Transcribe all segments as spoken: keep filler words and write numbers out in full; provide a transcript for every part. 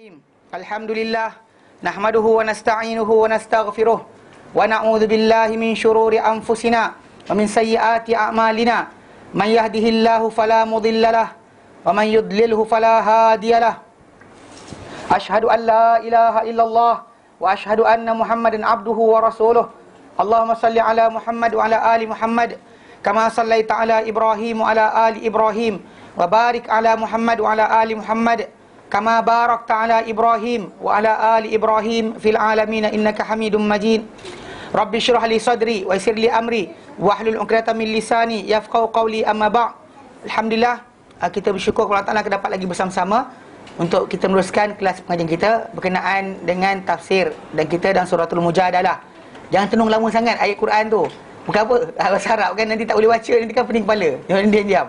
Alhamdulillah, nahmaduhu wa nasta'inuhu wa nastaghfiruh wa na'udzu billahi min shururi anfusina wa min sayyiati a'malina. Man yahdihillahu fala mudhillalah wa man yudlilhu fala hadiyalah. Ashhadu an la ilaha illallah wa ashhadu anna Muhammadan abduhu wa rasuluh. Allahumma salli ala Muhammad wa ala ali Muhammad kama sallaita ala Ibrahim wa ala ali Ibrahim wa barik ala Muhammad wa ala ali Muhammad kama barakta ala Ibrahim wa ala ali Ibrahim fil alamin innaka Hamidum Majid. Rabbi shrah li sadri wa yassir li amri wahlul 'uqdatam min lisani yafqahu qawli, amma ba'. Alhamdulillah, kita bersyukur kepada Allah Taala kita dapat lagi bersama-sama untuk kita meneruskan kelas pengajian kita berkenaan dengan tafsir, dan kita dalam suratul Mujadalah. Jangan tenung lama sangat ayat Quran tu. Bukan apa, bahasa Arab kan, nanti tak boleh baca, nanti kan pening kepala. Jangan diam-diam.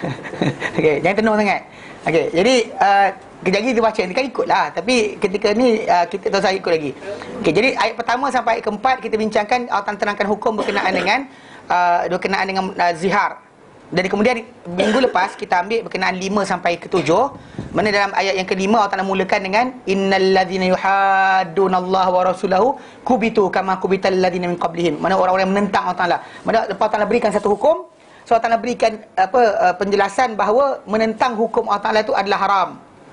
Okey, jangan tenung sangat. Okey, jadi uh, kejap lagi dia baca, dia kan ikutlah. Tapi ketika ni uh, kita tak usah ikut lagi. Okey, jadi ayat pertama sampai ayat keempat kita bincangkan atau terangkan hukum berkenaan dengan uh, berkenaan dengan uh, zihar. Dan kemudian minggu lepas kita ambil berkenaan lima sampai ke tujuh, mana dalam ayat yang kelima Allah Taala mulakan dengan innal ladzina yuhaddunallaha wa rasulahu kubitu kama kubital ladzina min qablihim. Mana orang-orang yang menentang Allah Taala. Mana lepas Allah Taala berikan satu hukum, so Allah Taala berikan apa uh, penjelasan bahawa menentang hukum Allah Taala itu adalah haram.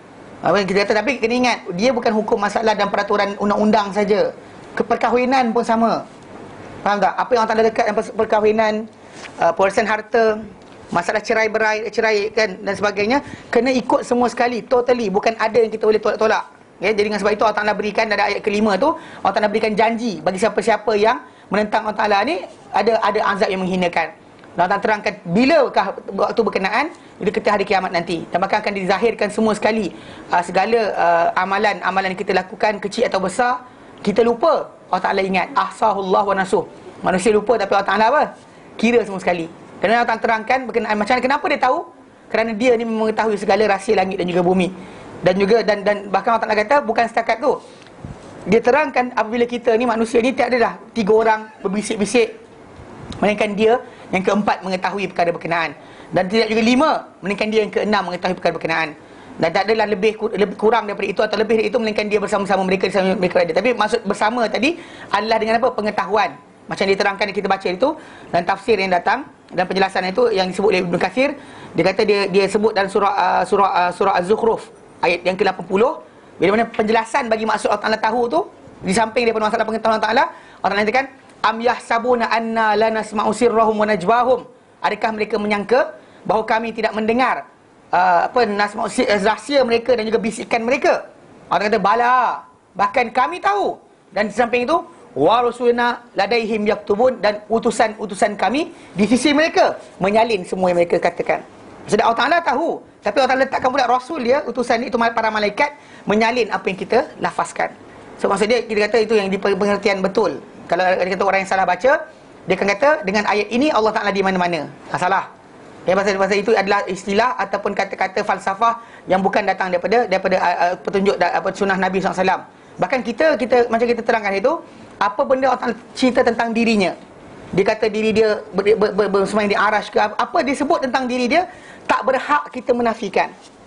Apa kita kata, tapi kena ingat, dia bukan hukum masalah dan peraturan undang-undang saja. Keperkahwinan pun sama. Faham tak? Apa yang Allah Taala dekat dalam perkahwinan, uh, pewarisan harta, masalah cerai berai, cerai kan dan sebagainya, kena ikut semua sekali, totally, bukan ada yang kita boleh tolak-tolak. Okay? Jadi dengan sebab itu Allah Taala berikan pada ayat kelima tu, Allah Taala berikan janji bagi siapa-siapa yang menentang Allah Taala ni, ada ada azab yang menghinakan. Dan Allah Taala terangkan bilakah waktu berkenaan, itu ketika hari kiamat nanti. Dan maka akan dizahirkan semua sekali uh, segala uh, amalan-amalan yang kita lakukan, kecil atau besar, kita lupa, Allah Taala ingat. Ahsahullah wa nasuh. Manusia lupa tapi Allah Taala apa? Kira semua sekali. Kerana Allah terangkan berkenaan macam mana, kenapa dia tahu? Kerana dia ni mengetahui segala rahsia langit dan juga bumi. Dan juga dan dan bahkan Allah Taala kata bukan setakat tu. Dia terangkan apabila kita ni manusia ni tiada dah tiga orang berbisik-bisik, melainkan dia yang keempat mengetahui perkara berkenaan, dan tidak juga lima, melainkan dia yang keenam mengetahui perkara berkenaan. Dan tak adalah lebih, lebih kurang daripada itu atau lebih dari itu, melainkan dia bersama-sama mereka bersama mereka ada. Tapi maksud bersama tadi adalah dengan apa? Pengetahuan. Macam diterangkan yang kita baca itu dan tafsir yang datang dan penjelasan itu yang disebut oleh Ibn Katsir. Dia kata dia dia sebut dalam surah uh, surah uh, surah Az-Zukhruf ayat yang ke lapan puluh, bila mana penjelasan bagi maksud Allah Taala tahu tu, di samping daripada masalah pengetahuan Allah Taala, Allah Taala katakan am yahsabuna anna la nasma'u sirrahum wa najwahum. Adakah mereka menyangka bahawa kami tidak mendengar uh, apa nasma'u rahsia mereka dan juga bisikan mereka? Allah kata bala, bahkan kami tahu. Dan di samping itu wa rusuluna ladaihim yaktubun, dan utusan-utusan kami di sisi mereka menyalin semua yang mereka katakan. Maksudnya Allah Taala tahu, tapi Allah Taala letakkan pula rasul dia, utusan itu para malaikat menyalin apa yang kita lafazkan. So maksudnya kita kata itu yang dipengertian betul. Kalau dia kata orang yang salah baca, dia akan kata dengan ayat ini Allah Taala di mana-mana. Ha, salah. Ya, pasal pasal itu adalah istilah ataupun kata-kata falsafah yang bukan datang daripada daripada uh, petunjuk apa sunnah Nabi sallallahu alaihi wasallam. Bahkan kita kita macam kita terangkan itu, apa benda Allah Taala cerita tentang dirinya, dia kata diri dia bersemayam di arash ke apa, apa dia sebut tentang diri dia, tak berhak kita menafikan.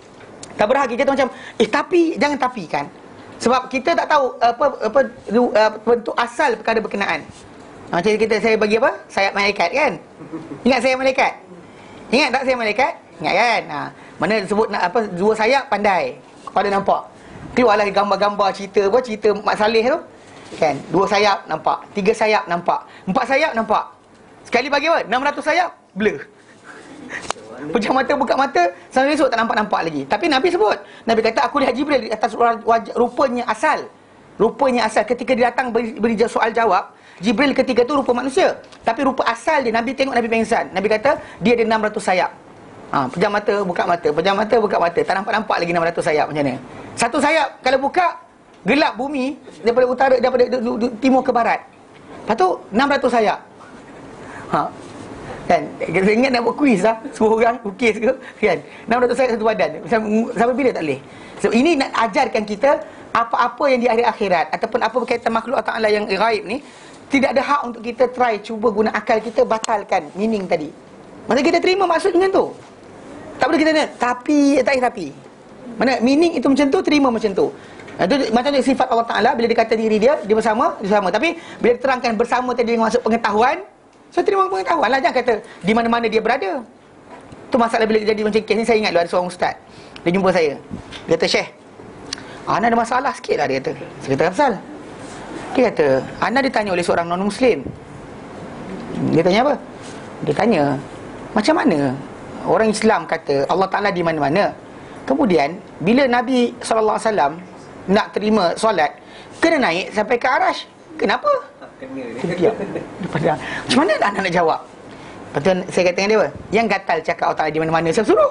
Tak berhak kita macam eh tapi, jangan tapi kan. Sebab kita tak tahu apa apa bentuk asal perkara berkenaan. Macam kita, saya bagi apa? Sayap malaikat kan? Ingat sayap malaikat? Ingat tak sayap malaikat? Ingat kan? Ha, mana disebut nak apa, dua sayap pandai, kepala nampak. Keluarlah gambar-gambar cerita apa, cerita Mak Saleh tu. Kan, dua sayap nampak, tiga sayap nampak, empat sayap nampak. Sekali bagi apa? enam ratus sayap blur. Pejam mata, buka mata, sampai esok tak nampak-nampak lagi. Tapi Nabi sebut, Nabi kata aku lihat Jibril di atas wajah, rupanya asal. Rupanya asal ketika dia datang beri, beri soal jawab, Jibril ketika tu rupa manusia, tapi rupa asal dia, Nabi tengok Nabi pengsan. Nabi kata dia ada enam ratus sayap. Ha, pejam mata, buka mata, pejam mata, buka mata, tak nampak-nampak lagi enam ratus sayap macam mana. Satu sayap kalau buka, gelap bumi daripada utara, daripada timur ke barat. Lepas tu enam ratus sayap. Ha. Kan, kita ingat nak buat kuis lah, semua orang ukis ke kan. enam ratus sayap satu badan. Sampai bila tak boleh. So ini nak ajarkan kita apa-apa yang di hari akhirat ataupun apa berkaitan makhluk Allah Taala yang ghaib ni, tidak ada hak untuk kita try cuba guna akal kita batalkan meaning tadi. Maksudnya kita terima maksud dengan tu. Tak boleh kita nak tapi tak tapi. Mana meaning itu macam tu, terima macam tu. Itu macam tu sifat Allah Ta'ala. Bila dia kata diri dia, dia bersama, dia bersama. Tapi bila diterangkan bersama tadi dengan maksud pengetahuan, so terima pengetahuan lah. Jangan kata di mana-mana dia berada. Tu masalah bila jadi macam kes ni. Saya ingat dulu ada seorang ustaz, dia jumpa saya. Dia kata, Syekh, Ana ada masalah sikit lah, dia kata. Saya kata, apa pasal? Dia kata, Ana ditanya oleh seorang non-Muslim. Dia tanya apa? Dia tanya, macam mana orang Islam kata Allah Ta'ala di mana-mana, kemudian bila Nabi sallallahu alaihi wasallam nak terima solat, kena naik sampai ke Arash. Kenapa? Kena diam. Macam mana anak nak jawab? Lepas tu saya kata dengan dia apa? Yang gatal cakap Allah Ta'ala di mana-mana, saya suruh.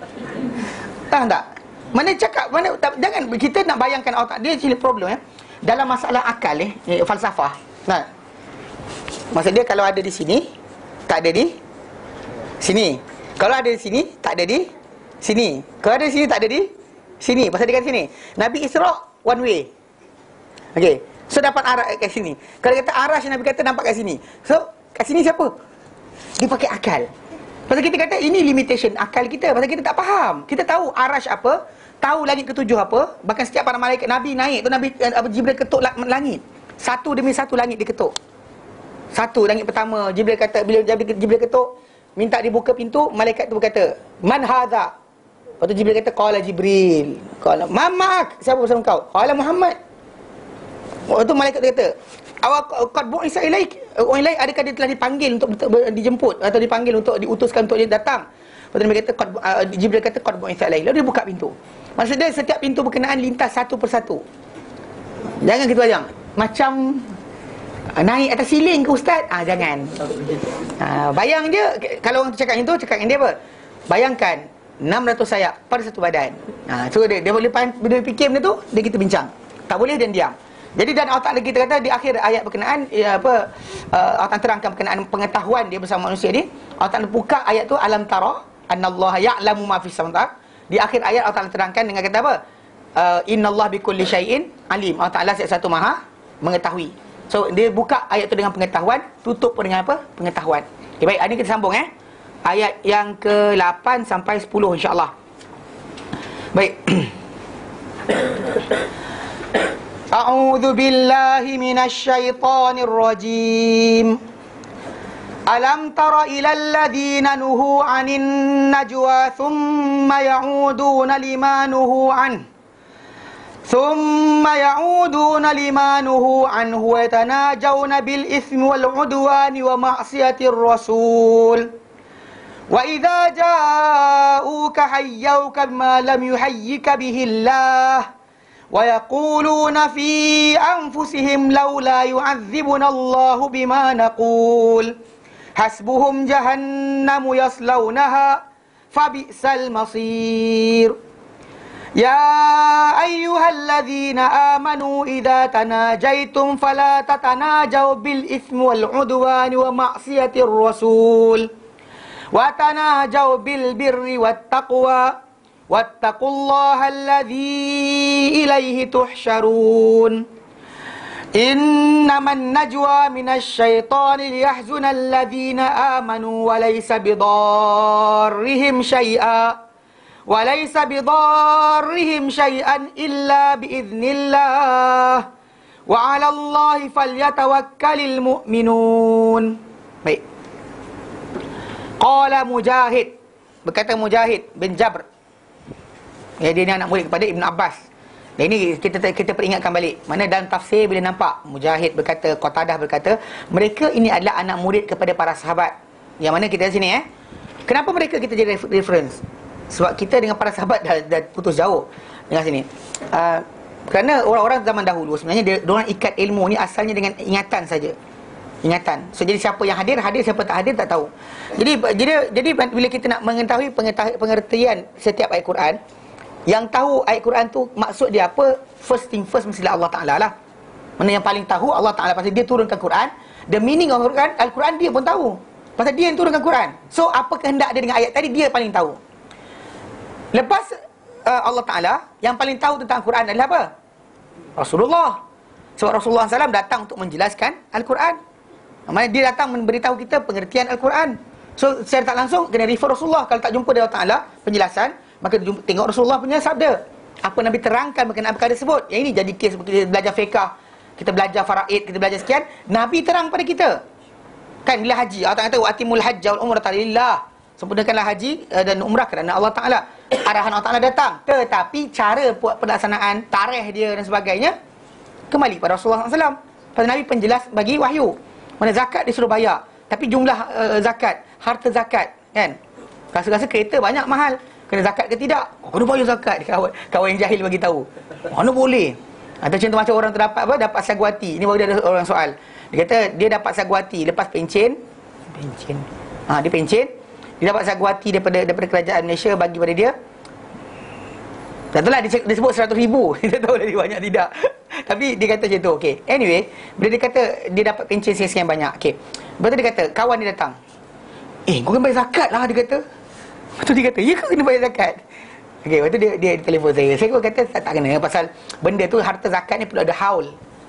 Tahu tak? Mana cakap, mana tak, jangan kita nak bayangkan Allah Ta'ala. Dia actually problem ya. Dalam masalah akal eh, eh falsafah. Nah. Maksud dia kalau ada di sini, tak ada di sini. Kalau ada di sini, tak ada di sini. Kalau ada di sini, tak ada di sini. Pasal dia kata sini, Nabi Isra' one way. Okey. So dapat arah kat sini. Kalau kata Arash, Nabi kata nampak kat sini. So kat sini siapa? Dia pakai akal. Pasal kita kata ini limitation akal kita. Pasal kita tak faham. Kita tahu Arash apa, tahu langit ketujuh apa. Bahkan setiap para malaikat Nabi naik tu, Nabi apa, Jibril ketuk langit. Satu demi satu langit diketuk. Satu langit pertama, Jibril kata, bila Jibril ketuk, minta dibuka pintu, malaikat tu berkata, Man hadha? Lepas tu Jibril kata, Qala Jibril. Qala Mamak, siapa bersama kau? Qala Muhammad. Waktu tu malaikat tu kata, Awak qad bu'isa ilaik. Orang lain adakah dia telah dipanggil untuk dijemput atau dipanggil untuk diutuskan untuk dia datang? Lepas tu Nabi kata, qad, uh, Jibril kata qad bu'isa ilaik. Lalu dia buka pintu. Maksudnya setiap pintu berkenaan lintas satu persatu. Jangan kita bayang macam uh, naik atas siling ke ustaz? Ah jangan. Uh, bayang je kalau orang tu cakap itu, cakap dengan dia apa? Bayangkan enam ratus sayap pada satu badan. Ha, so dia, dia boleh bila fikir benda tu, dia kita bincang. Tak boleh dan diam. Jadi dan Allah Ta'ala kita kata di akhir ayat berkenaan ya, apa uh, Allah Ta'ala terangkan berkenaan pengetahuan dia bersama manusia ni. Allah Ta'ala buka ayat tu, alam tara annallaha ya'lamu ma fis samawati. Di akhir ayat Allah Ta'ala terangkan dengan kata apa? Uh, innallaha bikulli syai'in alim. Allah Ta'ala satu maha mengetahui. So dia buka ayat tu dengan pengetahuan, tutup pun dengan apa? Pengetahuan. Okay, baik, hari ni kita sambung eh. Ayat yang ke lapan sampai sepuluh insya-Allah. Baik. A'udzu billahi minasy syaithanir rajim. Alam tara ilal ladzina nuhu 'anin najwa thumma ya'uduna lima nuhu an. Thumma ya'uduna lima nuhu anhu wa yatanajawna bil itsmi wal 'udwani wa ma'siyatir rasul. Wa idza ja'uka hayyuka bima lam yuhayyika bihi Allah. وَيَقُولُونَ فِي أَنفُسِهِمْ لَوْلَا يُعَذِّبُنَا اللَّهُ بِمَا نَقُولُ حَسْبُهُمْ جَهَنَّمُ يَصْلَوْنَهَا فَبِئْسَ الْمَصِيرُ يَا أَيُّهَا الَّذِينَ آمَنُوا إِذَا تَنَاجَيْتُمْ فَلَا تَتَنَاجَوْا بِالْإِثْمِ وَالْعُدْوَانِ وَمَعْصِيَةِ الرَّسُولِ وَتَنَاجَوْا بِالْبِرِّ وَالتَّقْوَى وَاتَّقُوا اللَّهَ الَّذِي إِلَيْهِ تُحْشَرُونَ إِنَّمَا النَّجْوَى مِنَ الشَّيْطَانِ لِيَحْزُنَ الَّذِينَ آمَنُوا وَلَيْسَ بِضَارِّهِمْ شَيْئًا وَلَيْسَ بِضَارِّهِمْ شَيْئًا إِلَّا بِإِذْنِ اللَّهِ وَعَلَى اللَّهِ فَلْيَتَوَكَّلِ الْمُؤْمِنُونَ. Baik. Qala Mujahid, berkata Mujahid bin Jabr, ya, dia ni anak murid kepada Ibn Abbas. Dan ini kita kita peringatkan balik. Mana dalam tafsir bila nampak Mujahid berkata, Qatadah berkata, mereka ini adalah anak murid kepada para sahabat. Yang mana kita di sini eh. Kenapa mereka kita jadi reference? Sebab kita dengan para sahabat dah, dah putus jauh dengan sini. Uh, kerana orang-orang zaman dahulu sebenarnya dia orang ikat ilmu ni asalnya dengan ingatan saja. Ingatan. So jadi siapa yang hadir hadir, siapa tak hadir tak tahu. Jadi jadi jadi bila kita nak mengetahui pengertian setiap ayat Quran, yang tahu ayat Quran tu maksud dia apa, first thing first mestilah Allah Taala lah. Mana yang paling tahu Allah Taala, pasal dia turunkan Quran. The meaning of Quran, Al-Quran dia pun tahu. Pasal dia yang turunkan Quran. So apa kehendak dia dengan ayat tadi, dia paling tahu. Lepas uh, Allah Taala, yang paling tahu tentang Quran adalah apa? Rasulullah. Sebab Rasulullah sallallahu alaihi wasallam datang untuk menjelaskan Al-Quran. Maksudnya dia datang memberitahu kita pengertian Al-Quran. So secara tak langsung kena refer Rasulullah. Kalau tak jumpa dari Allah Ta'ala penjelasan, maka jumpa, tengok Rasulullah punya sabda. apa Nabi terangkan berkenaan perkara tersebut. Yang ini jadi kes kita belajar fiqah, kita belajar faraid, kita belajar sekian, Nabi terang pada kita. Kan bila haji, Allah Taala kata atimul hajj wal umrata lillah. Sempurnakanlah haji dan umrah kerana Allah Taala. Arahan Allah Taala datang. Tetapi cara buat pelaksanaan, tarikh dia dan sebagainya kembali pada Rasulullah sallallahu alaihi wasallam. Pada Nabi penjelas bagi wahyu. Mana zakat dia suruh bayar, tapi jumlah uh, zakat, harta zakat, kan? Rasa-rasa kereta banyak mahal, kena zakat ke tidak? Oh, kena bayar zakat. Kawan, kawan yang jahil bagi tahu. Mana boleh? Atau contoh macam orang terdapat apa? Dapat sagwati. Ini baru ada orang soal. Dia kata dia dapat sagwati lepas pencen. Pencen. Ha, dia pencen. Dia dapat sagwati daripada daripada kerajaan Malaysia bagi pada dia. Tak tahulah dia, dia sebut seratus ribu. Dia tahu dari banyak tidak. Tapi dia kata macam tu. Okay. Anyway, bila dia kata dia dapat pencen sekian banyak. Okay. Lepas tu dia kata, kawan dia datang. Eh, kau kena bayar zakat lah, dia kata. Lepas tu dia kata, ya kau kena bayar zakat. Okay, lepas tu dia, dia telefon saya. Saya kata tak, tak kena. Pasal benda tu, harta zakat ni perlu ada haul.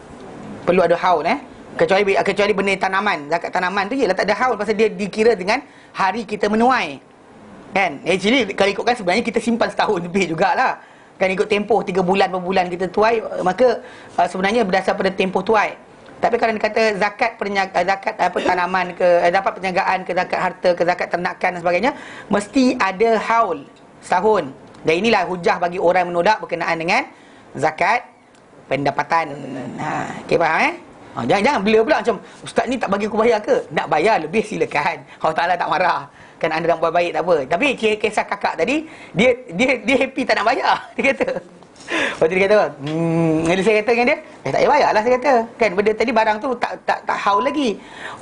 Perlu ada haul eh. Kecuali kecuali benda tanaman. Zakat tanaman tu ialah tak ada haul. Pasal dia dikira dengan hari kita menuai. Kan? Actually, kalau ikutkan sebenarnya kita simpan setahun lebih jugalah. Kan ikut tempoh tiga bulan per bulan kita tuai, maka uh, sebenarnya berdasar pada tempoh tuai. Tapi kalau dia kata zakat perniaga, zakat apa tanaman ke, dapat perniagaan ke, zakat harta ke, zakat ternakan dan sebagainya, mesti ada haul setahun. Dan inilah hujah bagi orang menolak berkenaan dengan zakat pendapatan. Ha, okey faham eh? Ha, jangan jangan bila pula macam ustaz ni tak bagi aku bayar ke? Nak bayar lebih silakan. Allah Taala tak marah. Kan anda nak buat baik tak apa. Tapi kisah kakak tadi, dia dia dia happy tak nak bayar. Dia kata. Lepas tu dia kata, hmm, jadi saya kata dengan dia, eh tak payah bayar lah saya kata. Kan benda tadi barang tu tak tak tak haul lagi.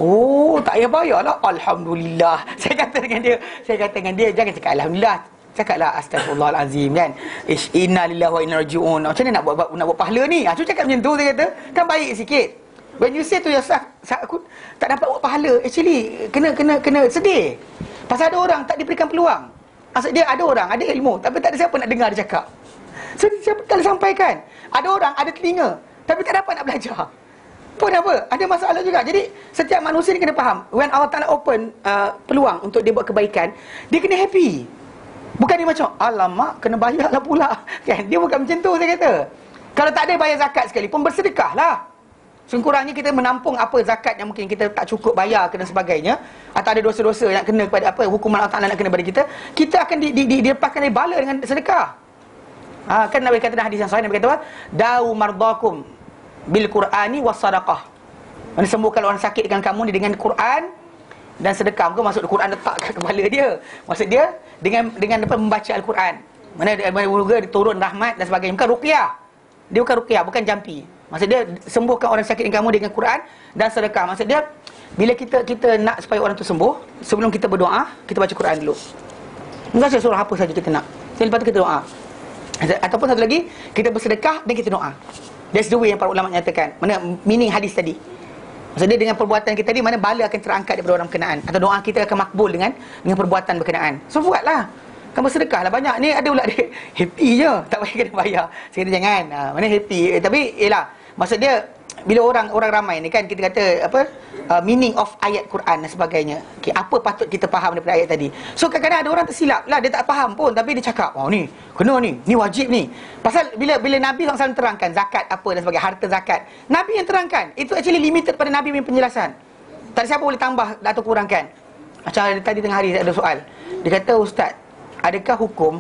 Oh, tak payah bayar lah. Alhamdulillah. Saya kata dengan dia, saya kata dengan dia, jangan cakap alhamdulillah. Cakaplah astagfirullahalazim kan. Ish inna lillahi wa inna rajiun. Macam mana nak buat, buat nak buat pahala ni? Ah, tu cakap macam tu saya kata. Kan baik sikit. When you say to yourself, aku tak dapat buat pahala, actually kena kena kena sedih. Pasal ada orang tak diberikan peluang. Maksud dia ada orang ada ilmu tapi tak ada siapa nak dengar dia cakap. So siapa tak sampaikan. Ada orang ada telinga tapi tak dapat nak belajar. Pun apa? Ada masalah juga. Jadi setiap manusia ni kena faham, when Allah Taala open uh, peluang untuk dia buat kebaikan, dia kena happy. Bukan dia macam alamak kena bayarlah pula. Kan? Dia bukan macam tu saya kata. Kalau tak ada bayar zakat sekalipun bersedekahlah. Sekurang-kurangnya kita menampung apa zakat yang mungkin kita tak cukup bayar dan sebagainya, atau ada dosa-dosa yang kena kepada apa hukuman Allah Taala nak kena pada kita, kita akan di, di, di, dilepaskan dari bala dengan sedekah. Ha, kan Nabi kata dalam hadis yang sahih, Nabi kata apa? Dau mardakum bil Qur'ani was sadaqah. Mana sembuhkan orang sakit dengan kamu dengan Quran dan sedekah. Bukan maksud Quran letak kat kepala dia. Maksud dia dengan dengan apa membaca Al-Quran. Mana juga diturun rahmat dan sebagainya. Bukan ruqyah. Dia bukan ruqyah, bukan jampi. Maksud dia sembuhkan orang sakit dengan kamu dengan Quran dan sedekah. Maksud dia bila kita kita nak supaya orang tu sembuh, sebelum kita berdoa, kita baca Quran dulu. Enggak saja surah apa saja kita nak. Lepas tu kita doa. Ataupun satu lagi, kita bersedekah dan kita doa. That's the way yang para ulama nyatakan. Mana meaning hadis tadi. Maksud dia dengan perbuatan kita tadi, mana bala akan terangkat daripada orang berkenaan, atau doa kita akan makbul dengan dengan perbuatan berkenaan. So buatlah. Kan bersedekahlah banyak. Ni ada pula dia happy je, tak payah kena bayar. Saya kata jangan. Ha, mana happy. Eh, tapi yalah, maksud dia bila orang orang ramai ni kan kita kata apa uh, meaning of ayat Quran dan sebagainya. Okey, apa patut kita faham daripada ayat tadi. So kadang-kadang ada orang tersilap lah, dia tak faham pun tapi dia cakap, "Oh ni, kena ni, ni wajib ni." Pasal bila bila Nabi sallallahu alaihi wasallam terangkan zakat apa dan sebagainya, harta zakat, Nabi yang terangkan. Itu actually limited pada Nabi punya penjelasan. Tak ada siapa boleh tambah atau kurangkan. Macam tadi tengah hari ada soal. Dia kata, "Ustaz, adakah hukum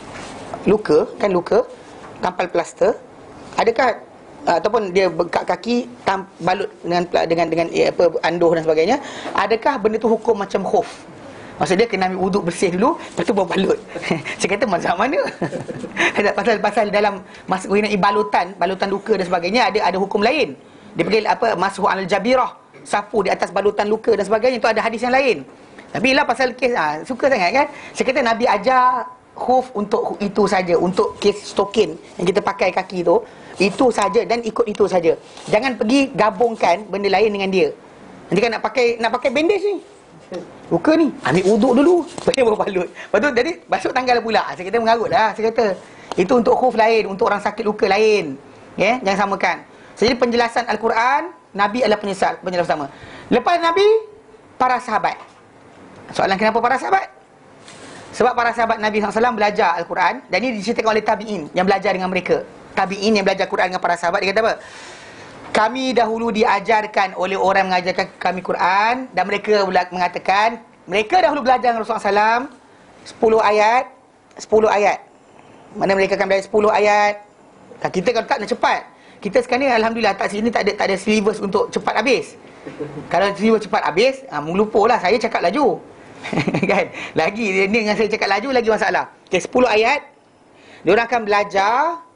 luka, kan luka, tampal plaster, adakah ataupun dia bengkak kaki tam, balut dengan dengan dengan ya, apa anduh dan sebagainya, adakah benda tu hukum macam khuf?" Maksud dia kena ambil wuduk bersih dulu, lepas tu bawa balut. Saya kata mazhab mana? pasal pasal dalam masa mengenai balutan, balutan luka dan sebagainya ada ada hukum lain. Dia panggil apa mashu al jabirah, sapu di atas balutan luka dan sebagainya, itu ada hadis yang lain. Tapi lah pasal kes ha, suka sangat kan. Saya kata Nabi ajar khuf untuk itu saja, untuk kes stokin yang kita pakai kaki tu, itu saja dan ikut itu saja. Jangan pergi gabungkan benda lain dengan dia. Nanti kan nak pakai nak pakai bandage ni, luka ni, ambil wuduk dulu, boleh bawa balut. Lepas tu jadi basuh tanggal pula. Saya kata mengarut lah. Saya kata itu untuk khuf lain, untuk orang sakit luka lain. Ya, yeah? Jangan samakan. Jadi penjelasan Al-Quran, Nabi adalah penyelesaian penjelasan sama. Lepas Nabi, para sahabat. Soalan kenapa para sahabat? Sebab para sahabat Nabi sallallahu alaihi wasallam belajar Al-Quran, dan ini diceritakan oleh tabi'in yang belajar dengan mereka. Tabi'in yang belajar Quran dengan para sahabat, dia kata apa? Kami dahulu diajarkan oleh orang mengajarkan kami Quran, dan mereka mengatakan mereka dahulu belajar dengan Rasulullah sallallahu alaihi wasallam sepuluh ayat, sepuluh ayat. Mana mereka akan belajar sepuluh ayat. Kita kalau tak nak cepat. Kita sekarang ni alhamdulillah tak sini tak ada tak ada syllabus untuk cepat habis. Kalau syllabus cepat habis, ah melupalah saya cakap laju. Kan? Lagi ni dengan saya cakap laju lagi masalah. Okey, sepuluh ayat. Dia orang akan belajar,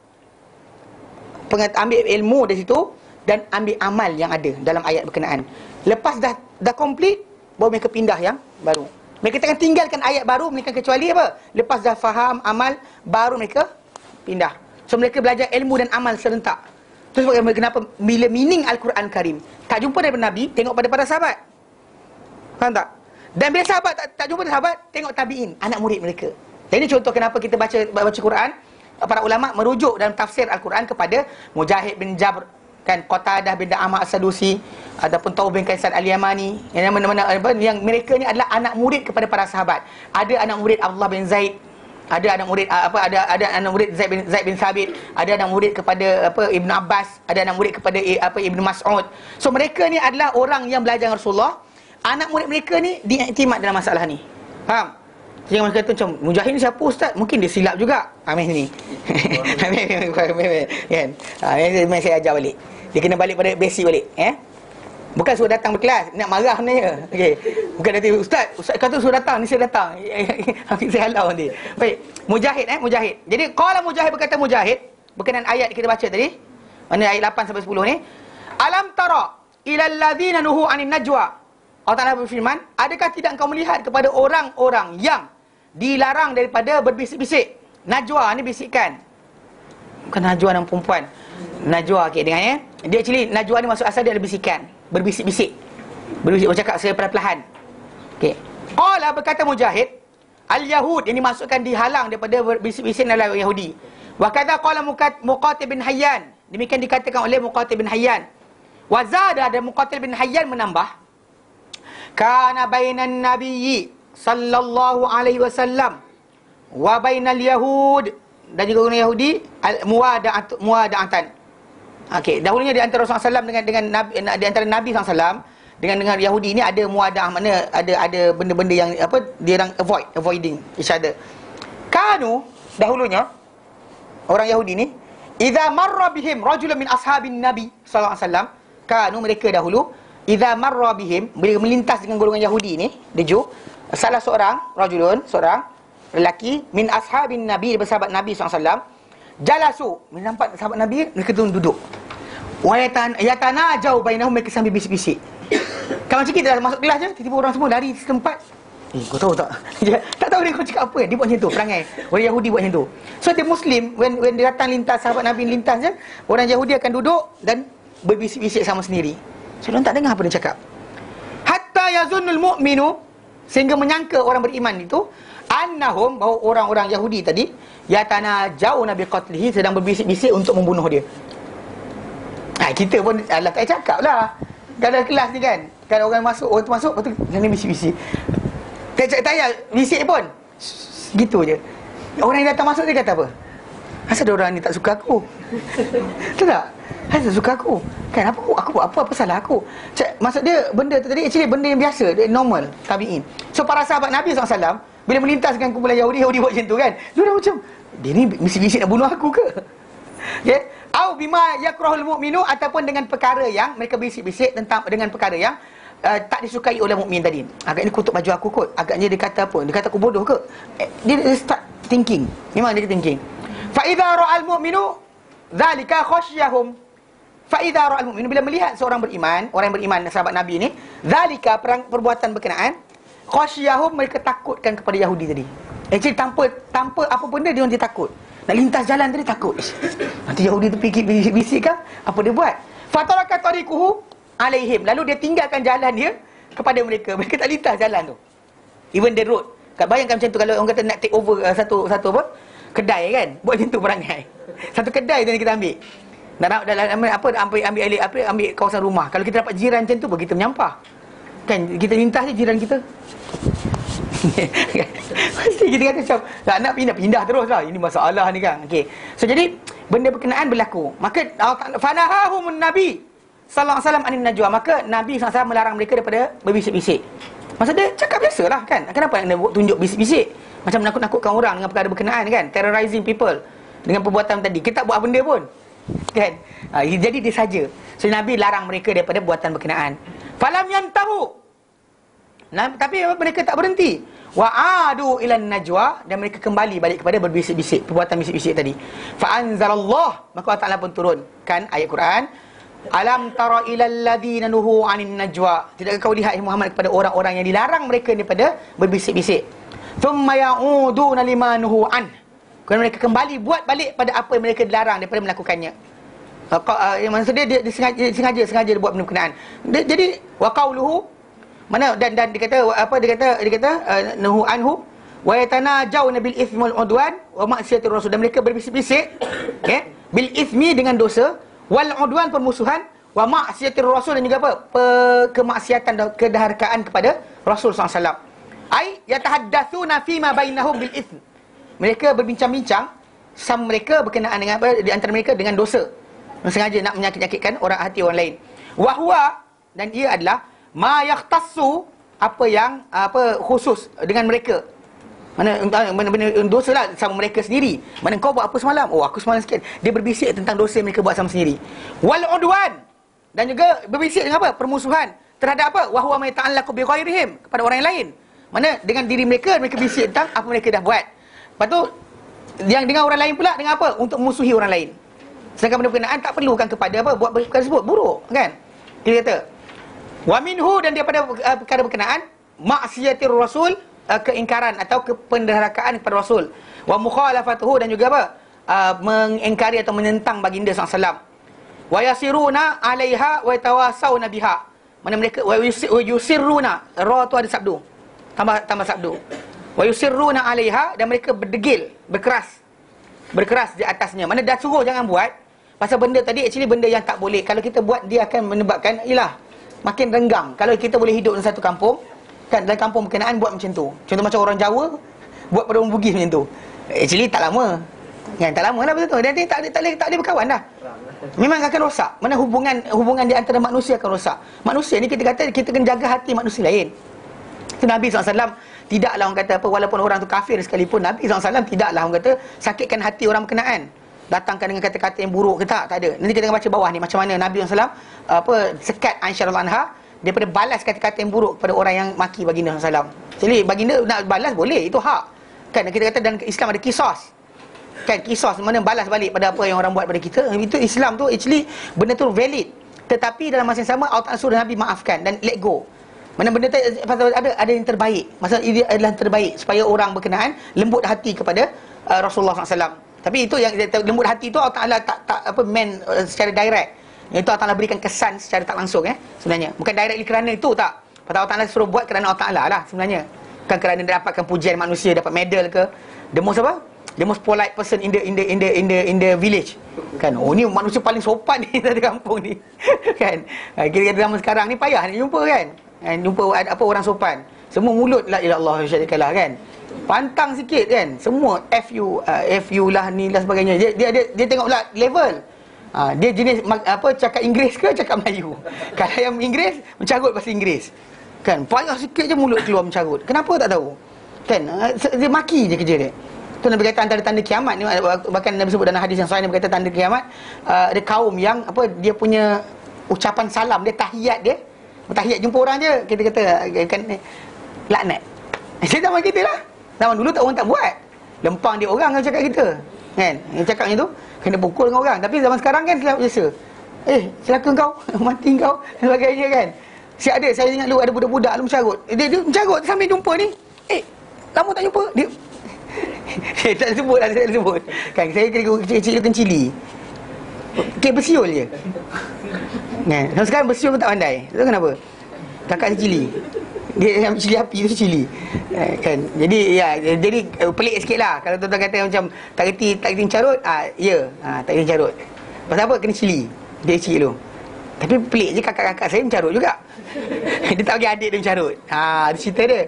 ambil ilmu dari situ dan ambil amal yang ada dalam ayat berkenaan. Lepas dah dah complete, baru mereka pindah yang baru. Mereka takkan tinggalkan ayat baru mereka kecuali apa? Lepas dah faham amal, baru mereka pindah. So mereka belajar ilmu dan amal serentak. Terus bagaimana, kenapa bila meaning Al-Quran Karim tak jumpa daripada Nabi, tengok pada para sahabat. Faham tak? Dan bila sahabat tak, tak jumpa sahabat, tengok tabi'in, anak murid mereka. Dan ini contoh kenapa kita baca baca Quran, para ulama merujuk dalam tafsir Al-Quran kepada Mujahid bin Jabr, kan, Qatadah bin Da'amah As-Sadusi, ataupun Tawb bin Kaisan Al-Yamani, yang mana-mana yang mereka ni adalah anak murid kepada para sahabat. Ada anak murid Abdullah bin Zaid, ada anak murid apa ada ada anak murid Zaid bin Zaid bin Thabit, ada anak murid kepada apa Ibnu Abbas, ada anak murid kepada apa Ibnu Mas'ud. So mereka ni adalah orang yang belajar dengan Rasulullah. Anak murid mereka ni diiktimat dalam masalah ni. Faham? Jangan mereka kata macam Mujahid ni siapa ustaz? Mungkin dia silap juga. Amin ni. Kan? Ah, ini saya ajar balik. Dia kena balik pada basic balik, eh? Bukan suruh datang berkelas, nak marah ni. Okey. Bukan nanti ustaz, ustaz kata suruh datang, ni saya datang. Saya halau nanti. Baik. Mujahid eh, Mujahid. Jadi qala Mujahid, berkata Mujahid berkenaan ayat kita baca tadi. Mana ayat lapan sampai sepuluh ni? Alam tara ilal ladzina nuhu anin najwa. Allah Ta'ala berfirman, adakah tidak engkau melihat kepada orang-orang yang dilarang daripada berbisik-bisik? Najwa ni bisikan. Bukan najwa dengan perempuan. Najwa, okey, dengar ya. Dia actually najwa ni maksud asal dia ada bisikan, berbisik-bisik. Berbisik bercakap secara perlahan. Okey. Qala, berkata Mujahid, al-yahud, yang dimasukkan dihalang daripada berbisik-bisik adalah Yahudi. Wa kadza qala Muqatil bin Hayyan. Demikian dikatakan oleh Muqatil bin Hayyan. Wa zada, dan Muqatil bin Hayyan menambah, kana bainan nabiyyi sallallahu alaihi wasallam wa bainal yahud, dan juga orang Yahudi muwada'at muwada'atan. Okey, dahulunya di antara Rasulullah sallallahu alaihi wasallam dengan dengan Nabi, di antara Nabi sallallahu alaihi wasallam dengan dengan Yahudi ni ada muwada'ah, mana ada ada benda-benda yang apa dia orang avoid avoiding each other. Kanu, dahulunya orang Yahudi ni, idza marra bihim rajulun min ashabin nabi sallallahu alaihi wasallam, kanu, mereka dahulu, idza marra bihim, bila melintas dengan golongan Yahudi ni, deju, salah seorang rajulun, seorang lelaki min ashabin nabi, bersahabat Nabi sallallahu alaihi wasallam, jalasu, nampak sahabat Nabi, mereka tu duduk, wa yatanajau bainahum, mereka sambil bisik-bisik. Kalau macam kita dah masuk kelas je, tiba-tiba orang semua lari di tempat. Eh, kau tahu tak? Tak tahu dia kau cakap apa. Dia buat macam tu, perangai orang Yahudi buat macam tu. So the Muslim, when when dia datang lintas, sahabat Nabi lintas je, orang Yahudi akan duduk dan berbisik-bisik sama sendiri. So dia tak dengar apa dia cakap. Hatta yazunnul mu'minu, sehingga menyangka orang beriman itu, annahum, bahawa orang-orang Yahudi tadi, yatanajawna biqatlihi, sedang berbisik-bisik untuk membunuh dia. Ha, kita pun alah tak cakap lah. Kalau kelas ni kan, kalau orang masuk, orang tu masuk, lepas tu jangan bisik-bisik. Tak cakap tayar, bisik pun gitu je. Orang yang datang masuk dia kata apa? Asal ada orang ni tak suka aku? Betul tak? Asal tak suka aku? Kan apa aku, aku apa apa salah aku? Cak, maksud dia benda tu tadi actually benda yang biasa, dia normal, tabi'in. So para sahabat Nabi sallallahu alaihi wasallam bila melintas dengan kumpulan Yahudi, Yahudi buat macam tu kan, dia dah macam, dia ni bisik-bisik nak bunuh aku ke? Okey, au bima yakrahul mu'minu, ataupun dengan perkara yang mereka bisik-bisik tentang dengan perkara yang uh, tak disukai oleh mukmin tadi. Agaknya kutuk baju aku kot, agaknya dia kata apa? Dia kata aku bodoh ke? Eh, dia, dia start thinking. Memang dia thinking. Fa idza ra'al mu'minu dzalika khasyahum. Fa idza ra'al mu'minu, bila melihat seorang beriman, orang yang beriman sahabat Nabi ni, dzalika perbuatan berkenaan, khasyahum, mereka takutkan kepada Yahudi tadi. Actually tanpa tanpa apa benda dia orang dia takut. Nak lintas jalan tadi takut. Nanti Yahudi tu fikir bisik-bisik kan? Apa dia buat? Fataraka tariquhu alaihim. Lalu dia tinggalkan jalan dia kepada mereka. Mereka tak lintas jalan tu. Even the road. Bayangkan macam tu kalau orang kata nak take over uh, satu satu apa? Kedai kan? Buat macam tu perangai. Satu kedai tu yang kita ambil. Nak dalam apa ambil ambil ambil apa ambil kawasan rumah. Kalau kita dapat jiran macam tu, begitu menyampah. Kan kita lintas je jiran kita. Mesti kita kata macam tak nak pindah-pindah terus lah. Ini masalah ni kan. Okey. So jadi benda berkenaan berlaku. Maka fanahahumun nabi sallallahu alaihi wasallam anin najwa. Maka Nabi sallallahu alaihi wasallam melarang mereka daripada berbisik-bisik. Maksud dia cakap biasalah kan. Kenapa nak tunjuk bisik-bisik? Macam nakut-nakutkan orang dengan perkara berkenaan kan. Terrorizing people dengan perbuatan tadi. Kita tak buat benda pun. Kan? Ha, jadi dia saja. So Nabi larang mereka daripada buatan berkenaan. Falam yantahu. Nah, tapi mereka tak berhenti. Wa'adu ilan najwa, dan mereka kembali balik kepada berbisik-bisik, perbuatan bisik-bisik tadi. Fa anzalallah, maka Allah Taala pun turunkan ayat Quran. Alam tara ilal ladina nuhu anin najwa. Tidakkah kau lihat Muhammad kepada orang-orang yang dilarang mereka daripada berbisik-bisik. Thumma ya'uduna lima nuhu an. Kemudian mereka kembali buat balik pada apa yang mereka dilarang daripada melakukannya. Uh, uh, maksud dia, dia, dia sengaja sengaja sengaja dia buat benda berkenaan. Dia, jadi wa qauluhu, mana dan dan dia kata apa dia kata dia kata uh, nuhu anhu wa yatanajawna bil ithmi wal udwan wa ma'siyatir rasul, dan mereka berbisik-bisik okey bil ithmi dengan dosa, wal udwan permusuhan, wa ma'siyatir rasul dan juga apa Pe, kemaksiatan dan kedarhakaan kepada Rasul sallallahu alaihi wasallam. Ai yatahaddatsuna fima bainahum bil ithmi, mereka berbincang-bincang sama mereka berkenaan dengan apa di antara mereka dengan dosa, sengaja nak menyakit-nyakitkan orang hati orang lain. Wa huwa, dan ia adalah ma yahtassu, apa yang apa khusus dengan mereka. Mana benda dosa lah sama mereka sendiri. Mana kau buat apa semalam? Oh, aku semalam sikit. Dia berbisik tentang dosa yang mereka buat sama sendiri. Wal udwan, dan juga berbisik dengan apa? Permusuhan terhadap apa? Wa huwa ma ta'allaqu bi ghairihim, kepada orang yang lain. Mana dengan diri mereka, mereka bisik tentang apa mereka dah buat. Lepas tu yang dengan orang lain pula dengan apa? Untuk memusuhi orang lain. Sedangkan benda berkenaan tak perlukan kepada apa? Buat perkara tersebut buruk, kan? Dia kata wa minhu, dan daripada uh, perkara berkenaan maksiatir rasul, uh, keingkaran atau kependerhakaan kepada Rasul, wa mukhalafatuhu, dan juga apa uh, mengingkari atau menentang baginda sallallahu alaihi wasallam, wa yasiruna 'alaiha wa yatawasawna biha, mana mereka wa yusirruna, ra tu ada sabdu tambah tambah sabdu, wa yusirruna 'alaiha, dan mereka berdegil, berkeras berkeras di atasnya. Mana dah suruh jangan buat pasal benda tadi actually benda yang tak boleh. Kalau kita buat, dia akan menyebabkan ialah makin renggang. Kalau kita boleh hidup dalam satu kampung, kan, dalam kampung berkenaan buat macam tu. Contoh macam orang Jawa buat pada orang Bugis macam tu. Actually tak lama. Kan, tak lama lah betul tu. Dan dia tak ada tak boleh tak boleh berkawan dah. Memang akan rosak. Mana hubungan hubungan di antara manusia akan rosak. Manusia ni kita kata kita kena jaga hati manusia lain. Itu Nabi sallallahu alaihi wasallam tidaklah orang kata apa, walaupun orang tu kafir sekalipun, Nabi sallallahu alaihi wasallam tidaklah orang kata sakitkan hati orang berkenaan, datangkan dengan kata-kata yang buruk ke, tak, tak ada. Nanti kita akan baca bawah ni macam mana Nabi sallallahu alaihi wasallam apa sekat Aisyah radhiyallahu anha daripada balas kata-kata yang buruk kepada orang yang maki baginda sallallahu alaihi wasallam. Jadi baginda nak balas boleh, itu hak. Kan kita kata dalam Islam ada kisos. Kan kisos mana balas balik pada apa yang orang buat pada kita. Itu Islam tu actually benda tu valid. Tetapi dalam masa yang sama Allah Taala suruh Nabi maafkan dan let go. Mana benda tu ada ada yang terbaik. Maksud ini adalah yang terbaik supaya orang berkenaan lembut hati kepada uh, Rasulullah sallallahu alaihi wasallam. Tapi itu yang lembut hati tu Allah Taala tak tak apa main uh, secara direct. Itu Allah Taala berikan kesan secara tak langsung eh sebenarnya. Bukan directly kerana itu tak. Pasal Allah Taala suruh buat kerana Allah Taala lah sebenarnya. Bukan kerana dia dapatkan pujian manusia, dapat medal ke. The most apa? The most polite person in the in the in the in the in the village. Kan. Oh ni manusia paling sopan ni di kampung ni. Kan. Kira-kira zaman sekarang ni payah nak jumpa kan. Kan jumpa apa orang sopan. Semua mulut la ilaha illallah syarikalah kan. Pantang sikit kan. Semua F U uh, F U lah ni lah sebagainya. Dia dia dia, dia tengoklah level. Ha, dia jenis apa cakap Inggeris ke cakap Melayu. Kalau yang Inggeris mencarut bahasa Inggeris. Kan payah sikit je mulut keluar mencarut. Kenapa tak tahu. Kan dia maki je kerja dia. Tu Nabi kata antara tanda kiamat ni, bahkan Nabi sebut dalam hadis yang sahih, Nabi kata tanda kiamat uh, ada kaum yang apa dia punya ucapan salam dia, tahiyat dia, tahiyat jumpa orang je kita kata kan laknat. Saya zaman kita lah. Zaman dulu tak orang tak buat. Lempang dia orang yang cakap kita. Kan? Yang cakapnya tu kena pukul dengan orang. Tapi zaman sekarang kan selalu biasa. Eh, celaka kau, mati kau dan sebagainya kan. Si ada saya ingat dulu ada budak-budak lu mencarut. Dia dia mencarut sambil jumpa ni. Eh, lama tak jumpa. Dia saya tak sebut lah, saya tak sebut. Kan saya kecil-kecil lu kencili. Kek bersiul je. Kan? Sampai sekarang bersiul pun tak pandai. Tahu kenapa? Kakak saya cili. Dia yang cili api tu cili. Kan. Jadi ya, jadi pelik sikitlah kalau tuan-tuan kata macam tak reti tak reti mencarut, ah ya, ah tak reti mencarut. Pasal apa? Kena cili. Dia cili tu. Tapi pelik je kakak-kakak saya mencarut juga. Dia tak bagi adik dia mencarut. Ha, ada cerita dia.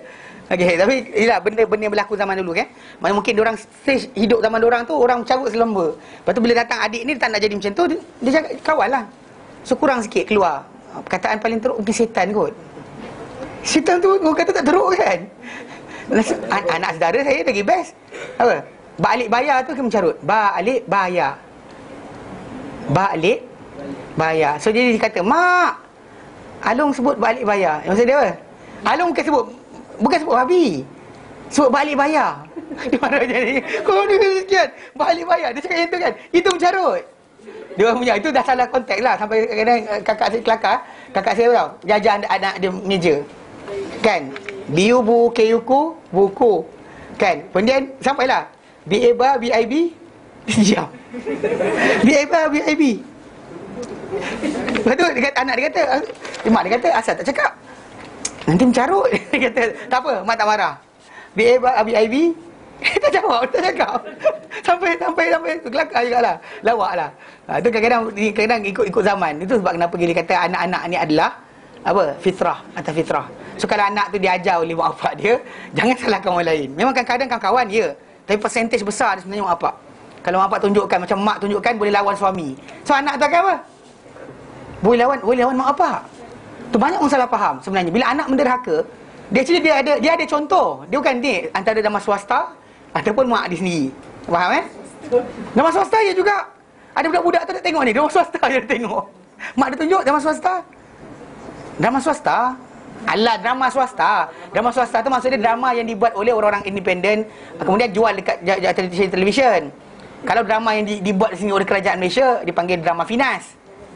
Okey, tapi ialah benda-benda yang berlaku zaman dulu kan. Mana mungkin orang stage hidup zaman orang tu orang carut selemba. Lepas tu bila datang adik ni dia tak nak jadi macam tu, dia, dia cakap kawal lah. So kurang sikit keluar. Perkataan paling teruk mungkin setan kot. Setan tu orang kata tak teruk kan. An- anak saudara saya lagi best. Apa? Balik bayar tu ke mencarut. Balik bayar. Balik bayar. So jadi dia kata, "Mak, Along sebut balik bayar." Maksud dia apa? Along bukan sebut Bukan sebut babi, sebut balik bayar. Dia marah jadi, kau ni sekian balik bayar. Dia cakap yang tu kan, itu mencarut. Dia orang punya, itu dah salah konteks lah. Sampai kadang-kadang kakak saya kelakar, kakak saya tahu, jajan anak dia meja kan, biu bu keyuku buku kan. Kemudian sampailah B-A-B-A B-I-B, diam. B-A-B-A B-I-B. Lepas tu dia kata, anak dia kata, mak dia kata, asal tak cakap, nanti mencarut. Dia kata, tak apa, mak tak marah. B-A-B-I-B, tak jawab, tak cakap. Sampai, sampai, sampai, kelakar juga lah. Lawak lah. Ha, itu kadang-kadang, kadang ikut-ikut zaman. Itu sebab kenapa dia kata anak-anak ni adalah, apa, fitrah, atau fitrah. So kalau anak tu diajar oleh mak bapak dia, jangan salahkan orang lain. Memang kadang-kadang kawan-kawan, ya. Tapi persentage besar dia sebenarnya mak bapak. Kalau mak bapak tunjukkan, macam mak tunjukkan, boleh lawan suami. So anak tu akan apa? Boleh lawan, boleh lawan mak bapak. Tu banyak orang salah faham sebenarnya. Bila anak menderhaka, dia actually dia ada dia ada contoh. Dia bukan ni antara dalam swasta ataupun mak dia sendiri. Faham eh? Dalam swasta dia juga. Ada budak-budak tu tak tengok ni, dalam swasta dia tengok. Mak dia tunjuk dalam swasta. Drama swasta. Alah, drama swasta. Drama swasta tu maksudnya drama yang dibuat oleh orang-orang independen, kemudian jual dekat televisi televisyen. Kalau drama yang di, dibuat di sini oleh kerajaan Malaysia dipanggil drama finas.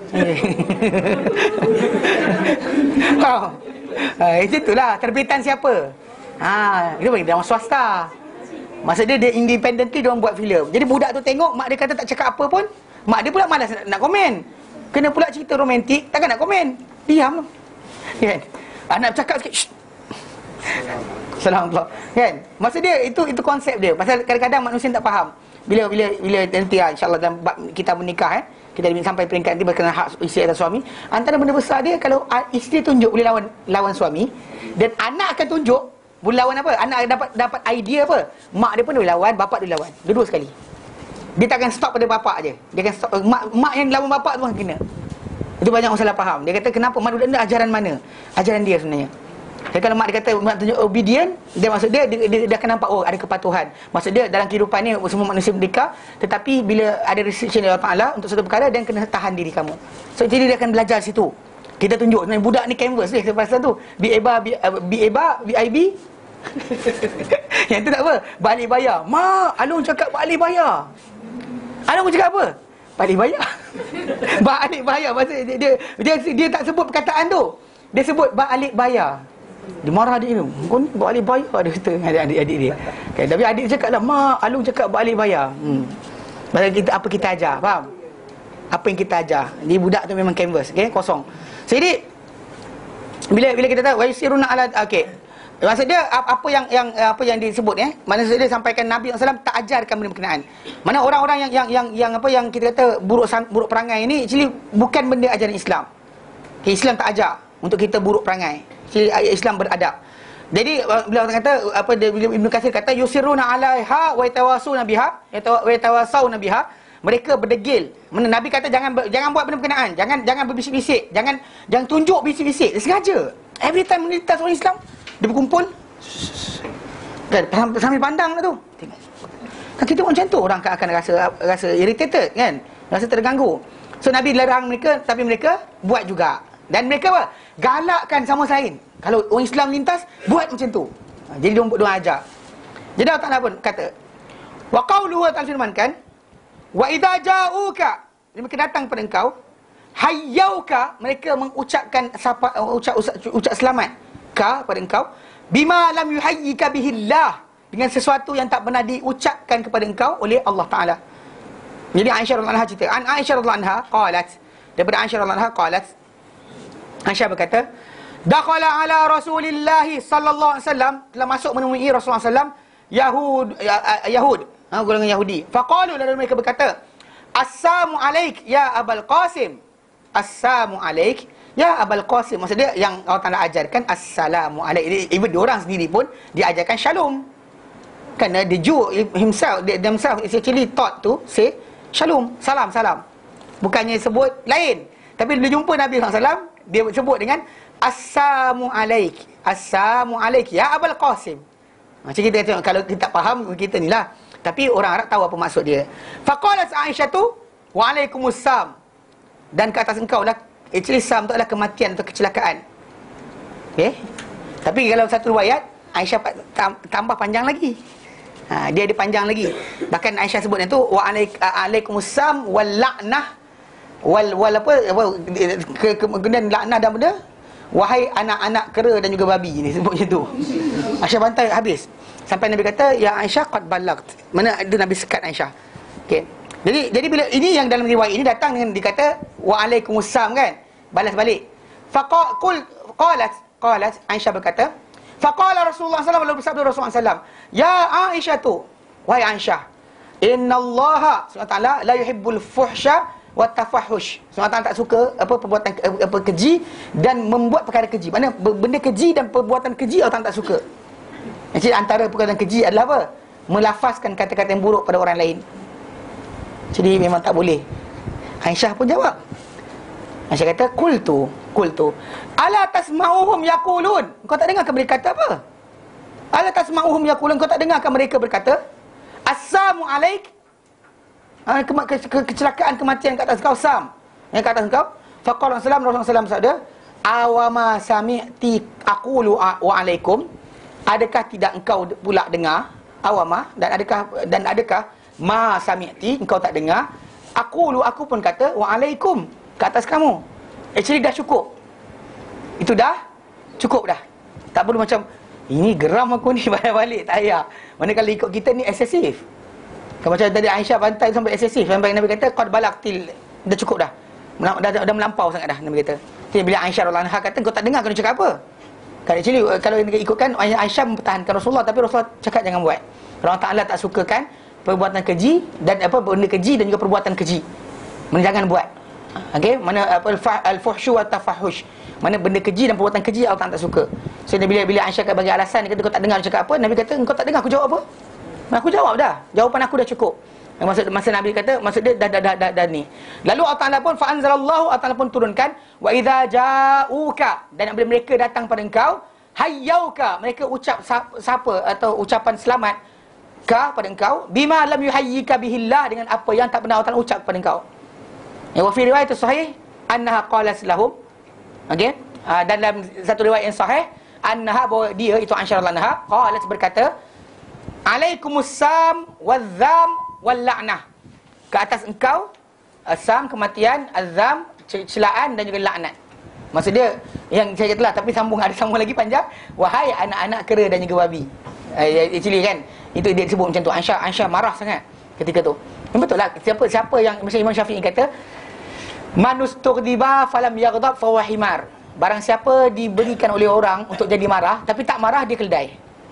Oh. Ha, itu itulah terbitan siapa? Ha, itu bagi drama swasta. Maksudnya dia independently dia orang buat filem. Jadi budak tu tengok, mak dia kata tak cakap apa pun, mak dia pula malas nak, nak komen. Kena pula cerita romantik, takkan nak komen. Diam. Kan? Anak bercakap sikit. Shh. Assalamualaikum. Kan? Maksud dia itu itu konsep dia. Pasal kadang-kadang manusia tak faham. Bila bila bila nanti insya-Allah dalam kita menikah eh, kita sampai peringkat nanti berkenaan hak isteri atas suami, antara benda besar dia kalau isteri tunjuk boleh lawan lawan suami dan anak akan tunjuk boleh lawan apa? Anak dapat dapat idea apa? Mak dia pun boleh lawan, bapak dia lawan. Dua-dua sekali. Dia takkan stop pada bapak je. Dia akan stop mak, mak yang lawan bapak tu pun kena. Itu banyak orang salah faham. Dia kata kenapa mak dia ajaran mana? Ajaran dia sebenarnya. Jadi kalau mak dia kata mak tunjuk obedient, dia maksud dia dia, dia, dia akan nampak oh ada kepatuhan. Maksud dia dalam kehidupan ni semua manusia merdeka, tetapi bila ada restriction dari Allah Taala untuk satu perkara dia kena tahan diri kamu. So jadi dia akan belajar situ. Kita tunjuk sebenarnya budak ni canvas dia pasal tu. B-A-B-A B-A-B-A B-I-B. Yang tu tak apa? Balik bayar. Mak, Alung cakap balik bayar. Alung cakap apa? Balik bayar. Balik bayar. Maksud dia, dia dia dia tak sebut perkataan tu. Dia sebut balik bayar. Dia marah adik dia. Kau ni balik bayar dia kata dengan adik-adik dia. Okay, tapi adik dia cakap lah, mak, Alung cakap balik bayar. Hmm. Pasal kita apa kita ajar, faham? Apa yang kita ajar. Ni budak tu memang canvas, okey, kosong. Jadi bila bila kita tahu wa yusiruna ala okey. Maksud dia apa yang yang apa yang disebut eh, maksud dia sampaikan Nabi sallallahu alaihi wasallam tak ajarkan benda berkenaan. Mana orang-orang yang yang yang yang apa yang kita kata buruk buruk perangai ini actually bukan benda ajaran Islam. Okay, Islam tak ajar untuk kita buruk perangai. Actually Islam beradab. Jadi beliau kata apa dia Ibnu Katsir kata yusiruna alaiha wa yatawasuna biha wa yatawasawna biha. Mereka berdegil. Mana Nabi kata jangan jangan buat benda berkenaan, jangan jangan berbisik-bisik, jangan jangan tunjuk bisik-bisik. Dia sengaja. Every time melintas orang Islam dia berkumpul kan sambil pandang lah tu. Tengok. Kan kita macam tu orang akan rasa rasa irritated kan, rasa terganggu. So Nabi larang mereka tapi mereka buat juga. Dan mereka apa? Galakkan sama lain. Kalau orang Islam lintas buat macam tu. Jadi dia dia ajar. Jadi Allah Taala pun kata wa qauluhu ta'ala firmankan wa idza ja'uka, mereka datang pada engkau, hayyauka, mereka mengucapkan sapa, ucap, ucap ucap selamat ka pada engkau, bima lam yuhayyika bihillah, dengan sesuatu yang tak pernah diucapkan kepada engkau oleh Allah Taala. Jadi Aisyah radhiyallahu anha cerita, an Aisyah radhiyallahu anha qalat, daripada Aisyah radhiyallahu anha qalat, Aisyah berkata, dakhala ala Rasulillah sallallahu alaihi wasallam, telah masuk menemui Rasulullah sallallahu alaihi wasallam Yahud Yahud ha, golongan Yahudi. Faqalu, lalu mereka berkata, assalamu alaik ya Abul Qasim. Assalamu alaik Ya Abul Qasim, maksud dia yang Allah Ta'ala ajarkan Assalamualaikum. Even dia orang sendiri pun dia ajarkan Shalom. Kerana dia Jew himself, dia themselves is actually taught to say Shalom, salam, salam. Bukannya sebut lain. Tapi bila jumpa Nabi sallallahu alaihi wasallam, dia sebut dengan Assalamualaikum. Assalamualaikum ya Abul Qasim. Macam kita tengok, kalau kita tak faham, kita ni lah. Tapi orang Arab tahu apa maksud dia. Faqalat Aisyah tu Waalaikumsalam. Dan ke atas engkau lah. Actually sam tu adalah kematian atau kecelakaan. Okay. Tapi kalau satu riwayat Aisyah tambah panjang lagi. Ha, dia ada panjang lagi. Bahkan Aisyah sebutnya tu Waalaikumsalam wal la'nah wal wal apa, apa ke, ke, kemudian laknah dan benda. Wahai anak-anak kera dan juga babi, ni sebutnya tu. Aisyah bantai habis. Sampai Nabi kata ya Aisyah qad balagt. Mana ada Nabi sekat Aisyah. Okey. Jadi jadi bila ini yang dalam riwayat ini datang dengan dikata Waalaikumsalam kan? Balas balik. Faqul qalat qalat Aisyah berkata, faqala Rasulullah sallallahu alaihi wasallam, bersabda Rasulullah sallallahu alaihi wasallam, ya Aisyah tu, wahai Aisyah, innallaha subhanahu wa taala la yuhibbul fuhsya wat tafahush. Subhanahu wa taala tak suka apa perbuatan apa keji dan membuat perkara keji. Mana benda keji dan perbuatan keji Allah Taala tak suka. Jadi antara perbuatan keji adalah apa? Melafazkan kata-kata yang buruk pada orang lain. Jadi memang tak boleh. Aisyah pun jawab. Aisyah kata, qultu, qultu, ala tasma'uhum yaqulun. Kau tak dengar mereka kata apa? Ala tasma'uhum yaqulun. Kau tak dengar mereka berkata, Assalamu alaik. Ha, ke, ke, ke, kecelakaan kematian kat atas kau, Sam. Yang kat atas kau. Faqala sallallahu alaihi wasallam sabda, awama sami'ti aqulu wa alaikum. Adakah tidak engkau pula dengar? Awama, dan adakah dan adakah ma sami'ti, engkau tak dengar? Aqulu, aku pun kata wa alaikum, ke atas kamu. Actually dah cukup. Itu dah cukup dah. Tak perlu macam ini geram aku ni balik-balik, tak payah. Mana kalau ikut kita ni excessive. Kalau macam tadi Aisyah bantai sampai excessive, sampai Nabi kata qad balagtil, dah cukup dah. Dah, dah, dah melampau sangat dah, Nabi kata. Jadi bila Aisyah radhiyallahu anha kata kau tak dengar kena cakap apa? Kan actually kalau ikutkan Aisyah mempertahankan Rasulullah, tapi Rasulullah cakap jangan buat. Allah Taala tak sukakan perbuatan keji dan apa benda keji dan juga perbuatan keji. Mana jangan buat. Okey, mana apa al-fuhsyu wa tafahush. Mana benda keji dan perbuatan keji Allah Taala tak suka. So bila bila Aisyah bagi alasan, dia kata kau tak dengar dia cakap apa? Nabi kata engkau tak dengar aku jawab apa? Aku jawab dah. Jawapan aku dah cukup. Maksud masa Nabi kata, maksud dia dah dah dah, dah, dah ni. Lalu Allah Taala pun fa anzalallahu, Allah Taala pun turunkan wa idza ja'uka, dan apabila mereka datang pada engkau, hayyauka, mereka ucap siapa atau ucapan selamat ka pada engkau, bima lam yuhayyika bihillah, dengan apa yang tak pernah Allah Taala ucap kepada engkau. Ya, wa fi riwayat sahih annaha qalat lahum. Okey, uh, dan dalam satu riwayat yang sahih annaha, bahawa dia itu Aisyah radhiyallahu anha qalat, berkata alaikumussalam wadzam wal la'nah, ke atas engkau asam kematian, azam celaan dan juga laknat. Maksud dia yang saya katalah, tapi sambung, ada sambung lagi panjang, wahai anak-anak kera dan juga babi. Uh, actually kan itu dia sebut macam tu. Aisyah Aisyah marah sangat ketika tu. Yang betul lah, siapa siapa yang macam Imam Syafi'i kata, manustughdiba falam yaghdab fa huwa himar. Barang siapa diberikan oleh orang untuk jadi marah tapi tak marah, dia keledai.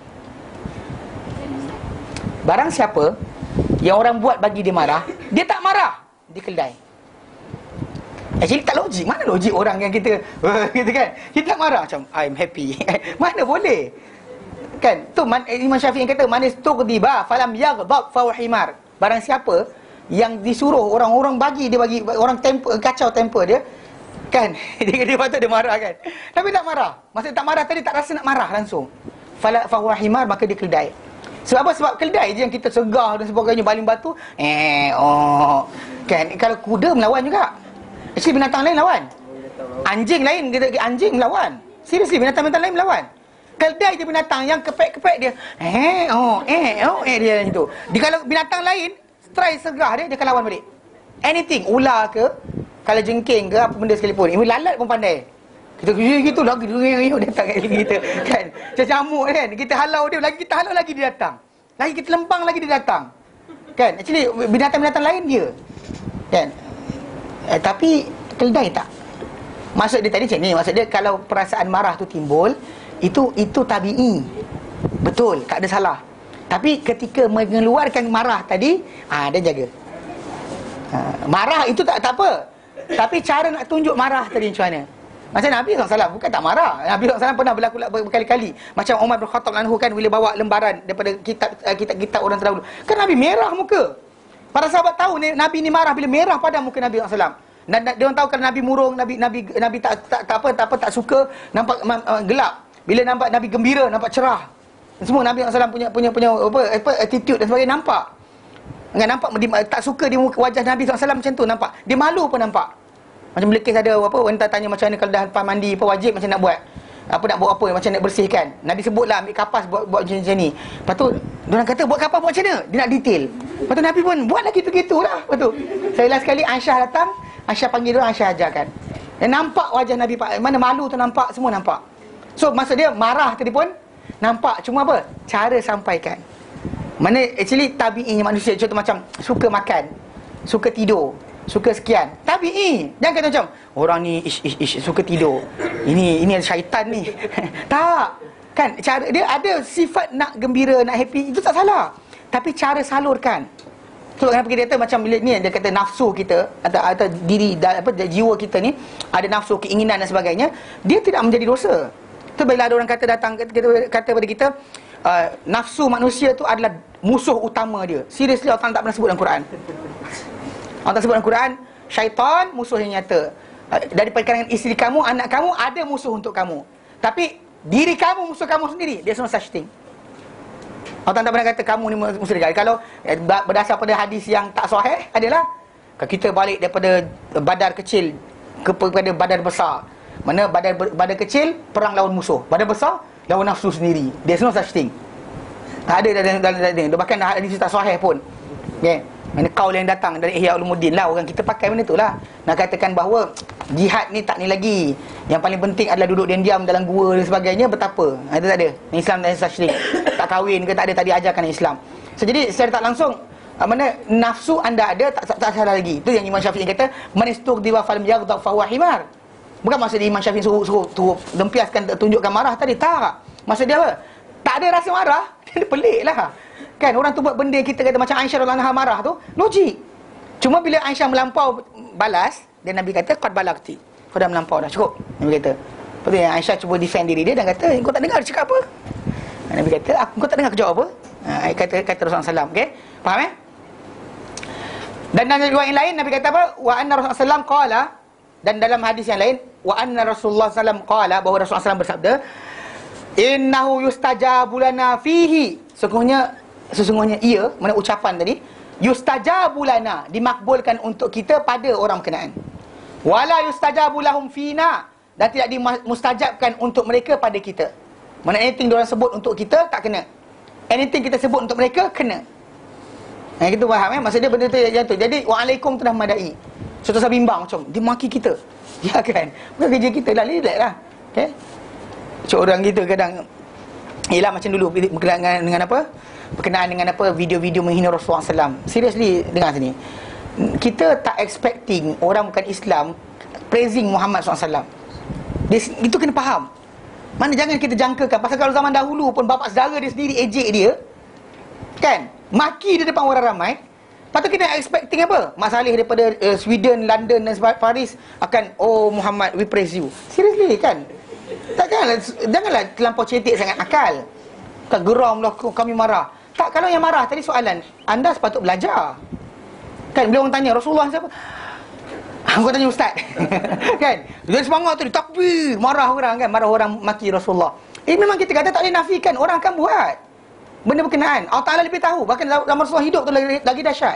Barang siapa yang orang buat bagi dia marah, dia tak marah, dia keledai. Actually tak logik. Mana logik orang yang kita kita kan, kita tak marah macam I'm happy. Mana boleh? Kan? Tu Imam Syafi'i kata manustughdiba falam yaghdab fa huwa himar. Barang siapa yang disuruh orang-orang bagi dia bagi orang temper, kacau temper dia, kan? dia, dia patut dia marah kan, tapi tak marah. Maksud tak marah tadi, tak rasa nak marah langsung. Fala fa huwa himar, maka dia keledai. Sebab apa? Sebab keledai je yang kita segah dan sebagainya, baling batu, eh oh kan. Kalau kuda melawan juga. Actually binatang lain lawan. Anjing lain, kita anjing melawan. Seriously binatang-binatang lain melawan. Keledai je binatang yang kepek-kepek dia, eh oh eh oh eh dia macam tu. Dia kalau binatang lain try segah dia, dia akan lawan balik. Anything, ular ke, kalau jengking ke, apa benda sekalipun. Ini lalat pun pandai. Kita gitu lagi dia datang kat kita kan. Macam camuk kan. Kita halau dia, lagi kita halau lagi dia datang. Lagi kita lempang lagi dia datang. Kan? Actually binatang-binatang lain dia. Kan? Eh, tapi keledai tak. Maksud dia tadi macam ni, maksud dia kalau perasaan marah tu timbul, itu itu tabi'i. Betul, tak ada salah. Tapi ketika mengeluarkan marah tadi, ah dia jaga. Ha, marah itu tak tak apa. Tapi cara nak tunjuk marah tadi macam mana? Macam Nabi sallallahu alaihi wasallam bukan tak marah. Nabi sallallahu alaihi wasallam pernah berlaku berkali-kali. Macam Umar bin Khattab anhu kan, bila bawa lembaran daripada kitab kitab-kitab orang terdahulu. Kan Nabi merah muka. Para sahabat tahu ni Nabi ni marah bila merah pada muka Nabi sallallahu alaihi wasallam. Dan dia orang tahu kalau Nabi murung, Nabi Nabi Nabi tak tak, tak apa tak apa tak suka, nampak uh, gelap. Bila nampak Nabi gembira, nampak cerah. Semua Nabi sallallahu alaihi wasallam punya punya punya apa, apa attitude dan sebagainya nampak. Enggak nampak dia, tak suka di muka wajah Nabi sallallahu alaihi wasallam macam tu nampak. Dia malu pun nampak. Macam bila kes ada apa, wanita tanya macam mana kalau dah lepas mandi apa wajib macam nak buat. Apa nak buat apa, macam nak bersihkan. Nabi sebutlah ambil kapas buat buat macam, macam ni. Lepas tu diorang kata buat kapas buat macam mana? Dia nak detail. Lepas tu Nabi pun buatlah gitu-gitulah. Lepas tu saya last sekali Aisyah datang, Aisyah panggil dia, Aisyah ajarkan. Dan nampak wajah Nabi, mana malu tu nampak, semua nampak. So maksud dia marah tadi pun nampak, cuma apa? Cara sampaikan. Mana actually tabi'inya manusia, contoh macam suka makan, suka tidur, suka sekian. Tabi'i. Jangan kata macam orang ni ish ish ish suka tidur. Ini ini ada syaitan ni. Tak. Kan cara dia ada sifat nak gembira, nak happy, itu tak salah. Tapi cara salurkan. So kenapa kita kata macam bila ni dia kata nafsu kita atau atau diri apa jiwa kita ni ada nafsu, keinginan dan sebagainya, dia tidak menjadi dosa. Tu bila ada orang kata datang kita kata pada kita uh, nafsu manusia tu adalah musuh utama dia. Seriously Allah tak pernah sebut dalam Quran. Allah tak sebut dalam Quran syaitan musuh yang nyata. Uh, daripada kalangan isteri kamu, anak kamu ada musuh untuk kamu. Tapi diri kamu musuh kamu sendiri. There's no such thing. Allah tak pernah kata kamu ni musuh negara. Kalau eh, berdasar pada hadis yang tak sahih adalah kalau kita balik daripada badar kecil kepada badar besar. Mana badar badar kecil perang lawan musuh, badar besar lawan nafsu sendiri. There's no such thing. Tak ada dalam dalam dalam. Bahkan hadis tak sahih pun. Okey. Mana kaul yang datang dari Ihya Ulumuddin lah, orang kita pakai benda tu lah. Nak katakan bahawa jihad ni tak ni lagi. Yang paling penting adalah duduk diam-diam dalam gua dan sebagainya, betapa. Itu tak ada. Islam dan such thing. Tak kahwin ke tak ada, tak diajarkan Islam. So jadi secara tak langsung mana nafsu anda ada tak, tak, tak salah lagi. Itu yang Imam Syafi'i kata, man istughdiwa falam yaghdab fa huwa himar. Bukan maksud Imam Syafi'i suruh suruh, suruh lempiaskan, tunjukkan marah tadi, tak. Maksud dia apa? Tak ada rasa marah. Dia peliklah. Kan orang tu buat benda kita kata macam Aisyah radhiyallahu anha marah tu, logik. Cuma bila Aisyah melampau balas, dan Nabi kata qad balagti. Kau dah melampau dah, cukup. Nabi kata. Lepas tu yang Aisyah cuba defend diri dia dan kata, kau tak dengar dia cakap apa? Nabi kata, kau tak dengar aku jawab apa? Ha, kata kata Rasulullah sallallahu alaihi wasallam, okey? Faham eh? Dan dalam riwayat yang lain Nabi kata apa? Wa anna Rasulullah sallallahu alaihi wasallam qala, dan dalam hadis yang lain wa anna Rasulullah sallallahu alaihi wasallam qala, bahawa Rasulullah sallallahu alaihi wasallam bersabda, innahu yustajabu lana fihi. Sesungguhnya sesungguhnya ia, mana ucapan tadi, yustajabu lana, dimakbulkan untuk kita pada orang berkenaan. Wala yustajabu lahum fina, dan tidak dimustajabkan untuk mereka pada kita. Mana anything diorang sebut untuk kita tak kena. Anything kita sebut untuk mereka kena. Nah, kita faham eh? Maksud dia benda tu yang tu. Jadi waalaikum tu dah madai. Contoh saya bimbang macam dia maki kita. Ya kan? Bukan kerja kita lah, relax lah. Okey. So orang kita kadang ialah macam dulu berkenaan dengan apa? Berkenaan dengan apa? Video-video menghina Rasulullah sallallahu alaihi wasallam. Seriously dengar sini. Kita tak expecting orang bukan Islam praising Muhammad sallallahu alaihi wasallam. Dia, itu kena faham. Mana jangan kita jangkakan. Pasal kalau zaman dahulu pun bapa saudara dia sendiri ejek dia, kan, maki dia depan orang ramai. Lepas tu kita expecting apa? Mak Saleh daripada uh, Sweden, London dan Paris akan, oh Muhammad, we praise you. Seriously kan? Takkanlah, janganlah terlampau cetek sangat akal. Tak geram lah kami marah. Tak, kalau yang marah tadi soalan, anda sepatut belajar. Kan bila orang tanya Rasulullah siapa? Aku tanya ustaz. Kan? Dia semangat tu, takbir, marah orang kan, marah orang maki Rasulullah. Eh memang kita kata tak boleh nafikan, orang akan buat benda berkenaan. Allah Ta'ala lebih tahu. Bahkan dalam Rasulullah hidup tu lagi, lagi dahsyat.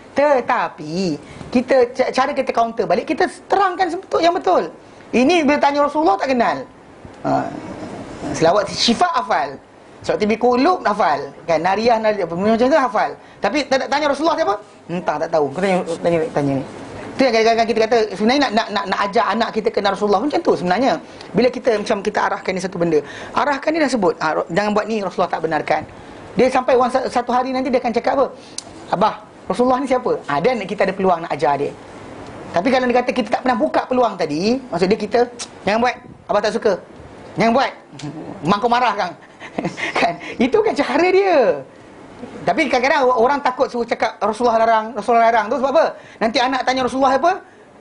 Tetapi kita cara kita counter balik, kita terangkan sebetul yang betul. Ini bila tanya Rasulullah tak kenal. Ha, selawat syifa hafal. Selawat tibi qulub hafal. Kan nariyah nariyah macam tu hafal. Tapi tak tanya Rasulullah siapa? Entah, tak tahu. Kau tanya tanya tanya ni. Tu yang kadang-kadang kita kata sebenarnya nak nak nak, nak ajar anak kita kenal Rasulullah macam tu sebenarnya. Bila kita macam kita arahkan ni satu benda. Arahkan ni dah sebut, ha, jangan buat ni, Rasulullah tak benarkan. Dia sampai satu hari nanti dia akan cakap apa? Abah, Rasulullah ni siapa? Ha, dan kita ada peluang nak ajar dia. Tapi kalau dia kata kita tak pernah buka peluang tadi, maksud dia kita jangan buat, abah tak suka. Jangan buat. Mak kau marah kan? Kan? Itu kan cara dia. Tapi kadang-kadang orang takut suruh cakap Rasulullah larang, Rasulullah larang tu sebab apa? Nanti anak tanya Rasulullah apa?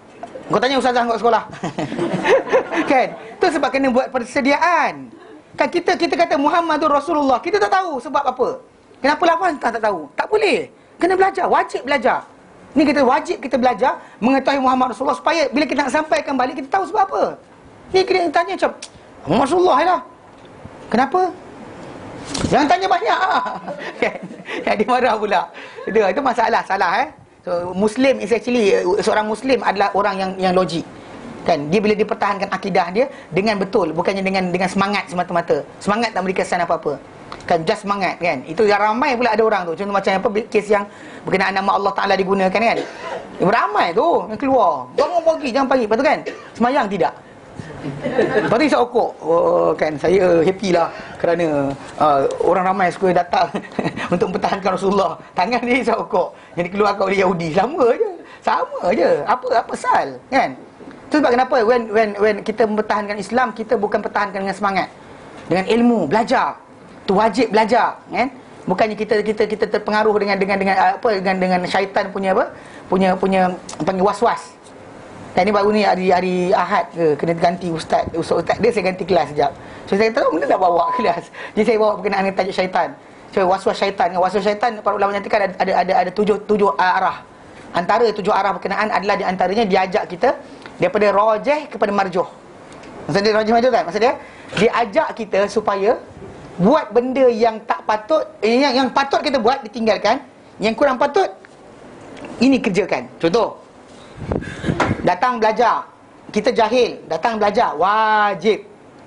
Kau tanya ustazah kau sekolah. Kan? Tu sebab kena buat persediaan. Kan kita kita kata Muhammadur Rasulullah, kita tak tahu sebab apa. Kenapa lafaz tak, tak tahu? Tak boleh. Kena belajar, wajib belajar. Ni kita wajib kita belajar mengetahui Muhammad Rasulullah supaya bila kita nak sampaikan balik kita tahu sebab apa. Ni kena tanya macam Muhammad Rasulullah lah. Kenapa? Jangan tanya banyak ah. Kan? Dia marah pula. Itu itu masalah, salah eh. So Muslim is actually, seorang Muslim adalah orang yang yang logik. Kan, dia bila dipertahankan akidah dia dengan betul, bukannya dengan dengan semangat semata-mata. Semangat tak beri kesan apa-apa. Kan, just semangat kan. Itu yang ramai pula ada orang tu. Contoh macam apa kes yang berkenaan nama Allah Taala digunakan kan. Yang ramai tu yang keluar. Bangun pagi, jangan pagi, betul kan? Semayang tidak. Lepas tu isap okok. Oh, kan, saya happy lah kerana uh, orang ramai suka datang untuk mempertahankan Rasulullah. Tangan dia isap okok yang dikeluarkan oleh Yahudi. Sama je. Sama je. Apa apa sal kan? Itu sebab kenapa when when when kita mempertahankan Islam, kita bukan pertahankan dengan semangat, dengan ilmu, belajar. Tu wajib belajar kan? Bukannya kita kita kita terpengaruh dengan dengan dengan apa dengan dengan syaitan punya apa? Punya punya panggil was-was. Dan ni baru ni hari hari Ahad ke kena ganti ustaz. Ustaz, ustaz dia saya ganti kelas sekejap. So saya kata, benda nak bawa kelas. Jadi saya bawa berkenaan dengan tajuk syaitan. So was-was syaitan. Was-was syaitan para ulama nyatakan ada ada ada, ada tujuh tujuh arah. Antara tujuh arah berkenaan adalah di antaranya diajak kita daripada rajih kepada marjuh. Maksud dia rajih marjuh kan? Maksud dia dia ajak kita supaya buat benda yang tak patut, eh, yang, yang patut kita buat ditinggalkan, yang kurang patut ini kerjakan. Contoh, datang belajar, kita jahil, datang belajar wajib.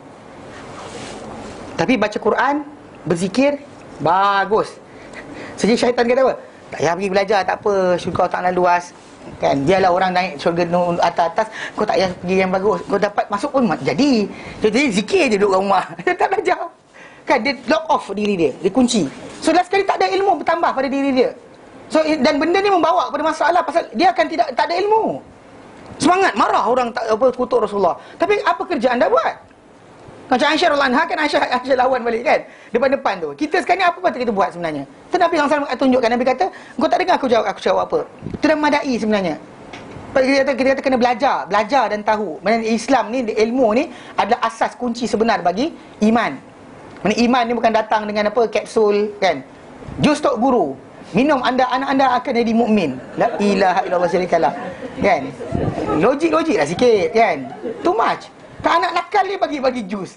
Tapi baca Quran, berzikir, bagus. Sejak syaitan kata apa? Tak payah pergi belajar, tak apa, syurga tak nak luas. Kan, biarlah orang naik syurga atas-atas, kau tak payah pergi yang bagus, kau dapat masuk pun jadi. Jadi zikir je duduk kat rumah. Dia tak belajar. Kan, dia lock off diri dia, dia kunci. So last sekali tak ada ilmu bertambah pada diri dia. So dan benda ni membawa kepada masalah pasal dia akan tidak tak ada ilmu. Semangat, marah orang tak apa kutuk Rasulullah. Tapi apa kerja anda buat? Macam Aisyah radhiyallahu anha kan, Aisyah, Aisyah lawan balik kan depan-depan tu. Kita sekarang ni apa patut kita buat sebenarnya? Tu Nabi sallallahu alaihi wasallam tunjukkan, Nabi kata, "Kau tak dengar aku jawab aku jawab apa?" Itu dah madai sebenarnya. Kita kata, kita kata kena belajar, belajar dan tahu. Maksudnya Islam ni, ilmu ni adalah asas kunci sebenar bagi iman. Maksudnya iman ni bukan datang dengan apa kapsul kan. Jus tok guru. Minum anda anak anda akan jadi mukmin. La ilaha illallah syarikalah. Kan? Logik-logik lah sikit kan. Too much. Tak anak nakal dia bagi-bagi jus.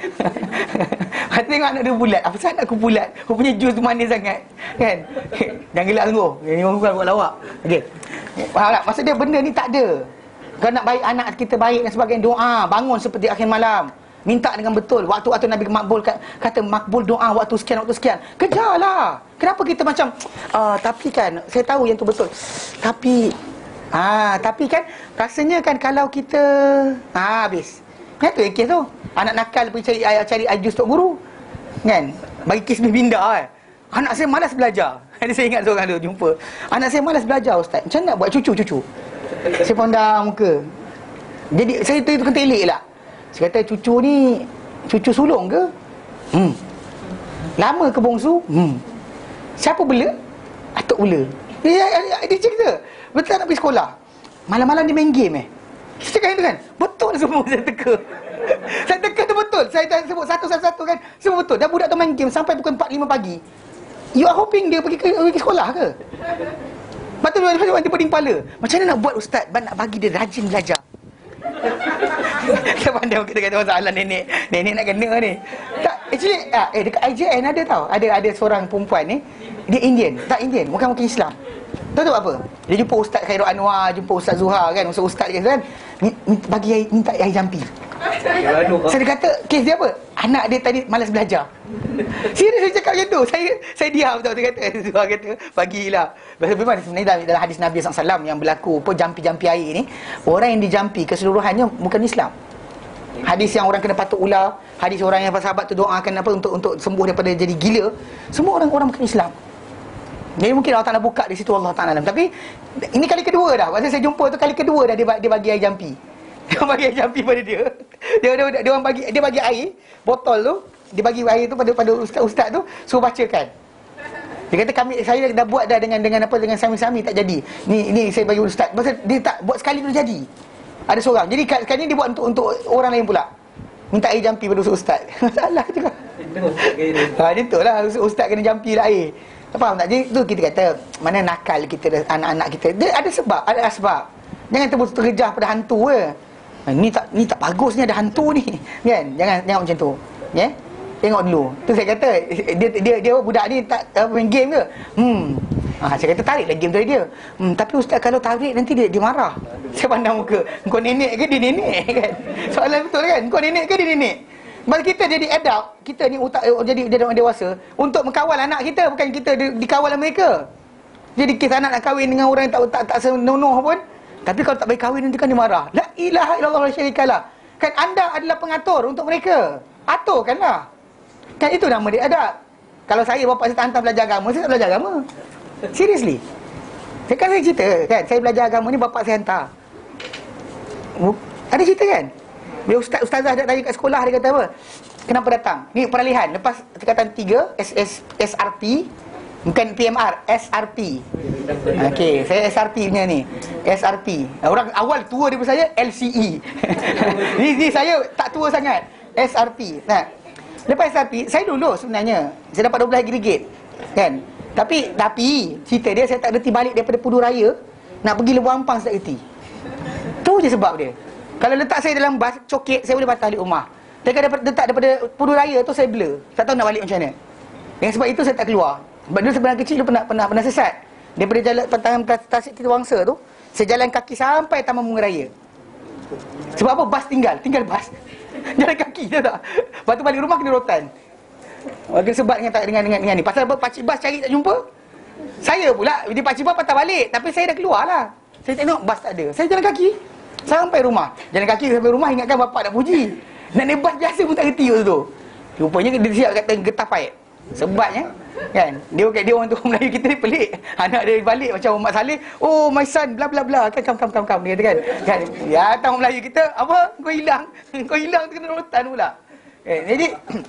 Aku tengok anak dia bulat. Apa sahaja aku bulat? Aku punya jus tu manis sangat. Kan? Jangan gelak tunggu. Ini orang bukan buat lawak. Okey. Faham tak? Maksud dia benda ni tak ada. Kalau nak baik anak kita baik dan sebagainya, doa, bangun seperti akhir malam. Minta dengan betul. Waktu-waktu Nabi makbul kata makbul doa waktu sekian, waktu sekian. Kejarlah. Kenapa kita macam uh, tapi kan saya tahu yang tu betul. Tapi ah, tapi kan rasanya kan kalau kita ah, habis. Kan tu kes tu. Anak nakal pergi cari cari ajus tok guru. Kan? Bagi kes binda kan. Anak saya malas belajar. Ada saya ingat seorang tu jumpa. Anak saya malas belajar ustaz. Macam nak buat cucu-cucu? Saya pandang muka. Jadi saya tu kata elok lah. Saya kata cucu ni cucu sulung ke? Hmm. Lama ke bongsu? Hmm. Siapa bela? Atuk bela. Dia, dia, dia cerita. Betul nak pergi sekolah. Malam-malam dia main game eh. Saya cakap itu kan. Betul semua saya teka. Saya teka tu betul. Saya dah sebut satu-satu kan. Semua betul. Dan budak tu main game sampai pukul empat lima pagi. You are hoping dia pergi ke, pergi ke sekolah ke? Lepas tu dia pening kepala. Macam mana nak buat ustaz? Nak bagi dia rajin belajar. Kita pandai kita kata masalah nenek. Nenek nak kena ni. Tak, actually ah, eh dekat I J N ada tau. Ada ada seorang perempuan ni, dia Indian. Tak Indian, bukan mungkin Islam. Tahu tak apa? Dia jumpa Ustaz Khairul Anwar, jumpa Ustaz Zuhar kan, ustaz-ustaz dia kan. Bagi air, minta air jampi. Saya kata, kes dia apa? Anak dia tadi malas belajar. Serius saya cakap macam tu. Saya saya diam tau. Dia kata, Zuhar kata, bagilah. Memang sebenarnya dalam hadis Nabi sallallahu alaihi wasallam yang berlaku apa jampi-jampi air ni, orang yang dijampi keseluruhannya bukan Islam. Hadis yang orang kena patuk ular, hadis orang yang sahabat tu doakan apa untuk untuk sembuh daripada jadi gila, semua orang-orang bukan Islam. Jadi mungkin Allah Ta'ala buka di situ, Allah Ta'ala alam. Tapi ini kali kedua dah. Masa saya jumpa tu kali kedua dah dia, dia bagi air jampi. Dia bagi air jampi pada dia. Dia dia, dia, dia orang bagi dia bagi air botol tu, dia bagi air tu pada pada ustaz-ustaz tu suruh bacakan. Dia kata kami saya dah buat dah dengan dengan apa dengan sami-sami tak jadi. Ni ni saya bagi ustaz. Pasal dia tak buat sekali tu jadi. Ada seorang. Jadi sekarang ni dia buat untuk untuk orang lain pula. Minta air jampi pada ustaz. Masalah juga. Ha, dia tu lah ustaz kena jampi lah air. Faham tak? Jadi tu kita kata mana nakal kita, anak-anak kita. Dia ada sebab, ada sebab. Jangan terus terjah pada hantu ke. Ni tak ni tak bagus ni, ada hantu ni. Kan? Jangan jangan macam tu. Ya. Yeah? Tengok dulu. Tu saya kata dia dia dia budak ni tak uh, main game ke? Hmm. Ha, saya kata tariklah game dari dia. Hmm, tapi ustaz kalau tarik nanti dia dia marah. Saya pandang muka. Kau nenek ke dia nenek kan? Soalan betul kan? Kau nenek ke dia nenek? Masa kita jadi adult, kita ni utak jadi dia orang dewasa untuk mengkawal anak kita, bukan kita di, dikawal oleh mereka. Jadi kes anak nak kahwin dengan orang yang tak tak, tak senonoh pun, tapi kalau tak baik kahwin nanti kan dia marah. La ilaha illallah wa syarikalah. Kan anda adalah pengatur untuk mereka. Aturkanlah. Kan itu nama dia adab. Kalau saya bapak saya tak hantar belajar agama, saya tak belajar agama. Seriously. Saya kan saya cerita kan, saya belajar agama ni bapak saya hantar. Ada cerita kan? Bila ustaz ustazah dah tanya kat sekolah, dia kata apa? Kenapa datang? Ni peralihan lepas tingkatan tiga S S S R P, bukan P M R, S R P. Okey, saya S R P punya ni. S R P. Orang awal tua daripada saya L C E. ni, ni saya tak tua sangat. S R P. Nah. Lepas S R P, saya lulus sebenarnya. Saya dapat dua belas ringgit. Kan? Tapi tapi cerita dia saya tak reti balik daripada Pudu Raya nak pergi Lebuh Ampang, saya tak reti. Tu je sebab dia. Kalau letak saya dalam bas coket, saya boleh patah balik rumah. Tapi kalau letak daripada Pudu Raya tu saya blur. Tak tahu nak balik macam mana. Dengan sebab itu saya tak keluar. Sebab dulu sebenarnya kecil dia pernah pernah pernah sesat. Daripada jalan tangan Tasik Titi Wangsa tu, saya jalan kaki sampai Taman Bunga Raya. Sebab apa? Bas tinggal, tinggal bas. Jalan kaki je tak. Lepas tu balik rumah kena rotan. Kena sebat dengan dengan dengan, dengan ni. Pasal apa pakcik bas cari tak jumpa. Saya pula dia pakcik bas patah balik, tapi saya dah keluar lah. Saya tengok bas tak ada. Saya jalan kaki sampai rumah. Jalan kaki sampai rumah, ingatkan bapak nak puji. Nak naik bas biasa pun tak reti waktu tu. Rupanya dia siap kata getah paip. Sebatnya kan. Dia dia orang tu Melayu kita ni pelik. Anak dia balik macam Muhammad Saleh, "Oh my son bla bla bla." Kan kam kam kam kam dia kata kan. Kan. Ya tahu Melayu kita, "Apa? Kau hilang. Kau hilang tu kena rotan pula." Eh, jadi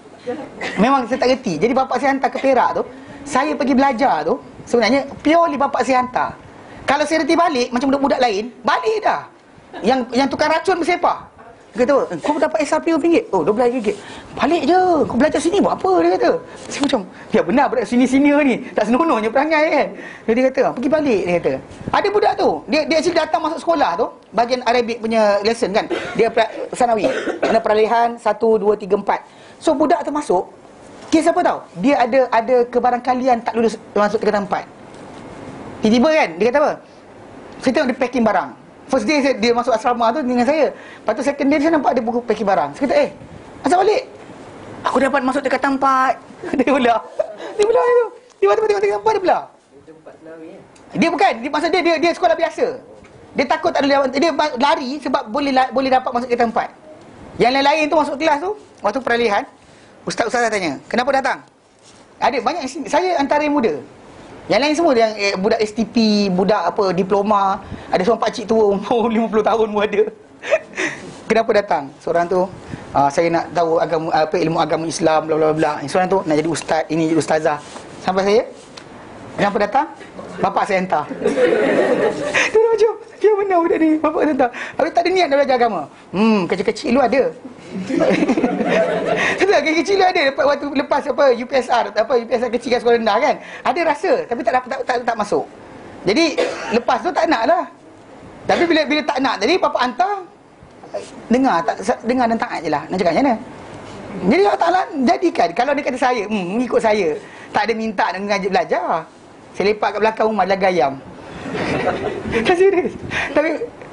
memang saya tak reti. Jadi bapak saya hantar ke Perak tu, saya pergi belajar tu sebenarnya purely bapak saya hantar. Kalau saya reti balik macam budak-budak lain, balik dah. Yang yang tukar racun bersepah. Dia kata, "Kau dapat S R P berapa ringgit?" "Oh, dua belas ringgit." "Balik je. Kau belajar sini buat apa?" Dia kata. Saya macam, "Ya benar, budak sini-sini ni. Tak senonohnya perangai kan." Jadi dia kata, "Pergi balik." Dia kata. Ada budak tu, dia dia actually datang masuk sekolah tu, bahagian Arabic punya lesson kan. Dia sanawi. Ada peralihan satu, dua, tiga, empat. So budak tu masuk, kes apa tahu? Dia ada ada kebarangkalian tak lulus masuk tingkatan empat. Tiba-tiba kan, dia kata apa? Saya tengok dia packing barang. First day saya, dia masuk asrama tu dengan saya. Lepas tu second day saya nampak dia buku packing barang. Saya kata, "Eh, asal balik?" "Aku dapat masuk tingkatan empat." Dia pula. Dia pula tu. Dia waktu tengok tingkatan empat dia pula. Dia bukan, dia maksud dia dia, dia sekolah biasa. Dia takut tak ada dia lari sebab boleh boleh dapat masuk tingkatan empat. Yang lain-lain tu masuk kelas tu, waktu peralihan, ustaz-ustaz tanya, "Kenapa datang?" Ada banyak saya antara yang muda. Yang lain semua yang eh, budak S T P, budak apa diploma, ada seorang pakcik tua umur lima puluh tahun pun ada. Kenapa datang? Seorang tu, uh, saya nak tahu agama apa ilmu agama Islam bla bla bla. Seorang tu nak jadi ustaz, ini jadi ustazah. Sampai saya, kenapa datang? Bapak saya hantar. Tu macam, ya benar budak ni, bapak saya hantar. Habis tak ada niat nak belajar agama. Hmm, kecil-kecil lu ada. Sudah kecil-kecil lu ada lepas waktu lepas apa U P S R, apa U P S R kecil kat sekolah rendah kan. Ada rasa tapi tak tak tak, tak, tak masuk. Jadi lepas tu tak nak lah. Tapi bila bila tak nak tadi bapak hantar, dengar tak dengar dan taat je lah. Nak cakap macam mana? Jadi Allah Ta'ala jadikan, kalau dia kata saya, hmm, mengikut saya, tak ada minta nak mengajar belajar, saya lepak kat belakang rumah dalam gayam. Tak serius. Tapi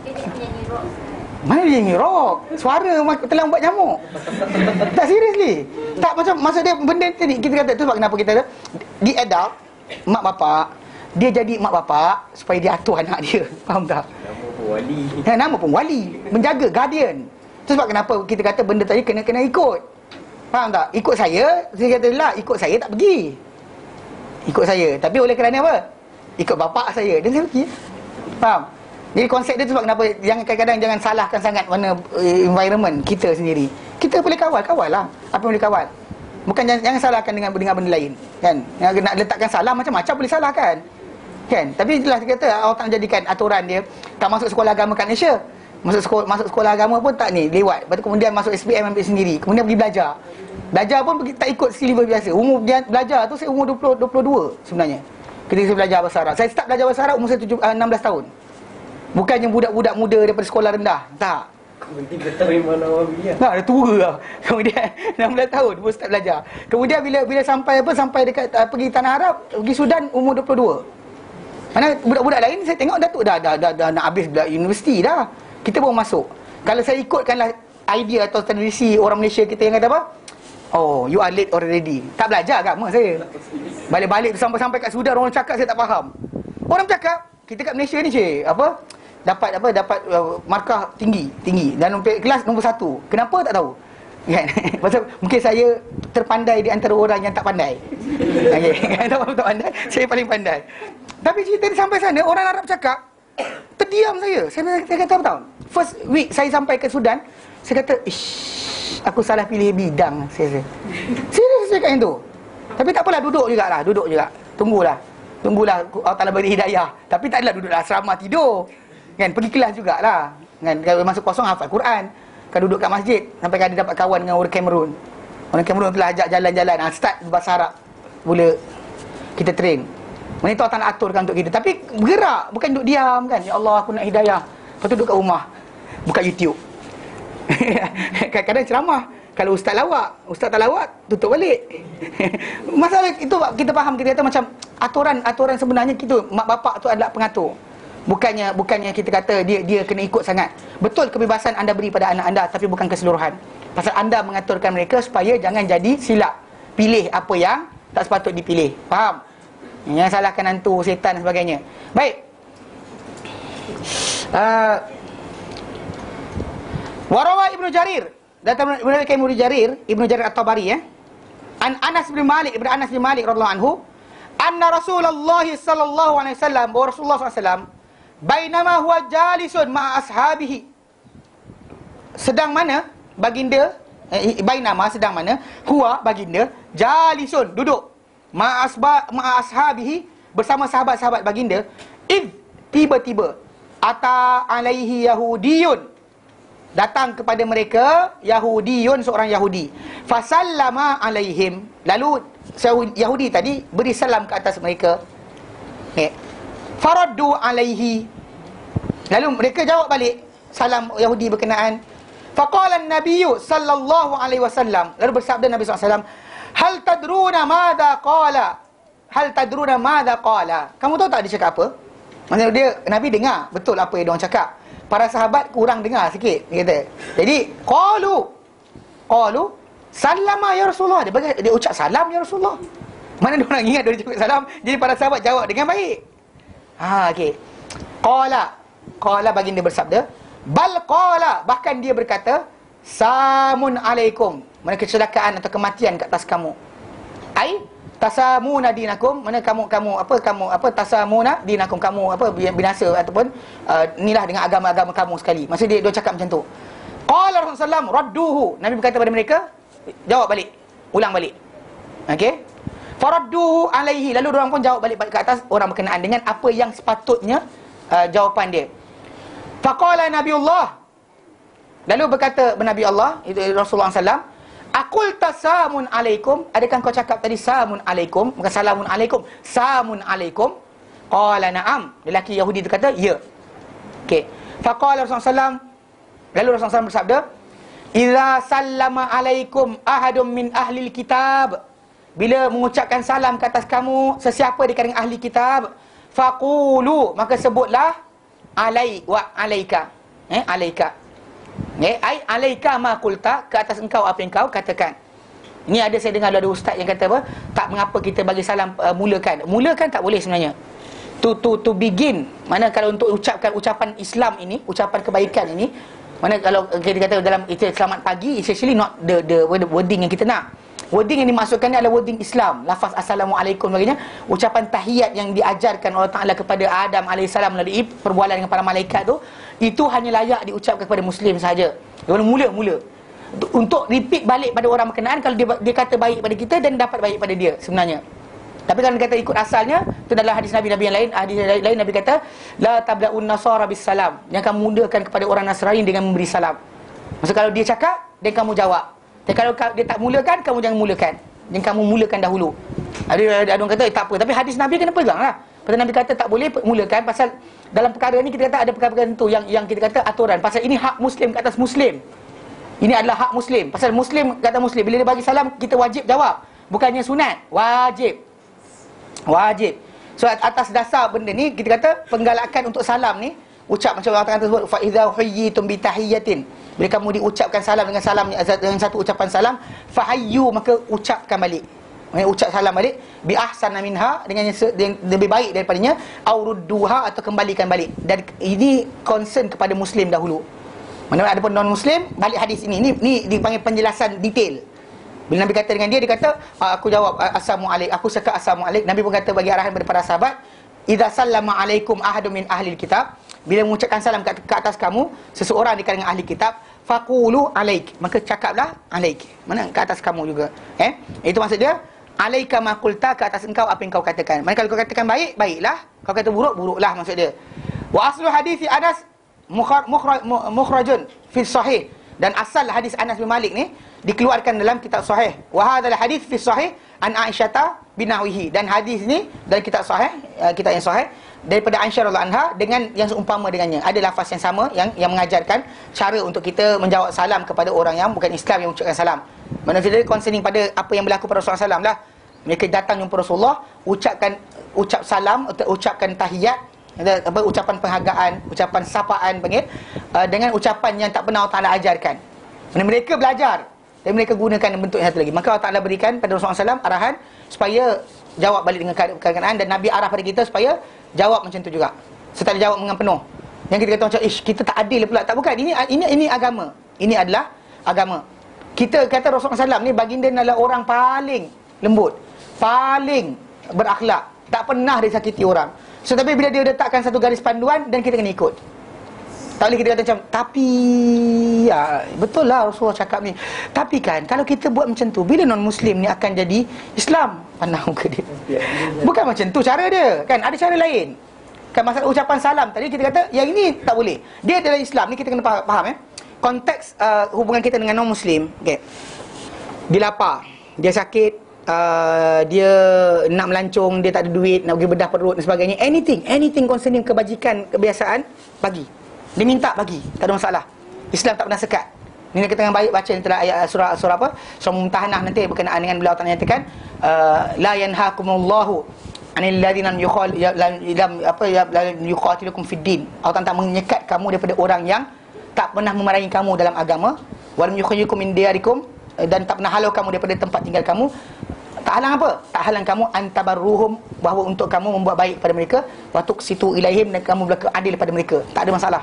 mana dia ngerok? Suara telah buat nyamuk. Tak seriously. Tak macam maksud dia benda tadi kita kata tu sebab kenapa kita di adult mak bapak, dia jadi mak bapak supaya dia atur anak dia. Faham tak? Nama pun wali. Ya, nama pun wali, menjaga guardian. Tu sebab kenapa kita kata benda tadi kena kena ikut. Faham tak? Ikut saya, saya kata lah ikut saya tak pergi. Ikut saya. Tapi oleh kerana apa? Ikut bapak saya dan saya pergi. Faham? Jadi konsep dia tu sebab kenapa jangan kadang-kadang jangan salahkan sangat mana uh, environment kita sendiri. Kita boleh kawal, kawal lah. Apa yang boleh kawal? Bukan jangan, jangan salahkan dengan dengan benda lain, kan? Yang nak letakkan salah macam-macam boleh salahkan. Kan? Tapi itulah saya kata Allah tak jadikan aturan dia tak masuk sekolah agama kat Malaysia. Masuk sekolah, masuk sekolah agama pun tak ni, lewat. Lepas tu kemudian masuk S P M ambil sendiri. Kemudian pergi belajar. Belajar pun pergi, tak ikut silibus biasa. Umur dia belajar tu saya umur dua puluh, dua puluh dua sebenarnya. Ketika saya belajar bahasa Arab. Saya start belajar bahasa Arab umur saya tujuh, enam belas tahun. Bukannya budak-budak muda daripada sekolah rendah. Tak. Tiga tahun mana Awabiyah. Nah, dah tua lah. Kemudian enam belas tahun baru start belajar. Kemudian bila bila sampai apa sampai dekat uh, pergi tanah Arab, pergi Sudan umur dua puluh dua. Mana budak-budak lain saya tengok Datuk dah dah dah, dah, dah nak habis universiti dah. Kita baru masuk. Kalau saya ikutkanlah idea atau tradisi orang Malaysia kita yang kata apa? Oh, you are late already. Tak belajar agama saya. Balik-balik tu sampai-sampai kat Sudan orang cakap saya tak faham. Orang cakap kita kat Malaysia ni cik, apa? Dapat apa? Dapat uh, markah tinggi, tinggi dan kelas nombor satu. Kenapa tak tahu? Kan? Pasal mungkin saya terpandai di antara orang yang tak pandai. Okey, tak tak pandai, saya paling pandai. Tapi cerita ni sampai sana orang Arab cakap, terdiam saya. Saya, saya kata apa tahu? First week saya sampai ke Sudan, saya kata, ish, aku salah pilih bidang. Saya, saya. Serius saya cakap yang tu. Tapi tak apalah, duduk jugalah, duduk juga. Tunggulah. Tunggulah Allah Ta'ala beri hidayah. Tapi tak adalah duduk dalam asrama tidur. Kan, pergi kelas jugalah. Kan, kalau masuk kosong hafal Quran. Kan duduk kat masjid sampai ada dapat kawan dengan orang Cameroon. Orang Cameroon telah ajak jalan-jalan. Ha, start bahasa Arab. Mula kita train. Mana tu Allah Ta'ala aturkan untuk kita. Tapi bergerak, bukan duduk diam kan. Ya Allah, aku nak hidayah. Lepas tu duduk kat rumah, buka YouTube. Kadang-kadang ceramah. Kalau ustaz lawak, ustaz tak lawak, tutup balik. Masalah itu kita faham, kita kata macam aturan-aturan sebenarnya kita, mak bapak tu adalah pengatur. Bukannya bukannya kita kata dia dia kena ikut sangat. Betul kebebasan anda beri pada anak anda, tapi bukan keseluruhan. Pasal anda mengaturkan mereka supaya jangan jadi silap. Pilih apa yang tak sepatut dipilih. Faham? Yang salahkan hantu, setan dan sebagainya. Baik. Uh, Warawa Ibnu Jarir, datang dari Ibnu Jarir, Ibnu Jarir At-Tabari ya. An Anas bin Malik, Ibnu Anas bin Malik radhiyallahu anhu, anna Rasulullah sallallahu alaihi wasallam, bahwa Rasulullah sallallahu alaihi wasallam bainama huwa jalisun ma'a ashabihi, sedang mana baginda eh, bainama sedang mana huwa baginda jalisun duduk ma'a ma'a ashabihi bersama sahabat-sahabat baginda, id tiba-tiba ata alaihi yahudiyun, datang kepada mereka Yahudiyun, seorang Yahudi. Fasallama alaihim, lalu Yahudi tadi beri salam ke atas mereka. Okay. Faraddu alaihi, lalu mereka jawab balik salam Yahudi berkenaan. Faqala an-nabiyyu sallallahu alaihi wasallam, lalu bersabda Nabi sallallahu alaihi wasallam, hal tadruna madza qala? Hal tadruna madza qala? Kamu tahu tak dia cakap apa? Maksudnya dia, Nabi dengar betul apa yang diorang cakap. Para sahabat kurang dengar sikit, dia kata. Jadi, qalu qalu salama ya Rasulullah. Dia bagi, dia ucap salam ya Rasulullah. Mana dia orang ingat dia ucap salam. Jadi para sahabat jawab dengan baik. Ha, okey. Qala, qala baginda bersabda, bal qala, bahkan dia berkata, samun alaikum, mana kecelakaan atau kematian ke atas kamu. Ai tasamuna dinakum, mana kamu kamu apa kamu apa tasamuna dinakum, kamu apa binasa ataupun uh, inilah dengan agama-agama kamu sekali. Maksud dia dia cakap macam tu. Qala Rasulullah sallallahu alaihi wasallam radduhu, Nabi berkata pada mereka, jawab balik, ulang balik. Okey, faradduhu alaihi, lalu orang pun jawab balik ke atas orang berkenaan dengan apa yang sepatutnya uh, jawapan dia. Faqala Nabiullah, lalu berkata Nabi Allah, itu Rasulullah sallallahu alaihi wasallam, aqul tasamun alaikum, adakah kau cakap tadi samun alaikum, bukan salamun alaikum, samun alaikum? Qala na'am, lelaki Yahudi itu kata ya. Okey, faqala Rasulullah sallallahu alaihi wasallam, lalu Rasulullah sallallahu alaihi wasallam bersabda, idza sallama alaikum ahadun min ahli kitab, bila mengucapkan salam ke atas kamu sesiapa di kalangan ahli kitab, faqulu, maka sebutlah alai wa alaika, eh alaika, eh ai alaika ma qulta, ke atas engkau apa yang kau katakan. Ini ada saya dengar ada ustaz yang kata apa, tak mengapa kita bagi salam uh, mulakan. Mulakan tak boleh sebenarnya. To to to begin. Mana kalau untuk ucapkan ucapan Islam ini, ucapan kebaikan ini, mana kalau kita kata dalam itu selamat pagi, it's actually not the the wording yang kita nak. Wording yang dimasukkan ni adalah wording Islam, lafaz assalamualaikum sebagainya, ucapan tahiyat yang diajarkan Allah Taala kepada Adam alaihissalam melalui perbualan dengan para malaikat tu, itu hanya layak diucapkan kepada muslim saja. Dia mula-mula untuk repeat balik pada orang berkenaan, kalau dia dia kata baik pada kita dan dapat baik pada dia sebenarnya. Tapi kalau kata ikut asalnya, itu adalah hadis Nabi-Nabi yang lain. Hadis lain, lain Nabi kata, la tabla'un nasara bis salam. Yang kamu mulakan kepada orang Nasrani dengan memberi salam. Maksud kalau dia cakap, dan kamu jawab. Dan kalau dia tak mulakan, kamu jangan mulakan. Jangan kamu mulakan dahulu. Ada ada orang kata eh, tak apa, tapi hadis Nabi kena peganglah. Pasal Nabi kata tak boleh mulakan pasal dalam perkara ni kita kata ada perkara-perkara tertentu yang yang kita kata aturan. Pasal ini hak muslim ke atas muslim. Ini adalah hak muslim. Pasal muslim kata muslim, bila dia bagi salam kita wajib jawab. Bukannya sunat, wajib. Wajib. So atas dasar benda ni kita kata penggalakan untuk salam ni, ucap macam orang kata sebut fa idza huyyitum bi tahiyyatin. Bila kamu diucapkan salam dengan salam dengan satu ucapan salam, fahayyu, maka ucapkan balik. Maksudnya ucap salam balik bi ahsana minha, dengan yang, yang lebih baik daripadanya, au rudduha, atau kembalikan balik. Dan ini concern kepada muslim dahulu. Mana ada pun non muslim balik hadis ini. Ini ni dipanggil penjelasan detail. Bila Nabi kata dengan dia, dia kata, aku jawab assalamualaikum, aku cakap assalamualaikum. Nabi pun kata bagi arahan kepada para sahabat, idza sallama alaikum ahadun min ahli kitab, bila mengucapkan salam ke, ke atas kamu seseorang di kalangan ahli kitab, faqulu alaik, maka cakaplah alaik. Mana ke atas kamu juga. Eh? Itu maksud dia, alaika ma qulta, ke atas engkau apa yang kau katakan. Maka kalau kau katakan baik, baiklah. Kau kata buruk, buruklah maksud dia. Wa aslu hadis Anas mukhrajun fi sahih, dan asal hadis Anas bin Malik ni dikeluarkan dalam kitab sahih. Wa hadzal hadis fi sahih an Aisyah binahwihi, dan hadis ni dalam kitab sahih, kitab yang sahih daripada Aisyah radhiyallahu anha dengan yang seumpama dengannya. Ada lafaz yang sama yang yang mengajarkan cara untuk kita menjawab salam kepada orang yang bukan Islam yang mengucapkan salam. Maksudnya concerning pada apa yang berlaku pada Rasulullah sallallahu alaihi wasallam lah. Mereka datang jumpa Rasulullah, ucapkan ucap salam atau ucapkan tahiyat, apa ucapan penghargaan, ucapan sapaan panggil, uh, dengan ucapan yang tak pernah Allah Taala ajarkan. Dan mereka belajar dan mereka gunakan bentuk yang satu lagi. Maka Allah Taala berikan pada Rasulullah sallallahu alaihi wasallam arahan supaya jawab balik dengan keadaan, dan Nabi arah pada kita supaya jawab macam tu juga. Serta jawab dengan penuh. Yang kita kata macam ish, kita tak adil pula. Tak, bukan. Ini ini ini agama. Ini adalah agama. Kita kata Rasulullah sallallahu alaihi wasallam ni baginda adalah orang paling lembut, paling berakhlak, tak pernah disakiti orang. So tapi bila dia letakkan satu garis panduan, dan kita kena ikut. Tak boleh kita kata macam, tapi ya, betul lah Rasulullah cakap ni. Tapi kan kalau kita buat macam tu, bila non-Muslim ni akan jadi Islam, pandang muka dia. Bukan macam tu cara dia. Kan ada cara lain. Kan masalah ucapan salam tadi kita kata yang ini tak boleh. Dia adalah Islam ni, kita kena faham, faham eh. Konteks uh, hubungan kita dengan non-Muslim, okay. Dia lapar, dia sakit, uh, dia nak melancong, dia tak ada duit, nak pergi bedah perut dan sebagainya. Anything, anything concerning kebajikan, kebiasaan, bagi. Dia minta bagi, tak ada masalah. Islam tak pernah sekat. Ini kita dengan baik baca antara ayat surah surah apa? Surah Mumtahanah nanti berkenaan dengan beliau Taala nyatakan, uh, la yanhaakumullahu 'anil ladzina yukhal lam apa lam yuqatilukum fid din. Allah tak menyekat kamu daripada orang yang tak pernah memerangi kamu dalam agama, walam yukhrijukum min diyarikum, dan tak pernah halau kamu daripada tempat tinggal kamu. Tak halang apa? Tak halang kamu antabarruhum, bahawa untuk kamu membuat baik pada mereka, wa tuqsitu ilaihim, dan kamu berlaku adil pada mereka. Tak ada masalah.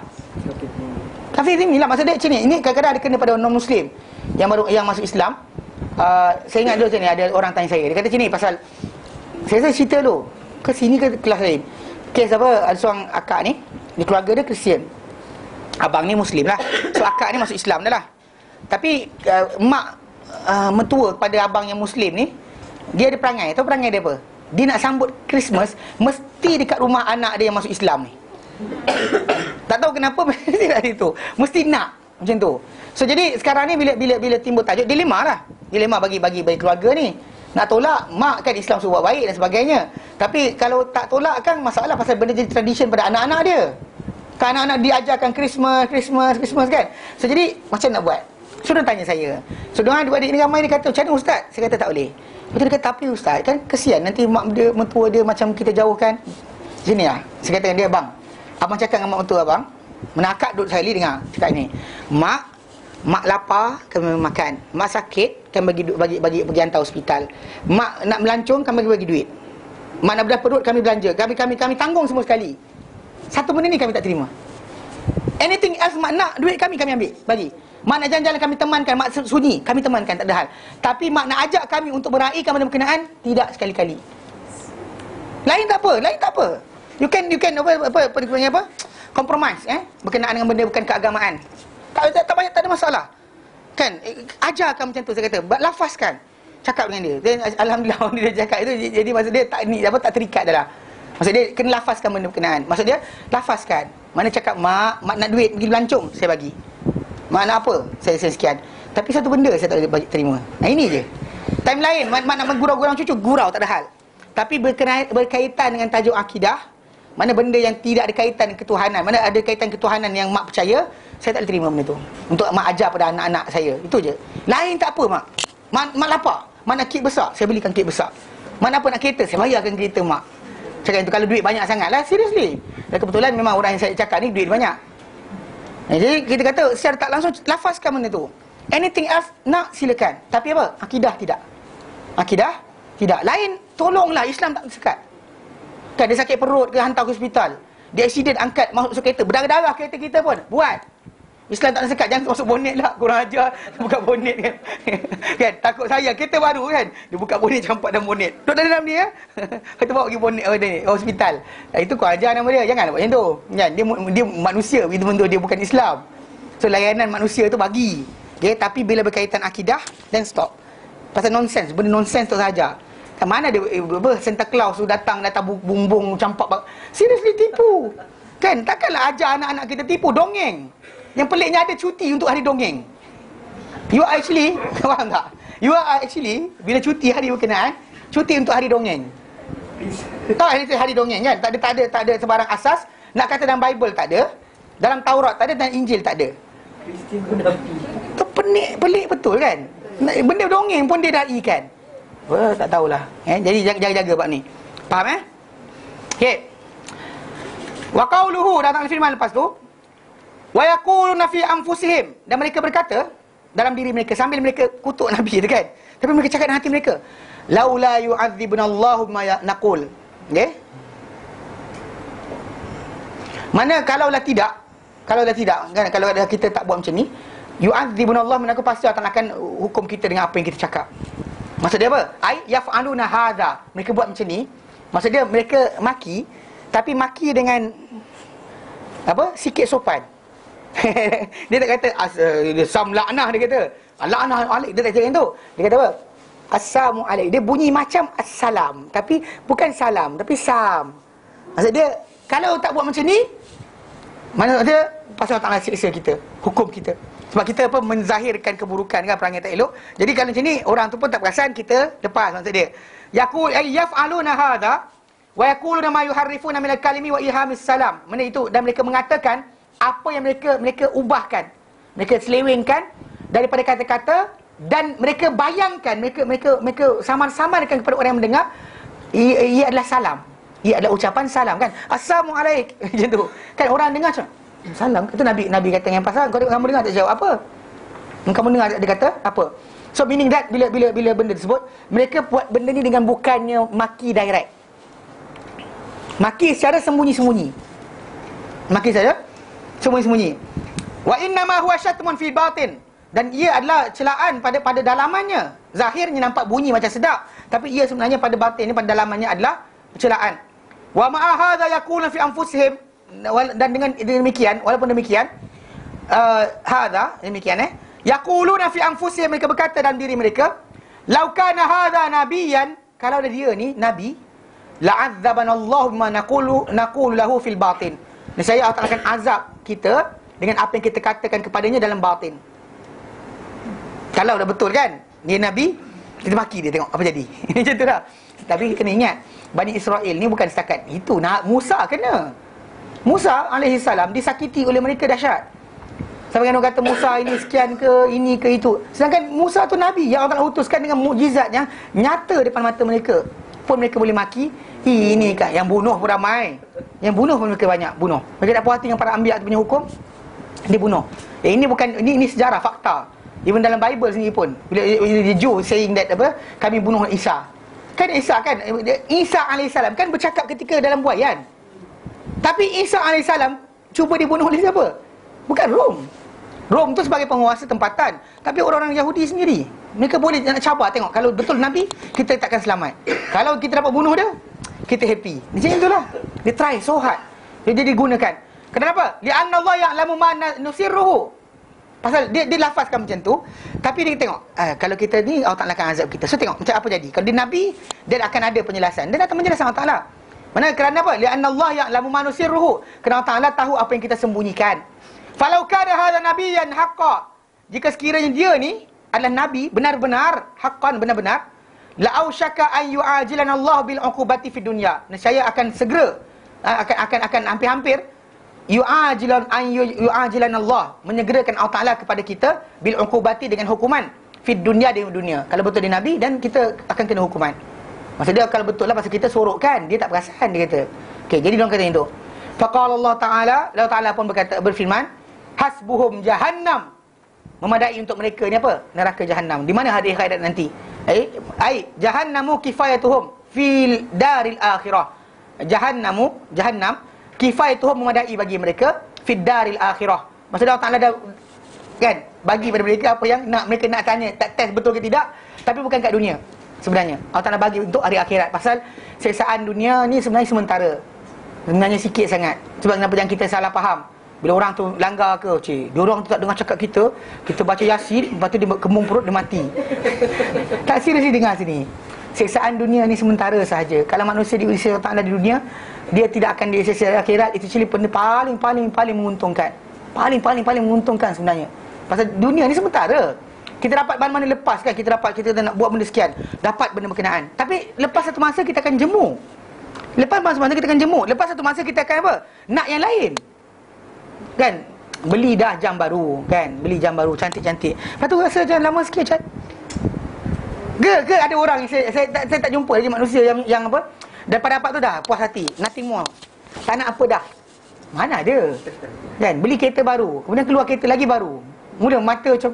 Kafir ni lah maksud dia macam ni. Ini kadang-kadang ada kena pada non-Muslim yang baru yang masuk Islam. Uh, saya ingat dulu sini ada orang tanya saya. Dia kata sini pasal saya saya cerita dulu ke sini ke kelas lain. Kes apa, ada seorang akak ni, di keluarga dia Kristian. Abang ni Muslim lah. So akak ni masuk Islam dah lah. Tapi uh, mak uh, mentua pada abang yang Muslim ni, dia ada perangai. Tahu perangai dia apa? Dia nak sambut Christmas mesti dekat rumah anak dia yang masuk Islam ni. Tak tahu kenapa mesti nak situ. Mesti nak macam tu. So jadi sekarang ni bila bila bila timbul tajuk, dilema lah. Dilema bagi bagi bagi keluarga ni. Nak tolak mak kan Islam suruh buat baik dan sebagainya. Tapi kalau tak tolak kan masalah pasal benda jadi tradition pada anak-anak dia. Kan anak-anak diajarkan Christmas, Christmas, Christmas kan. So jadi macam nak buat? So dia tanya saya. So dia adik-adik ni ramai, dia kata macam mana ustaz? Saya kata tak boleh. Betul dia kata tapi ustaz kan kesian nanti mak dia mentua dia macam kita jauhkan. Sini lah. Saya kata dengan dia, bang, abang cakap dengan mak mentua abang, menakak duduk saya dengar cakap ni. Mak mak lapar kami makan. Mak sakit kami bagi bagi bagi pergi hantar hospital. Mak nak melancong kami bagi bagi duit. Mak nak bedah perut kami belanja. Kami kami kami tanggung semua sekali. Satu benda ni kami tak terima. Anything else mak nak duit kami kami ambil bagi. Mak nak jalan-jalan kami temankan, mak sunyi kami temankan, tak ada hal. Tapi mak nak ajak kami untuk meraihkan benda berkenaan, tidak sekali-kali. Lain tak apa, lain tak apa. You can you can apa apa apa apa, apa? Compromise eh berkenaan dengan benda bukan keagamaan. Tak tak, tak banyak, tak ada masalah. Kan ajarkan macam tu saya kata, lafazkan. cakap dengan dia. Dan alhamdulillah dia cakap itu, jadi maksud dia tak ni apa tak terikat dah lah. Maksud dia kena lafazkan benda berkenaan. Maksud dia lafazkan. Mana cakap mak, mak nak duit pergi belancong, saya bagi. Mak nak apa? Saya saya sekian. Tapi satu benda saya tak boleh terima. Nah, ini je. Time lain mak, mak nak menggurau-gurau cucu, gurau tak ada hal. Tapi berkenaan, berkaitan dengan tajuk akidah, mana benda yang tidak ada kaitan dengan ketuhanan, mana ada kaitan ketuhanan yang mak percaya, saya tak boleh terima benda tu. Untuk mak ajar pada anak-anak saya. Itu je. Lain tak apa mak. Mak, mak lapar. Mak nak kek besar, saya belikan kek besar. Mak nak apa nak kereta, saya bayarkan kereta mak. Cakap itu kalau duit banyak sangat lah, seriously. Dan kebetulan memang orang yang saya cakap ni duit banyak. Nah, jadi kita kata secara tak langsung lafazkan benda tu. Anything else nak silakan. Tapi apa? Akidah tidak. Akidah tidak. Lain tolonglah, Islam tak sekat. Kan dia sakit perut ke hantar ke hospital. Dia accident angkat masuk kereta, berdarah-darah kereta kita pun buat. Islam tak nak sekat, jangan masuk bonet lah. Kurang ajar, buka bonet kan. Kan, takut saya, kereta baru kan. Dia buka bonet, campak dalam bonet. Duduk dalam dia, kita bawa pergi bonet oh, ni, hospital. Itu kurang ajar nama dia, jangan buat macam tu. Kan? Dia, dia manusia, begitu bentuk dia bukan Islam. So, layanan manusia tu bagi. Okay? Tapi bila berkaitan akidah, then stop. Pasal nonsense, benda nonsense tu sahaja. Kan mana dia, eh, apa, Santa Claus tu datang, datang bumbung, campak. Seriously tipu. Kan, takkanlah ajar anak-anak kita tipu, dongeng. Yang peliknya ada cuti untuk hari dongeng. You are actually, faham tak? You are actually, bila cuti hari berkenaan, cuti untuk hari dongeng. Tahu hari, hari dongeng kan? Tak ada, tak ada, tak ada sebarang asas. Nak kata dalam Bible tak ada, dalam Taurat tak ada, dan Injil tak ada. Kristian pun Nabi. Tu pelik, pelik betul kan? Benda dongeng pun dia daikan. Wah, tak tahulah. Eh? Jadi jaga-jaga bab ni. Faham eh? Okey. Wa qauluhu, datang firman lepas tu. Wa yaquluna fi anfusihim, dan mereka berkata dalam diri mereka sambil mereka kutuk Nabi tu kan. Tapi mereka cakap dalam hati mereka, laula yu'adzibunallahu ma naqul. Okey? Mana kalaulah tidak, kalaulah tidak kan, kalau ada kita tak buat macam ni, yu'adzibunallahu man, aku pasti Allah akan hukum kita dengan apa yang kita cakap. Maksud dia apa? Ai yaf'aluna hadza, mereka buat macam ni. Maksud dia mereka maki, tapi maki dengan apa? Sikit sopan. Dia tak kata as, uh, sam laknah, dia kata laknah alik, dia tak cakap tu. Dia kata apa? Assalamu alaik. Dia bunyi macam assalam, tapi bukan salam, tapi sam. Maksud dia kalau tak buat macam ni, mana dia pasal Allah Taala siksa kita, hukum kita. Sebab kita apa, menzahirkan keburukan kan, perangai tak elok. Jadi kalau macam ni orang tu pun tak perasan, kita lepas. Maksud dia yaqul ay yaf'aluna hadha wa yaquluna ma yuharrifuna min al-kalimi wa ilhamis salam. Mana itu, dan mereka mengatakan apa yang mereka mereka ubahkan, mereka selewengkan daripada kata-kata, dan mereka bayangkan, mereka mereka mereka samar-samarkan kepada orang yang mendengar, ia, ia adalah salam, ia adalah ucapan salam kan. Assalamualaikum macam tu kan, orang dengar macam salam. Kata Nabi, Nabi kata yang pasal kau kamu dengar tak jawab apa, kamu dengar dia kata apa. So meaning that bila bila bila benda tersebut, mereka buat benda ni dengan bukannya maki direct, maki secara sembunyi-sembunyi, maki saja sembunyi-sembunyi. Wa inna ma huwa syatmun fi batin, dan ia adalah celaan pada pada dalamannya. Zahirnya nampak bunyi macam sedap, tapi ia sebenarnya pada batin ni, pada dalamannya adalah celaan. Wa ma hadza yaquluna fi anfusihim, dan dengan demikian, walaupun demikian, uh, hadza demikian eh yaquluna fi anfusihim, mereka berkata dalam diri mereka, law kana hadza nabiyyan, kalau dia ni nabi, la'adzabanallahu bima naqulu naqulu lahu fil batin, nescaya Allah akan azab kita dengan apa yang kita katakan kepadanya dalam batin. Kalau dah betul kan dia nabi, kita maki dia, tengok apa jadi. Macam tu dah. Tapi kena ingat, Bani Israel ni bukan setakat itu. Nah, Musa kena. Musa alaihi salam disakiti oleh mereka dahsyat. Sampai kan orang kata Musa ini sekian ke, ini ke itu. Sedangkan Musa tu nabi yang Allah utuskan dengan mukjizat yang nyata depan mata mereka. Pun mereka boleh maki. Ini kan yang bunuh pun ramai, yang bunuh pun mereka banyak bunuh. Mereka tak puas hati dengan para anbiya tu punya hukum, dia bunuh. Eh, ini bukan, ini ini sejarah, fakta. Even dalam Bible sendiri pun, bila the Jew saying that apa, kami bunuh Isa. Kan Isa kan, Isa alaihissalam kan bercakap ketika dalam buaian. Tapi Isa alaihissalam cuba dibunuh oleh siapa? Bukan Rom. Rom tu sebagai penguasa tempatan, tapi orang-orang Yahudi sendiri, mereka boleh nak cabar, tengok kalau betul nabi, kita takkan selamat. Kalau kita dapat bunuh dia, kita happy. Macam itulah. Dia try so hard. Dia, dia digunakan. Kenapa? Li'anna Allah ya'lamu ma nusirruhu. Pasal dia dia lafazkan macam tu, tapi dia tengok, ah, kalau kita ni Allah Taala akan azab kita. So tengok macam apa jadi. Kalau dia nabi, dia akan ada penjelasan. Dia datang menjelaskan Allah Taala. Mana kerana apa? Li'anna Allah ya'lamu ma nusirruhu. Kerana Allah Taala tahu apa yang kita sembunyikan. Falau kana hadha nabiyyan haqqan. Jika sekiranya dia ni adalah nabi benar-benar haqqan, benar-benar, la ausyaka an yu'ajilana Allah bil uqubati fid dunya. Nescaya akan segera akan akan akan hampir-hampir yu'ajilan an yu'ajilan Allah, menyegerakan Allah Taala kepada kita bil uqubati dengan hukuman fid dunya, di dunia. Kalau betul dia nabi, dan kita akan kena hukuman. Maksudnya kalau betul lah pasal kita sorokkan, dia tak perasan, dia kata. Okey, jadi dia kata itu. Faqala Allah Taala, Allah Taala pun berkata, berfirman, hasbuhum jahannam. Memadai untuk mereka ni apa? Neraka jahannam. Di mana hari akhirat nanti? Ai ai jahannamu kifayatuhum fil daril akhirah. Jahannamu, jahannam kifayatuhum, memadai bagi mereka fid daril akhirah. Maksudnya Allah Taala dah kan bagi pada mereka apa yang nak mereka nak tanya, tak test betul ke tidak, tapi bukan kat dunia. Sebenarnya Allah Taala bagi untuk hari akhirat. Pasal siksaan dunia ni sebenarnya sementara. Sebenarnya sikit sangat. Sebab kenapa jangan kita salah faham. Bila orang tu langgar ke, cik, dia orang tu tak dengar cakap kita, kita baca Yasin, lepas tu dia kembung perut, dia mati. Tak serius dia dengar sini. Siksaan dunia ni sementara sahaja. Kalau manusia diusia Allah Taala di dunia, dia tidak akan disiksa akhirat. Itu cili benda paling paling paling menguntungkan. Paling paling paling menguntungkan sebenarnya. Pasal dunia ni sementara. Kita dapat mana-mana lepas kan, kita dapat, kita nak buat benda sekian, dapat benda berkenaan. Tapi lepas satu masa kita akan jemu. Lepas satu masa kita akan jemu. Lepas satu masa kita akan apa? Nak yang lain. Kan? Beli dah jam baru, kan? Beli jam baru cantik-cantik. Lepas tu rasa jam lama sikit, Cat. Ke, ke ada orang yang saya, saya, saya, saya tak jumpa lagi manusia yang yang apa? Daripada dapat tu dah puas hati, nothing more. Tak nak apa dah. Mana ada? Kan? Beli kereta baru, kemudian keluar kereta lagi baru. Mula mata macam,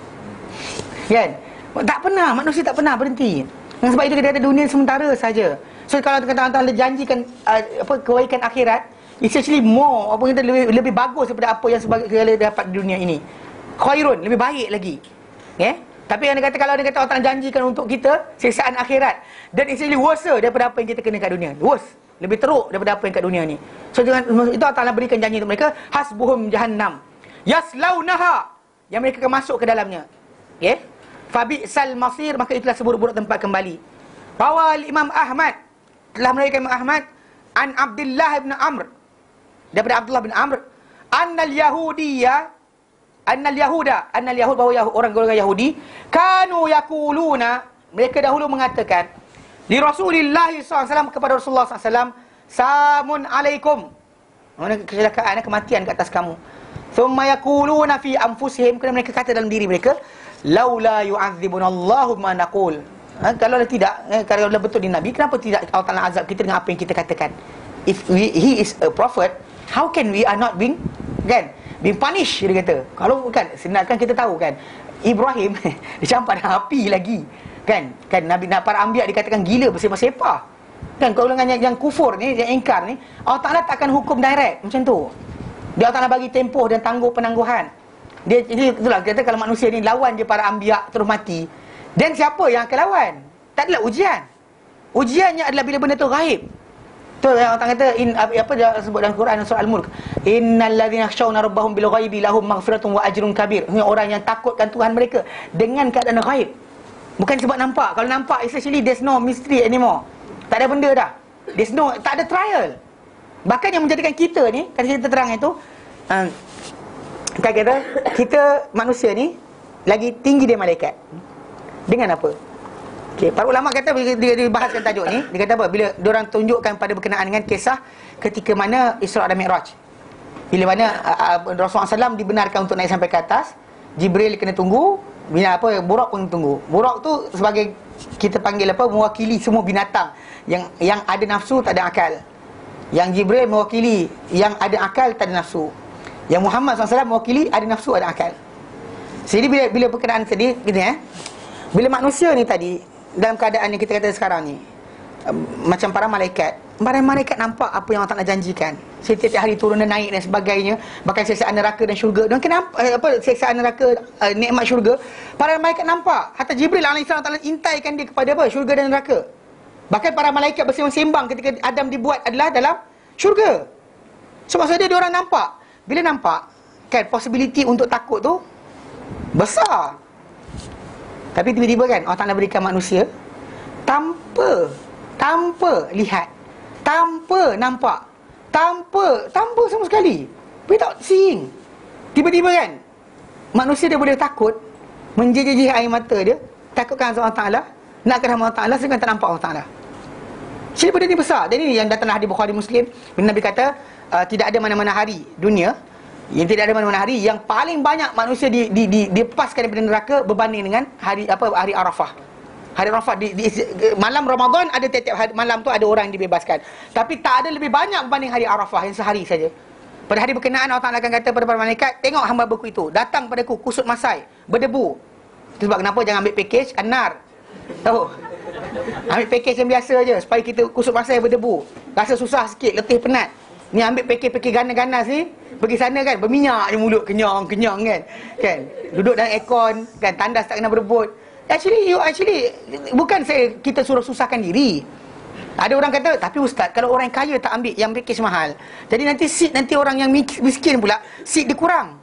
kan? Tak pernah, manusia tak pernah berhenti. Dan sebab itu kita ada dunia sementara saja. So kalau kata-kata Allah janjikan uh, apa kebaikan akhirat, it's actually more, apa kita lebih lebih bagus daripada apa yang sebagai kita dapat di dunia ini. Khairun, lebih baik lagi. Ya? Yeah? Tapi yang dia kata, kalau dia kata Allah Taala janjikan untuk kita siksaan akhirat, dan it's actually worse daripada apa yang kita kena kat dunia. Worse, lebih teruk daripada apa yang kat dunia ni. So dengan itu Allah Taala berikan janji untuk mereka, hasbuhum jahannam yaslaunaha, yang mereka akan masuk ke dalamnya. Ya? Yeah? Fabi'sal masir, maka itulah seburuk-buruk tempat kembali. Bawa Imam Ahmad, telah meriwayatkan Imam Ahmad an Abdullah bin Amr, daripada Abdullah bin Amr, annal yahudiyya, annal yahuda, annal yahud, bahawa Yahud, orang-orang Yahudi, kanu yaquluna, mereka dahulu mengatakan, li Rasulillah sallallahu alaihi wasallam, kepada Rasulullah sallallahu alaihi wasallam, samun alaikum, mana kecelakaan, kematian ke atas kamu. Thumma yaquluna fi anfusihim, kerana mereka kata dalam diri mereka, laula yu'adzibunallahu ma naqul. Ha, kalau tidak, eh, kalau betul dia Nabi, kenapa tidak Allah Ta'ala azab kita dengan apa yang kita katakan? If we, he is a prophet, how can we are not being, kan, being punished, dia kata. Kalau bukan, sebenarnya kita tahu kan, Ibrahim dicampar dengan api lagi, kan, kan Nabi, para anbiya dikatakan gila bersepah-sepah, kan. Kalau dengan yang, yang kufur ni, yang ingkar ni, Allah Ta'ala takkan hukum direct macam tu. Dia Allah Ta'ala bagi tempoh dan tangguh penangguhan. Dia, jadi itulah kata, kalau manusia ni lawan je para anbiya terus mati, dan siapa yang akan lawan? Tak adalah ujian. Ujiannya adalah bila benda tu ghaib. Tu yang orang kata, in, apa dia sebut dalam Quran surah Al-Mulk, innal ladzina yakhshawna rabbahum bil ghaibi lahum maghfiratun wa ajrun kabir. Ini orang yang takutkan Tuhan mereka dengan keadaan ghaib. Bukan sebab nampak. Kalau nampak, essentially there's no mystery anymore. Tak ada benda dah. There's no, tak ada trial. Bahkan yang menjadikan kita ni, kan kita terang itu, uh, kan kata, kita manusia ni lagi tinggi dari malaikat. Dengan apa? Okey, para ulama kata, bila dia, dia bahaskan tajuk ni, dia kata apa? Bila diorang tunjukkan pada berkenaan dengan kisah ketika mana Isra' dan Mi'raj. Bila mana uh, uh, Rasulullah sallallahu alaihi wasallam dibenarkan untuk naik sampai ke atas, Jibril kena tunggu, bila apa, Buraq pun tunggu. Buraq tu sebagai, kita panggil apa, mewakili semua binatang yang yang ada nafsu, tak ada akal. Yang Jibril mewakili yang ada akal, tak ada nafsu. Yang Muhammad sallallahu alaihi wasallam mewakili ada nafsu, ada akal. Jadi bila bila berkenaan tadi, gini eh, bila manusia ni tadi dalam keadaan yang kita kata sekarang ni, macam para malaikat, para malaikat nampak apa yang Allah Ta'ala janjikan. Setiap hari turun dan naik dan sebagainya, bahkan siksaan neraka dan syurga. Dan kenapa apa siksaan neraka, uh, nikmat syurga, para malaikat nampak. Hatta Jibril alaihissalam Ta'ala intaikan dia kepada apa? Syurga dan neraka. Bahkan para malaikat bersembang-sembang ketika Adam dibuat adalah dalam syurga. So maksudnya dia orang nampak. Bila nampak, kan, possibility untuk takut tu besar. Tapi tiba-tiba kan Allah Ta'ala berikan manusia tanpa tanpa lihat, tanpa nampak, tanpa tanpa sama sekali, without seeing. Tiba-tiba kan manusia dia boleh takut, menjejih air mata dia, takutkan Allah Ta'ala, nakkan Allah Ta'ala sehingga tak nampak Allah Ta'ala. Jadi benda ni besar. Dan ini yang datang hadis Bukhari Muslim, Nabi kata uh, tidak ada mana-mana hari dunia, yang tidak ada mana-mana hari yang paling banyak manusia di, di, di, dilepaskan daripada neraka berbanding dengan hari apa hari Arafah. Hari Arafah di, di, malam Ramadan ada tiap-tiap hari, malam tu ada orang yang dibebaskan. Tapi tak ada lebih banyak berbanding hari Arafah yang sehari saja. Pada hari berkenaan Allah Ta'ala akan kata kepada para malaikat, tengok hamba aku itu datang padaku kusut masai, berdebu. Itu sebab kenapa jangan ambil package Anar. Tahu? Ambil package yang biasa je supaya kita kusut masai berdebu. Rasa susah sikit, letih penat. Ni ambil package-package ganas-ganas ni, pergi sana kan berminyak je mulut, kenyang-kenyang kan. Kan? Duduk dalam aircon kan, tandas tak kena berebut. Actually you actually bukan saya kita suruh susahkan diri. Ada orang kata, tapi ustaz, kalau orang kaya tak ambil yang package mahal, jadi nanti seat nanti orang yang miskin pula seat dia kurang.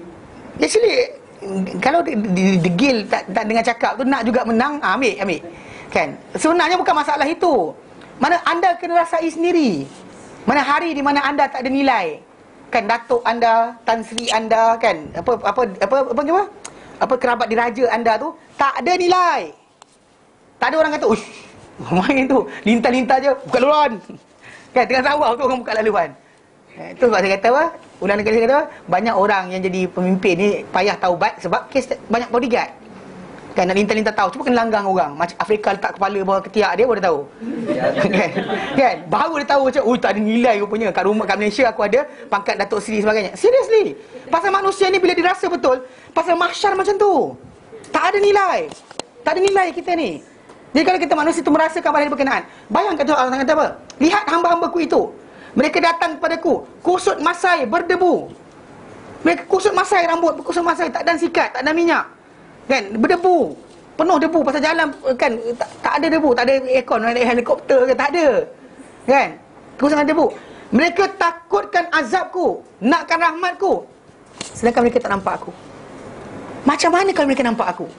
Actually kalau degil tak, tak dengan cakap tu nak juga menang, ambil ambil. Kan? Sebenarnya bukan masalah itu. Mana anda kena rasai sendiri. Mana hari di mana anda tak ada nilai. Kan datuk anda, tan sri anda kan, apa apa apa apa apa, apa kerabat diraja anda tu tak ada nilai. Tak ada orang kata, "Uish, main tu, lintas-lintas je, buka laluan." Kan tengah sawah tu orang buka laluan. Eh, itu sebab saya kata apa? Ulang negara saya kata apa? Banyak orang yang jadi pemimpin ni payah taubat sebab kes banyak bodyguard. Kan nak lintas-lintas tahu, cuba kena langgang orang. Macam Afrika letak kepala bawah ketiak dia baru tahu. kan? kan? Baru dia tahu macam, oh tak ada nilai rupanya. Kat rumah kat Malaysia aku ada pangkat Datuk Seri sebagainya. Seriously. Pasal manusia ni bila dirasa betul, pasal mahsyar macam tu. Tak ada nilai. Tak ada nilai kita ni. Jadi kalau kita manusia tu merasakan pada berkenaan, bayangkan tu Allah kata apa? Lihat hamba-hambaku itu. Mereka datang kepadaku, kusut masai, berdebu. Mereka kusut masai rambut, kusut masai, tak ada sikat, tak ada minyak. Kan, berdebu, penuh debu pasal jalan kan tak, tak ada debu, tak ada aircon, ada helikopter ke, tak ada. Kan? Kusut dengan debu. Mereka takutkan azabku, nakkan rahmatku, sedangkan mereka tak nampak aku. Macam mana kalau mereka nampak aku?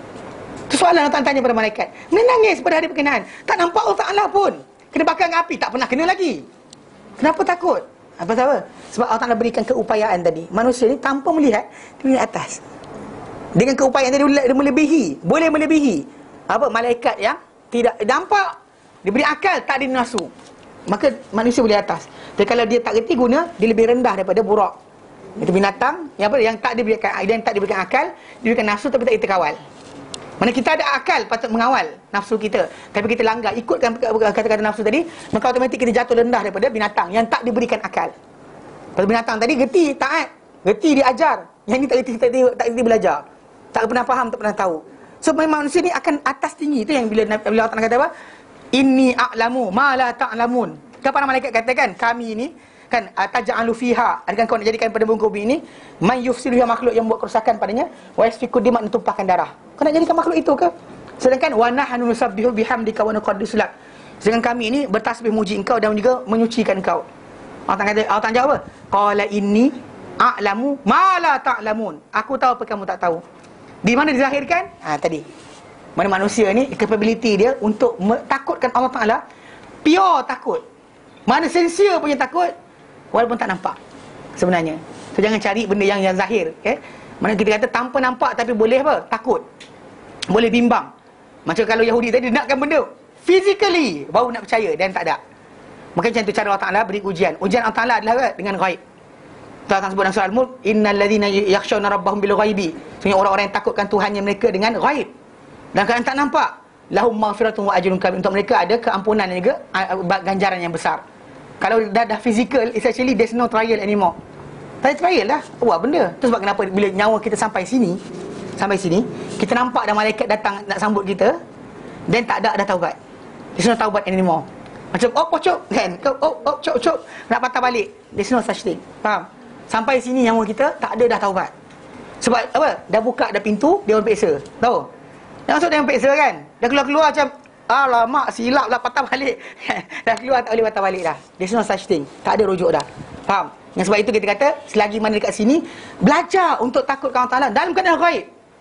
Itu soalan Allah tanya pada malaikat. Menangis pada hari berkenaan, tak nampak Allah Ta'ala pun. Kena bakar dengan api, tak pernah kena lagi. Kenapa takut? Apa sebab? Sebab Allah Ta'ala berikan keupayaan tadi. Manusia ni tanpa melihat, dia melihat atas. Dengan keupayaan tadi dia melebihi, boleh melebihi apa malaikat yang tidak nampak, diberi akal, tak ada nafsu. Maka manusia boleh atas. Tapi kalau dia tak reti guna, dia lebih rendah daripada burak. Itu binatang yang apa yang tak diberikan yang tak diberikan akal, diberikan nafsu tapi tak kita kawal. Mana kita ada akal patut mengawal nafsu kita, tapi kita langgar ikutkan kata-kata nafsu tadi, maka automatik kita jatuh rendah daripada binatang yang tak diberikan akal. Pasal binatang tadi geti taat, geti diajar, yang ni tak geti tak geti, tak geti belajar. Tak pernah faham, tak pernah tahu. So memang manusia ni akan atas tinggi. Itu yang bila bila Allah Ta'ala kata apa? Inni a'lamu ma la ta'lamun. Kepada malaikat katakan, kami ini kan taj'alu fiha, adakah kau nak jadikan pada muka bumi ini man yufsidu makhluk yang buat kerosakan padanya, wa yasfiku dima, tumpahkan darah. Kau nak jadikan makhluk itu ke? Sedangkan wa nahnu nusabbihu bihamdika wa nuqaddisu lak. Sedangkan kami ini bertasbih muji engkau dan juga menyucikan engkau. Allah Ta'ala kata, Allah Ta'ala jawab apa? Qala inni a'lamu ma la ta'lamun. Aku tahu apa kamu tak tahu. Di mana dizahirkan? Ha, tadi. Mana manusia ni, capability dia untuk takutkan Allah Ta'ala, pure takut. Mana sincere punya takut, walaupun tak nampak sebenarnya. So jangan cari benda yang yang zahir. Okay? Mana kita kata tanpa nampak tapi boleh apa? Takut. Boleh bimbang. Macam kalau Yahudi tadi nakkan benda physically, baru nak percaya, dan tak ada. Maka macam tu cara Allah Ta'ala beri ujian. Ujian Allah Ta'ala adalah apa? Dengan ghaib. Allah akan sebut dalam surah Al-Mulk, innal ladzina yakhshawna rabbahum bil ghaibi. Sebenarnya orang-orang yang takutkan Tuhannya mereka dengan ghaib. Dan kalau tak nampak, lahum maghfiratun wa ajrun kabir. Untuk mereka ada keampunan dan juga ganjaran yang besar. Kalau dah dah physical, it's actually there's no trial anymore. Tak ada trial dah. Buat benda. Itu sebab kenapa bila nyawa kita sampai sini, sampai sini, kita nampak dah malaikat datang nak sambut kita, dan tak ada dah taubat. There's no taubat anymore. Macam oh pocok kan, oh oh cok cok nak patah balik. There's no such thing. Faham? Sampai sini nyawa kita tak ada dah taubat. Sebab apa? Dah buka dah pintu, dia orang peksa. Tahu? Yang maksud dia orang peksa kan? Dah keluar-keluar macam alamak silap lah patah balik. Dah keluar tak boleh patah balik dah. There's no such thing. Tak ada rujuk dah. Faham? Yang sebab itu kita kata selagi mana dekat sini, belajar untuk takut Allah Ta'ala dalam keadaan ghaib.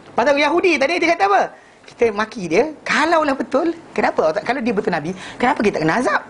Pasal Yahudi tadi dia kata apa? Kita maki dia, kalaulah betul, kenapa? Kalau dia betul Nabi, kenapa kita kena azab?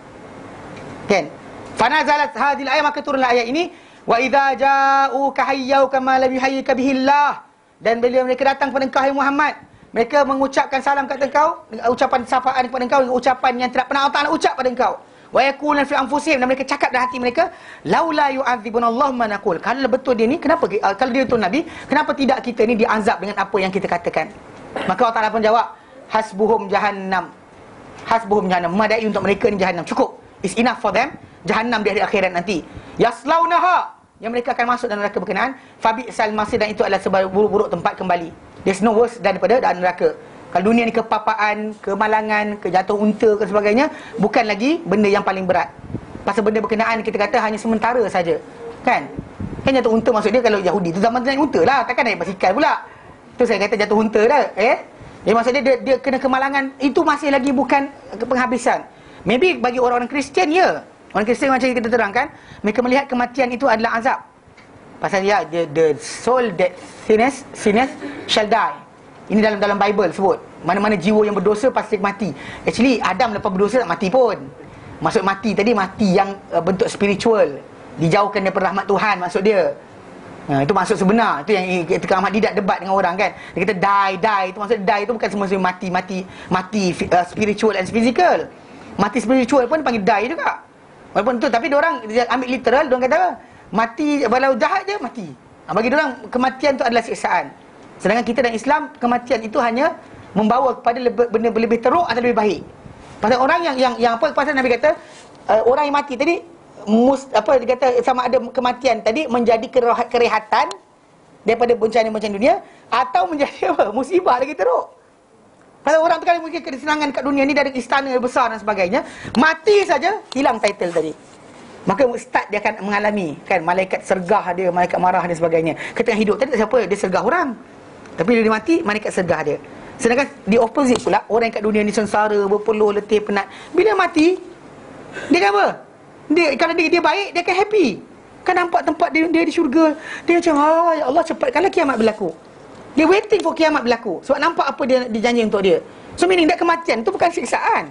Kan? Fanazalat hadhil ayat, maka turunlah ayat ini, wa idza ja'uka hayyauka ma lam yuhayyika bihi Allah. Dan bila mereka datang kepada engkau, hai Muhammad, mereka mengucapkan salam kepada engkau, ucapan sapaan kepada engkau, ucapan yang tidak pernah Allah Taala ucap pada engkau. Wa yaquluna fi anfusihim, dan mereka cakap dalam hati mereka, laula yu'adzibunallahu ma naqul. Kalau betul dia ni, kenapa kalau dia betul Nabi, kenapa tidak kita ni diazab dengan apa yang kita katakan? Maka Allah Taala pun jawab, hasbuhum jahannam. Hasbuhum jahannam, memadai untuk mereka ni jahannam, cukup. It's enough for them, jahannam di hari akhirat nanti. Yaslaunaha, yang mereka akan masuk dalam neraka berkenaan. Fabi'sal masir, dan itu adalah seburuk-buruk tempat kembali. There's no worse daripada dalam neraka. Kalau dunia ni kepapaan, kemalangan, kejatuh unta ke sebagainya, bukan lagi benda yang paling berat. Pasal benda berkenaan kita kata hanya sementara saja. Kan? Kan jatuh unta maksud dia kalau Yahudi tu zaman naik unta lah, takkan naik basikal pula. Tu saya kata jatuh unta dah, eh? Dia maksud dia, dia, dia kena kemalangan, itu masih lagi bukan penghabisan. Maybe bagi orang-orang Kristian, ya. Orang Kristian macam kita terangkan, mereka melihat kematian itu adalah azab. Pasal ya, the, the soul that sinners, sinners shall die. Ini dalam dalam Bible sebut. Mana-mana jiwa yang berdosa pasti mati. Actually, Adam lepas berdosa tak mati pun. Maksud mati tadi, mati yang uh, bentuk spiritual. Dijauhkan daripada rahmat Tuhan, maksud dia. Ha, itu maksud sebenar. Itu yang ketika Ahmad Didat debat dengan orang kan. Dia kata die, die. Itu maksud die itu bukan semua mati, mati, mati uh, spiritual and physical. Mati spiritual pun panggil die juga. Walaupun tu, tapi diorang dia ambil literal, diorang kata mati, walau jahat je mati. Ha, bagi diorang kematian tu adalah siksaan. Sedangkan kita dalam Islam, kematian itu hanya membawa kepada lebih, benda lebih teruk atau lebih baik. Pasal orang yang yang yang apa, pasal Nabi kata uh, orang yang mati tadi mus, apa dia kata sama ada kematian tadi menjadi kerehatan daripada bencana-bencana dunia atau menjadi apa? Musibah lagi teruk. Pasal orang tu kan mungkin kesenangan kat dunia ni dari istana besar dan sebagainya, mati saja hilang title tadi. Maka start dia akan mengalami kan malaikat sergah dia, malaikat marah dan sebagainya. Ketika hidup tadi siapa dia sergah orang. Tapi bila dia mati, malaikat sergah dia. Sedangkan di opposite pula, orang yang kat dunia ni sengsara, berpeluh, letih, penat, bila mati, dia kan apa? Dia, kalau dia, dia baik, dia akan happy. Kan nampak tempat dia, dia di syurga. Dia macam, ah, ya Allah cepatkanlah kiamat berlaku. Dia waiting for kiamat berlaku. Sebab nampak apa dia dijanji untuk dia. So meaning that kematian tu bukan siksaan.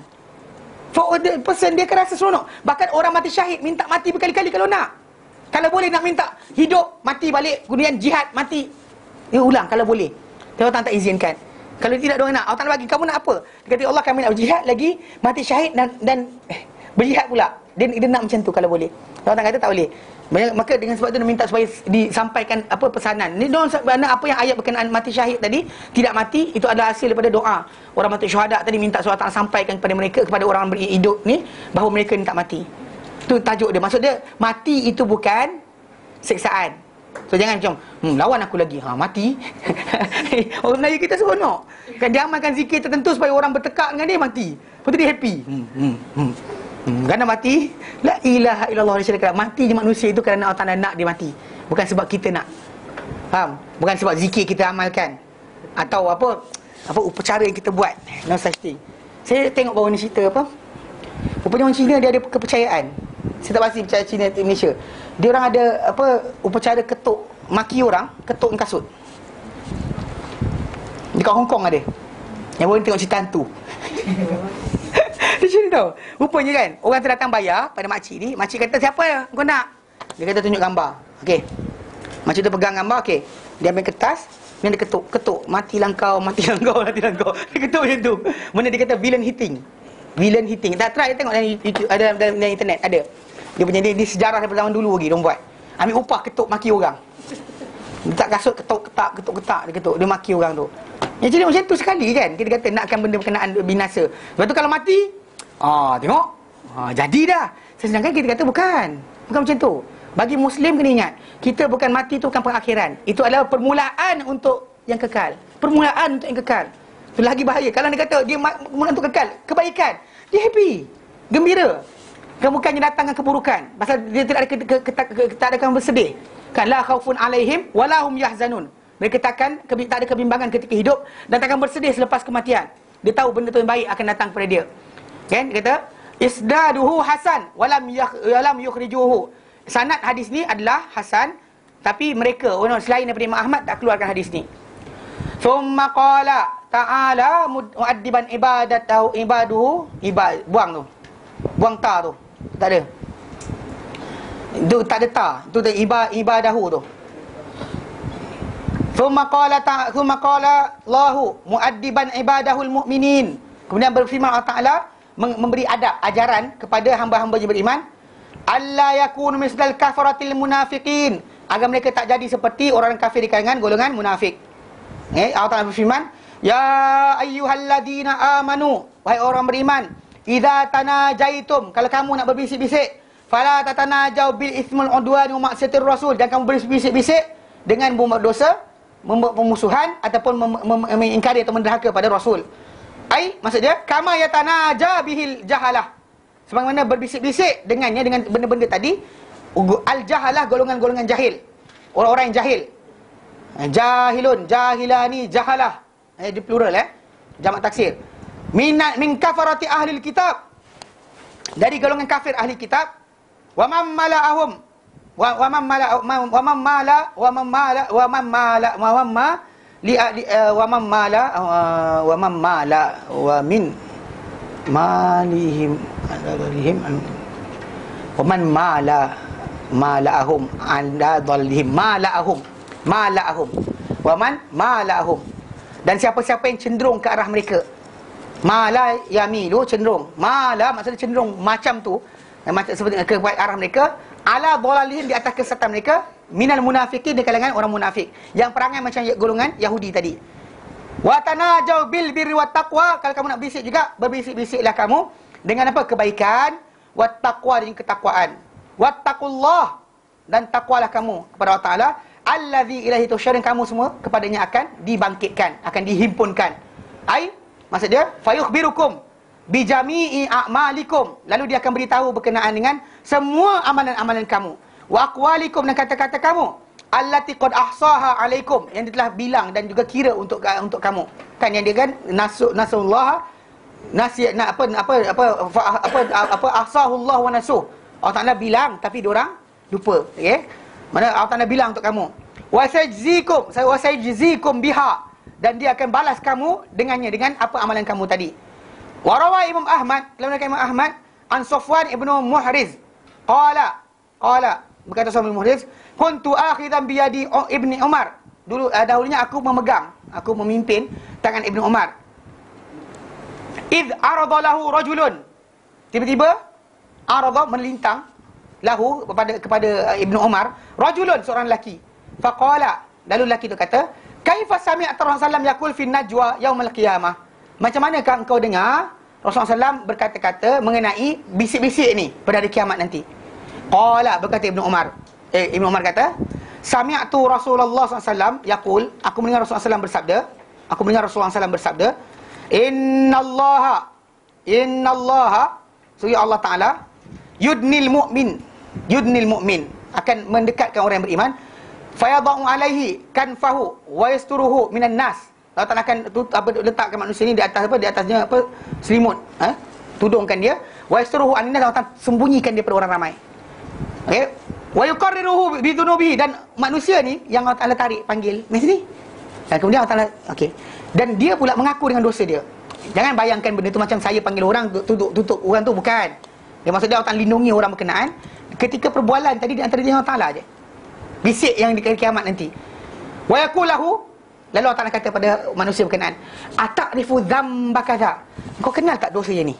For the person, dia akan rasa seronok. Bahkan orang mati syahid minta mati berkali-kali kalau nak. Kalau boleh nak minta hidup, mati balik, kemudian jihad, mati. Dia ulang kalau boleh. Tapi Allah tak izinkan. Kalau tidak diorang nak, Allah tak bagi, kamu nak apa? Dia kata Allah kami nak berjihad lagi, mati syahid dan dan eh, berjihad pula. Dia, dia nak macam tu kalau boleh. Allah tak kata tak boleh. Banyak, maka dengan sebab tu dia minta supaya disampaikan apa pesanan. Ni diorang mana apa yang ayat berkenaan mati syahid tadi, tidak mati, itu adalah hasil daripada doa. Orang mati syuhada tadi minta Allah Taala sampaikan kepada mereka, kepada orang berhidup ni, bahawa mereka ni tak mati. Tu tajuk dia. Maksud dia, mati itu bukan siksaan. So jangan macam hmm, lawan aku lagi, ha mati. Orang Melayu kita seronok. Kan dia amalkan zikir tertentu supaya orang bertekak dengan dia mati. Lepas tu dia happy. Hmm hmm hmm. hmm kerana mati, la ilaha illallah wa syarika. Mati je manusia itu kerana Allah Taala nak dia mati. Bukan sebab kita nak. Faham? Bukan sebab zikir kita amalkan atau apa apa upacara yang kita buat. No such thing. Saya tengok baru ni cerita apa? Rupanya orang Cina dia ada kepercayaan. Saya tak pasti percaya Cina di Malaysia. Dia orang ada apa upacara ketuk maki orang, ketuk kasut. Dekat Hong Kong ada. Yang boleh tengok cerita hantu. Dia cerita tahu. Rupanya kan, orang tu datang bayar pada makcik ni. Makcik kata, siapa kau nak? Dia kata tunjuk gambar. Okey. Makcik tu pegang gambar, okey. Dia ambil kertas, dan dia ketuk, ketuk. Matilah kau, matilah kau, matilah kau. Dia ketuk macam tu. Mana dia kata villain hitting. Villain hitting. Tak try tengok dalam YouTube, ada dalam, dalam internet ada. Dia punya dia, dia sejarah daripada zaman dulu lagi dia buat. Ambil upah ketuk maki orang. Letak kasut ketuk ketak ketuk ketak dia ketuk, dia maki orang tu. Ya jadi macam tu sekali kan. Kita kata nakkan benda berkenaan binasa. Lepas tu kalau mati, ah tengok. Ah jadi dah. Sedangkan kita kata bukan. Bukan macam tu. Bagi Muslim kena ingat, kita bukan mati tu bukan pengakhiran. Itu adalah permulaan untuk yang kekal. Permulaan untuk yang kekal. Itu lagi bahaya. Kalau dia kata dia permulaan untuk kekal, kebaikan, dia happy, gembira. Kan bukannya datangkan keburukan. Pasal dia tidak ada ke, ke, ke, ke, tak ada kan bersedih. Kan la khaufun alaihim wala hum yahzanun. Mereka takkan tak ada kebimbangan ketika hidup dan takkan bersedih selepas kematian. Dia tahu benda tu yang baik akan datang kepada dia. Kan dia kata isdaduhu hasan walam yakh walam yukhrijuhu. Sanad hadis ni adalah hasan, tapi mereka orang selain daripada Imam Ahmad tak keluarkan hadis ni. Thumma qala ta'ala mu'addiban ibadatahu ibaduhu ibad buang tu. Buang ta tu. Tak ada. Itu tak ada ta. Itu ibad ibadahu tu. Thumma qala ta thumma qala Allahu mu'addiban ibadahul mu'minin. Kemudian berfirman Allah Taala memberi adab ajaran kepada hamba-hamba yang beriman, alla yakunu misdal kafaratil munafiqin, agar mereka tak jadi seperti orang kafir di kalangan golongan munafik. Eh, Allah Taala berfirman, ya ayyuhalladzina amanu, wahai orang beriman, idza tanajaitum, kalau kamu nak berbisik-bisik, fala tatanajau bil itsmil udwan wa ma'siyatir rasul, dan kamu berbisik-bisik dengan membuat dosa, membuat pemusuhan ataupun mengingkari atau menderhaka pada rasul. Ai, maksud dia kama yatanaja bihil jahalah, sebagaimana berbisik-bisik dengannya dengan benda-benda tadi. Al jahalah, golongan-golongan jahil, orang-orang yang jahil. Jahilun, jahilani, jahalah, eh, di plural eh, jamak taksir. Minat min kafarati ahli kitab, dari golongan kafir ahli kitab. Wa man mala'ahum wa wa man mala wa man mala wa man mala wa man mala wa man ma li wa man mala wa man mala wa min malihim alihim wa man mala mala'ahum anda dhalihim mala'ahum mala'ahum wa man mala'ahum, dan siapa-siapa yang cenderung ke arah mereka. Mala yamilu, cenderung. Mala maksudnya cenderung macam tu, macam seperti ke arah mereka, ala dhalalihim, di atas kesesatan mereka, minal munafiqin, di kalangan orang munafik yang perangai macam golongan Yahudi tadi. Wa tanajau bil birri wat taqwa, kalau kamu nak bisik juga, berbisik-bisiklah kamu dengan apa? Kebaikan, wat taqwa, dan ketakwaan. Wattaqullah, dan takwalah kamu kepada Allah Taala, allazi ilaihi tusyarun, kamu semua kepadanya akan dibangkitkan, akan dihimpunkan. Ai, maksud dia fayukhbirukum bijami'i a'malikum, lalu dia akan beritahu berkenaan dengan semua amalan-amalan kamu, wa aqwalikum, dan kata-kata kamu, allati qad ahsaha alaikum, yang dia telah bilang dan juga kira untuk untuk kamu. Kan yang dia kan nasu nasullah nasi nak apa apa apa apa apa ahsahullah wa nasuh. Allah Ta'ala bilang tapi diorang lupa. Okey. Mana Allah Ta'ala bilang untuk kamu, wa sajzikum, wa sajzikum biha, dan dia akan balas kamu dengannya, dengan apa amalan kamu tadi. Warawa Imam Ahmad, dalam riwayat Imam Ahmad, an Safwan ibnu Muhriz qala qala berkata Safwan ibnu Muhriz, kuntu akhidan bi yadi Ibni Umar, dulu uh, dahulunya aku memegang, aku memimpin tangan Ibnu Umar. Id arada lahu rajulun, tiba-tiba arada, melintang, lahu kepada kepada uh, Ibnu Umar, rajulun, seorang lelaki. Faqala, lalu lelaki itu kata, kaifa sami'ta Rasulullah sallallahu alaihi wasallam yaqul fi najwa yaumil qiyamah, macam manakah engkau dengar Rasulullah sallallahu alaihi wasallam berkata-kata mengenai bisik-bisik ni pada hari kiamat nanti? Qala, berkata Ibnu Umar, eh, Ibnu Umar kata, sami'tu Rasulullah sallallahu alaihi wasallam yaqul, aku mendengar Rasulullah sallallahu alaihi wasallam bersabda, aku mendengar Rasulullah sallallahu alaihi wasallam bersabda, innallaha innallaha sungguh Allah Ta'ala yudnil mu'min, yudnil mu'min, akan mendekatkan orang yang beriman, fayadha'u alaihi kanfahu wa yasturuhu minan nas, Allah Ta'ala akan tu, apa, letakkan manusia ni di atas apa, di atasnya apa, selimut, ha? Tudungkan dia, wa yasturuhu anin nas, Allah Ta'ala sembunyikan dia pada orang ramai. Okey, wa yuqarriruhu bi dhunubihi, dan manusia ni yang Allah Ta'ala tarik panggil, mai sini. Dan kemudian Allah Ta'ala, okey, dan dia pula mengaku dengan dosa dia. Jangan bayangkan benda tu macam saya panggil orang tutup tutup orang tu, bukan. Dia maksud dia Allah Ta'ala lindungi orang berkenaan ketika perbualan tadi di antara dia Allah Ta'ala je. Bisik yang di kiamat nanti. Wa yaqulahu, lalu Allah Ta'ala kata pada manusia berkenaan, ata'rifu dzamba kadza, kau kenal tak dosa yang ni?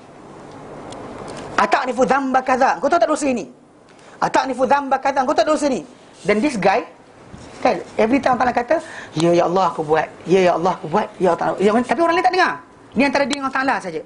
Ata'rifu dzamba kadza, kau tahu tak dosa ini? Ata'rifu dzamba kadza, kau tahu tak dosa ni? Dan this guy kan every time Allah Ta'ala kata, ya ya Allah aku buat, ya ya Allah aku buat, ya Allah, ya, tapi orang lain tak dengar. Ni antara dia dengan Allah Ta'ala saja.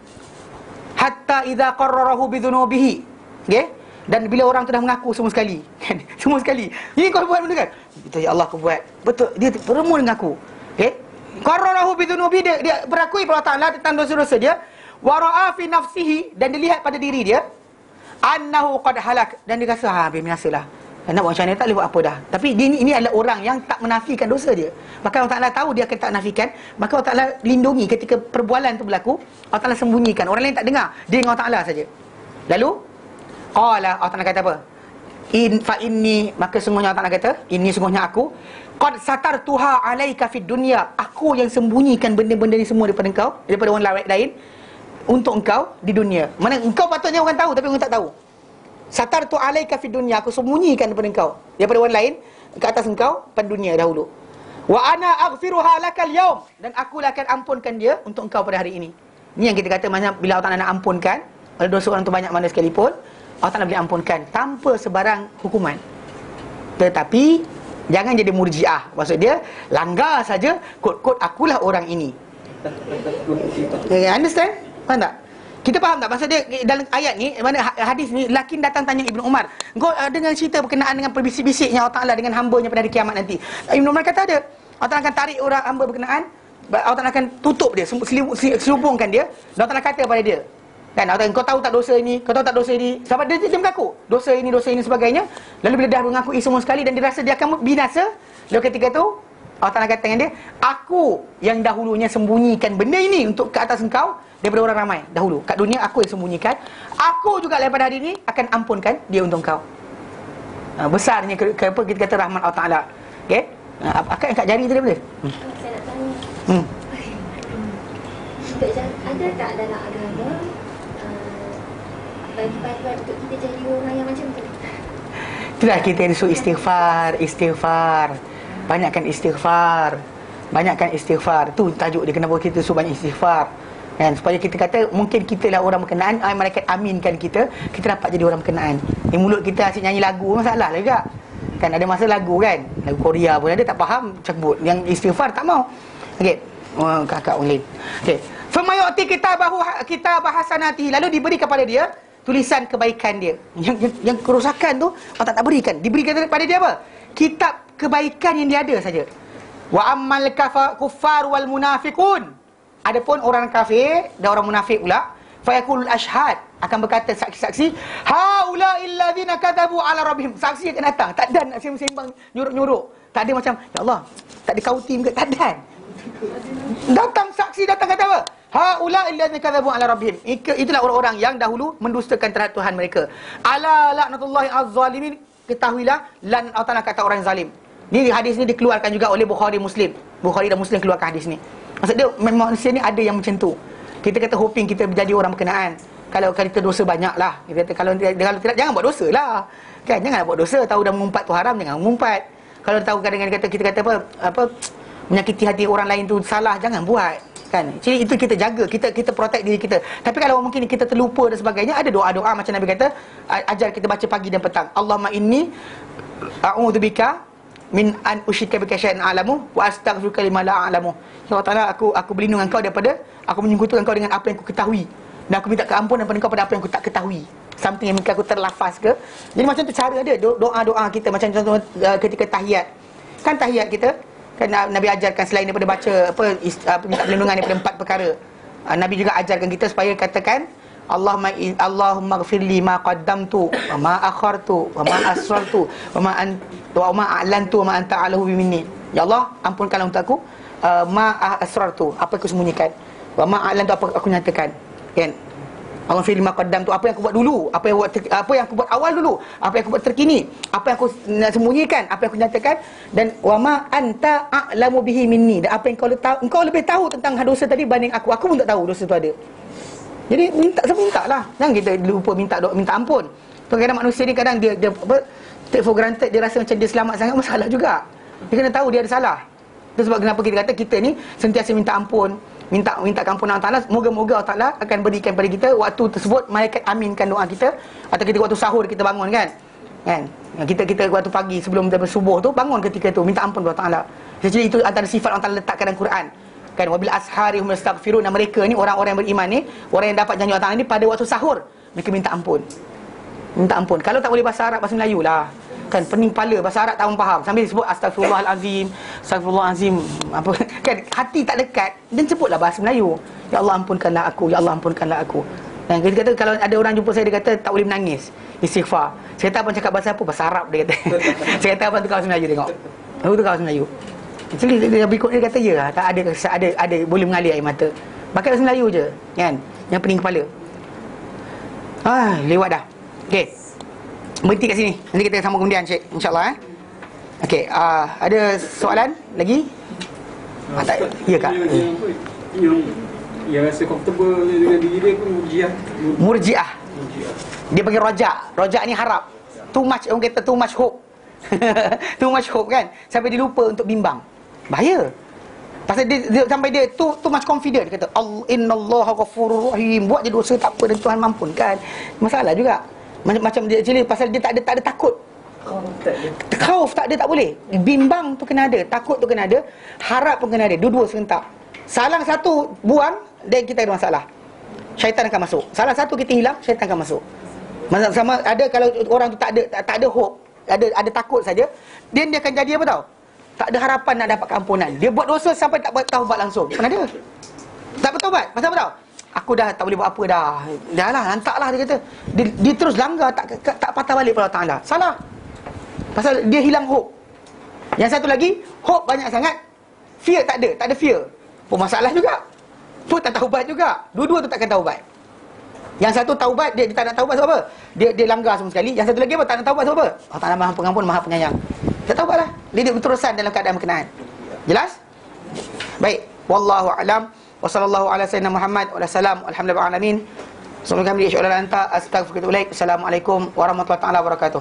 Hatta idza qarrarahu bidhunubihi, okey, dan bila orang tu dah mengaku semua sekali kan, semua sekali, ni kau buat benda kan, betul ya Allah aku buat, betul, dia beremu dengan aku, okey, qarrarahu bidhunubi, dia, dia berakui kepada Allah Ta'ala tentang dosa-dosa dia, wa ra'a fi nafsihi, dan dilihat pada diri dia, annahu qad halak, dan dia rasa ha binasalah, nak buat macam ni tak boleh buat apa dah. Tapi dia ini, ini adalah orang yang tak menafikan dosa dia, maka Allah Ta'ala tahu dia akan tak nafikan, maka Allah Ta'ala lindungi ketika perbualan tu berlaku. Allah Ta'ala sembunyikan, orang lain tak dengar, dia dengan Allah Ta'ala saja. Lalu qala, Allah Ta'ala kata apa? In fa inni, maka sungguhnya Allah Ta'ala kata, ini sungguhnya aku qad satartuha alaika fid dunya, aku yang sembunyikan benda-benda ni semua daripada engkau, daripada orang lain untuk engkau di dunia. Mana engkau patutnya orang tahu tapi orang tak tahu. Satartu alaika fid dunya, aku sembunyikan daripada engkau, daripada orang lain ke atas engkau pada dunia dahulu. Wa ana aghfiruha lakal yaum, dan aku lah akan ampunkan dia untuk engkau pada hari ini. Ini yang kita kata macam bila Allah Ta'ala nak ampunkan oleh dosa orang tu banyak mana sekalipun, Allah Ta'ala boleh ampunkan tanpa sebarang hukuman. Tetapi jangan jadi murjiah. Maksud dia, langgar saja, kod-kod akulah orang ini. You understand? Faham tak? Kita faham tak? Maksud dia dalam ayat ni, mana hadis ni, lelaki datang tanya Ibnu Umar, engkau uh, dengan cerita berkenaan dengan perbisik-bisiknya Allah Ta'ala dengan hambanya pada hari kiamat nanti. Ibnu Umar kata ada, Allah Ta'ala akan tarik orang hamba berkenaan, Allah Ta'ala akan tutup dia, selubungkan dia, dan Allah Ta'ala kata pada dia, kan, Allah Ta'ala, kau tahu tak dosa ini, kau tahu tak dosa ini, sebab dia, dia mengaku dosa ini, dosa ini sebagainya. Lalu bila dia mengakui semua sekali dan dia rasa dia akan binasa, lalu ketika tu Allah Ta'ala kata dengan dia, aku yang dahulunya sembunyikan benda ini untuk ke atas engkau daripada orang ramai dahulu. Kat dunia aku yang sembunyikan, aku juga daripada hari ini akan ampunkan dia untuk engkau. Ha, besarnya ke, ke, apa kita kata rahmat Allah Ta'ala. Okey? Ha, akak angkat jari tadi boleh? Hmm. Saya nak tanya. Hmm. Ada tak dalam agama bagi panduan untuk kita jadi orang yang macam tu? Itulah kita disuruh istighfar, istighfar. Banyakkan istighfar. Banyakkan istighfar. Tu tajuk dia, kenapa kita suruh banyak istighfar. Kan, supaya kita kata mungkin kita lah orang berkenaan, ay, malaikat aminkan kita, kita dapat jadi orang berkenaan. Di mulut kita asyik nyanyi lagu, masalah lah juga. Kan ada masa lagu kan, lagu Korea pun ada, tak faham cabut. Yang istighfar tak mau. Okey. Oh, kakak orang lain. Okey. Famayu'ti kitabahu kitab hasanati, lalu diberi kepada dia tulisan kebaikan dia. Yang yang, yang kerosakan tu Allah tak, tak berikan. Diberikan kepada dia apa? Kitab kebaikan yang dia ada saja. Wa ammal kuffar wal munafiqun, adapun orang kafir dan orang munafik pula, fayaqul ashhad, akan berkata saksi-saksi, haula illadzina kadzabu ala rabbihim, saksi akan datang, tak ada nak sembang nyuruk-nyuruk, tak ada macam ya Allah tak ada kau tim ke, tak ada. Datang saksi, datang kata apa? Haula illadzina kadzabu ala rabbihim, itulah orang-orang yang dahulu mendustakan terhadap Tuhan mereka. Ala laknatullahi az-zalimin, ketahuilah lan Allah Ta'ala kata orang zalim. Ni hadis ni dikeluarkan juga oleh Bukhari Muslim. Bukhari dan Muslim keluarkan hadis ni. Maksud dia memang manusia ni ada yang macam tu. Kita kata hoping kita menjadi orang berkenaan. Kalau kita dosa banyak lah, kita kata kalau, kalau tidak, jangan buat dosa lah. Kan, jangan buat dosa. Tahu dah mengumpat tu haram, jangan mengumpat. Kalau tahu kadang-kadang kata, kita kata apa, apa menyakiti hati orang lain tu salah, jangan buat. Kan, jadi itu kita jaga, kita kita protect diri kita. Tapi kalau mungkin kita terlupa dan sebagainya, ada doa-doa macam Nabi kata, ajar kita baca pagi dan petang. Allahumma inni a'udzubika min an usyrika bika syai'an a'lamu wa astaghfiruka lima la a'lamu. Ya Allah Ta'ala, aku aku berlindung dengan kau daripada aku menyekutukan kau dengan apa yang aku ketahui, dan aku minta keampunan daripada kau pada apa yang aku tak ketahui. Something yang mungkin aku terlafaz ke. Jadi macam tu cara dia, doa-doa kita. Macam contoh uh, ketika tahiyat. Kan tahiyat kita, kan Nabi ajarkan selain daripada baca apa, apa minta perlindungan daripada empat perkara, uh, Nabi juga ajarkan kita supaya katakan Allahumma Allahumma ighfirli ma qaddamtu wa ma akhartu wa ma asrartu wa ma an wa ma a'lantu wa ma anta a'lahu minni. Ya Allah, ampunkanlah untuk aku uh, ma asrartu, apa aku sembunyikan, wa ma a'lantu, apa aku nyatakan. Kan? Allah firman qaddam tu, apa yang aku buat dulu, apa yang buat ter, apa yang aku buat awal dulu, apa yang aku buat terkini, apa yang aku sembunyikan, apa yang aku nyatakan, dan wa ma anta a'lamu bihi minni, dan apa yang kau tahu, engkau lebih tahu tentang dosa tadi banding aku. Aku pun tak tahu dosa tu ada. Jadi minta, saya mintalah. Jangan kita lupa minta doa, minta ampun. Kadang-kadang manusia ni kadang dia dia apa, take for granted, dia rasa macam dia selamat sangat, masalah juga. Dia kena tahu dia ada salah. Itu sebab kenapa kita kata kita ni sentiasa minta ampun, minta minta ampunan Allah Ta'ala. Moga-moga Allah Ta'ala akan berikan pada kita waktu tersebut, malaikat aminkan doa kita. Atau kita waktu sahur kita bangun kan, kan, kita kita waktu pagi sebelum subuh tu bangun ketika tu minta ampun kepada Allah Ta'ala. Jadi itu antara sifat Allah Ta'ala letakkan dalam Quran. Kan, wabil ashari hum yastaghfirun. Mereka ni orang-orang yang beriman ni, orang yang dapat janji Allah Ta'ala ni, pada waktu sahur mereka minta ampun. Minta ampun. Kalau tak boleh bahasa Arab, bahasa Melayu lah. Kan, pening kepala, bahasa Arab tak pun faham, sambil sebut astagfirullahalazim, astagfirullahalazim, apa kan, hati tak dekat, dan sebutlah bahasa Melayu. Ya Allah ampunkanlah aku, ya Allah ampunkanlah aku. Dan kita kata kalau ada orang jumpa saya, dia kata tak boleh menangis, istighfar. Saya kata abang cakap bahasa apa? Bahasa Arab, dia kata. Saya kata abang tukar bahasa Melayu, tengok. Aku tukar bahasa Melayu. Jadi dia berikut dia kata ya, tak ada ada ada boleh mengalir air mata. Pakai bahasa Melayu je, kan? Yang pening kepala. Ah, lewat dah. Okey. berhenti kat sini. Nanti kita sambung kemudian, Cik, insya-Allah eh. Okey, uh, ada soalan lagi? Ah, tak, ya Kak. Yang, yang, yang rasa comfortable dengan diri dia pun murjiah. Murjiah. Murjiah. Dia panggil rojak. Rojak ni harap. Too much, orang kata too much hope. Too much hope kan. Sampai dia lupa untuk bimbang. Bahaya. Pasal dia, dia sampai dia too, too much confident. Kata Allah, innallaha ghafurur rahim. Buat je dosa tak apa dan Tuhan mampunkan. Masalah juga. Macam, macam dia actually pasal dia tak ada tak ada takut. Khauf tak ada, tak boleh. Bimbang tu kena ada, takut tu kena ada, harap pun kena ada. Dua-dua serentak. Salah satu buang, dan kita ada masalah. Syaitan akan masuk. Salah satu kita hilang, syaitan akan masuk. Masalah sama ada kalau orang tu tak ada tak, tak ada hope, ada ada takut saja, dia dia akan jadi apa tahu? Tak ada harapan nak dapat keampunan. Dia buat dosa sampai tak buat taubat langsung. Pernah ada? Tak bertaubat. Pasal apa tahu? Aku dah tak boleh buat apa dah. Dah lah, hantarlah dia kata. Dia, dia terus langgar, tak tak patah balik pada Allah Taala. Salah. Pasal dia hilang hope. Yang satu lagi, hope banyak sangat, fear tak ada, tak ada fear. Pun masalah juga. Pun tak taubat juga. Dua-dua tu takkan taubat. Yang satu taubat, dia, dia tak nak taubat sebab apa? Dia dia langgar semua sekali. Yang satu lagi apa? Tak nak taubat sebab apa? Allah Taala Maha Pengampun, Maha Penyayang. Tak taubatlah. Dia, dia berterusan dalam keadaan berkenaan. Jelas? Baik. Wallahu a'lam. Wa sallallahu ala sayyidina Muhammad wa salam. Alhamdulillah alamin. Assalamualaikum warahmatullahi wabarakatuh. Astaghfirullahaladzim. Assalamualaikum warahmatullahi taala wabarakatuh.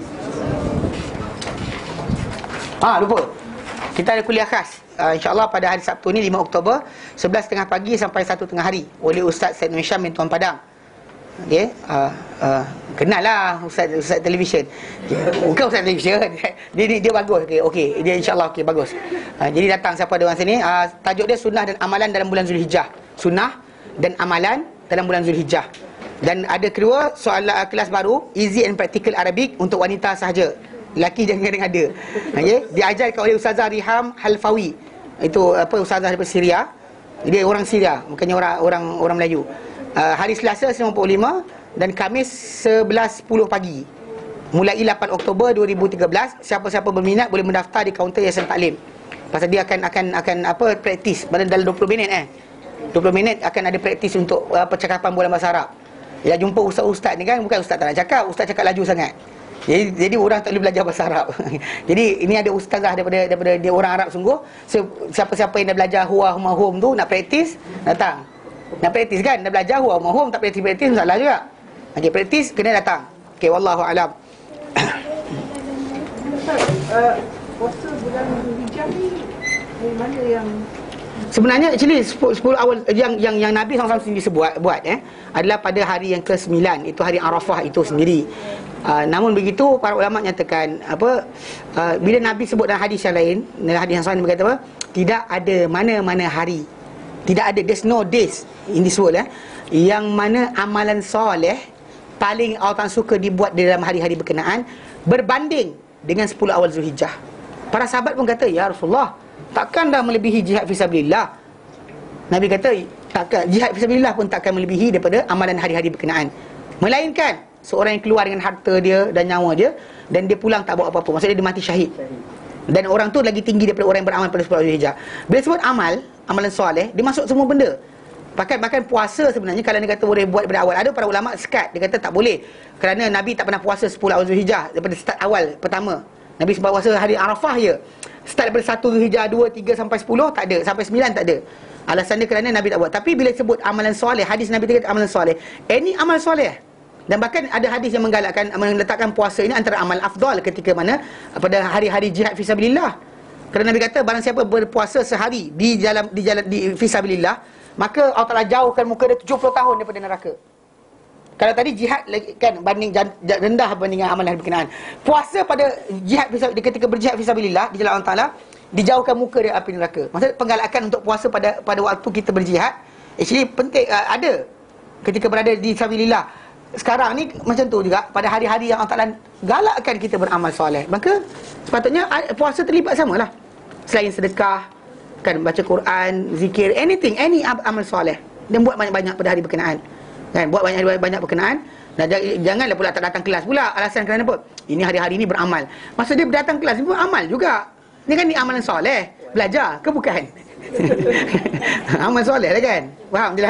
Ah, lupa. Kita ada kuliah khas. Uh, InsyaAllah pada hari Sabtu ni lima Oktober sebelas tiga puluh pagi sampai satu tengah hari oleh Ustaz Said Nur Hisham bin Tuan Padang. Okey, uh, uh, kenal lah Ustaz Ustaz televisyen. Bukan Ustaz televisyen. Dia dia, dia bagus. Okey, okey. Dia insya-Allah okey bagus. Uh, jadi datang siapa ada orang sini. Uh, tajuk dia sunnah dan amalan dalam bulan Zulhijjah. Sunnah dan amalan dalam bulan Zulhijjah. Dan ada kedua soalan uh, kelas baru Easy and Practical Arabic untuk wanita sahaja. Lelaki jangan kadang ada. Okey, diajarkan oleh Ustazah Riham Halfawi. Itu apa ustazah daripada Syria. Dia orang Syria, bukannya orang orang orang Melayu. Uh, hari Selasa sembilan puluh lima dan Khamis sebelas sepuluh pagi. Mulai lapan Oktober dua ribu tiga belas, siapa-siapa berminat boleh mendaftar di kaunter Yayasan Taklim. Pasal dia akan akan akan apa praktis dalam dua puluh minit eh. dua puluh minit akan ada praktis untuk uh, percakapan bola bahasa Arab. Ya jumpa ustaz-ustaz ni kan, bukan ustaz tak nak cakap, ustaz cakap laju sangat. Jadi, jadi orang tak boleh belajar bahasa Arab. Jadi ini ada ustazah daripada daripada dia orang Arab sungguh. Siapa-siapa yang dah belajar huwa huma hum tu nak praktis, datang. Nak praktis kan, dah belajar huwa huma hum tak praktis-praktis masalah juga. Okey, praktis kena datang. Okey, wallahu alam. Uh, puasa bulan Zulhijjah ni dari mana yang sebenarnya actually sepuluh awal yang yang yang Nabi sallallahu alaihi wasallam sendiri sebut buat eh adalah pada hari yang ke sembilan, itu hari Arafah itu sendiri. Uh, namun begitu para ulama nyatakan apa uh, bila Nabi sebut dalam hadis yang lain, dalam hadis yang lain berkata apa? Tidak ada mana-mana hari. Tidak ada, there's no days in this world eh yang mana amalan soleh paling Allah suka dibuat di dalam hari-hari berkenaan berbanding dengan sepuluh awal Zulhijjah. Para sahabat pun kata, ya Rasulullah, takkan dah melebihi jihad fisabilillah. Nabi kata, takkan jihad fisabilillah pun takkan melebihi daripada amalan hari-hari berkenaan. Melainkan seorang yang keluar dengan harta dia dan nyawa dia dan dia pulang tak bawa apa-apa. Maksudnya dia mati syahid. Dan orang tu lagi tinggi daripada orang yang beramal pada sepuluh Zulhijjah. Bila sebut amal, amalan soleh, dia masuk semua benda. Bahkan bahkan puasa sebenarnya kalau dia kata boleh buat daripada awal, ada para ulama sekat, dia kata tak boleh. Kerana Nabi tak pernah puasa sepuluh awal Zulhijjah daripada start awal pertama. Nabi sebab puasa hari Arafah je. Start daripada satu Zulhijjah, dua, tiga sampai sepuluh tak ada, sampai sembilan tak ada. Alasan dia kerana Nabi tak buat. Tapi bila sebut amalan soleh, hadis Nabi kata amalan soleh, any amal soleh. Dan bahkan ada hadis yang menggalakkan meletakkan puasa ini antara amal afdal ketika mana pada hari-hari jihad fisabilillah. Kerana Nabi kata barang siapa berpuasa sehari di jalan di jalan di fisabilillah, maka Allah Taala jauhkan muka dia tujuh puluh tahun daripada neraka. Kalau tadi jihad kan banding rendah bandingan amalan berkenaan. Puasa pada jihad fisabilillah, ketika berjihad fisabilillah di jalan Allah Taala, dijauhkan muka dia api neraka. Maksudnya penggalakan untuk puasa pada pada waktu kita berjihad actually penting, uh, ada ketika berada di fisabilillah. Sekarang ni macam tu juga pada hari-hari yang Allah Taala galakkan kita beramal soleh. Maka sepatutnya puasa terlibat samalah. Selain sedekah, kan baca Quran, zikir, anything, any amal soleh. Dan buat banyak-banyak pada hari berkenaan. Kan buat banyak-banyak berkenaan. Dan janganlah pula tak datang kelas pula. Alasan kerana apa? Ini hari-hari ni beramal. Maksud dia datang kelas ni pun amal juga. Ni kan ni amalan soleh. Belajar ke bukan? Amal soleh lah kan? Faham je lah eh?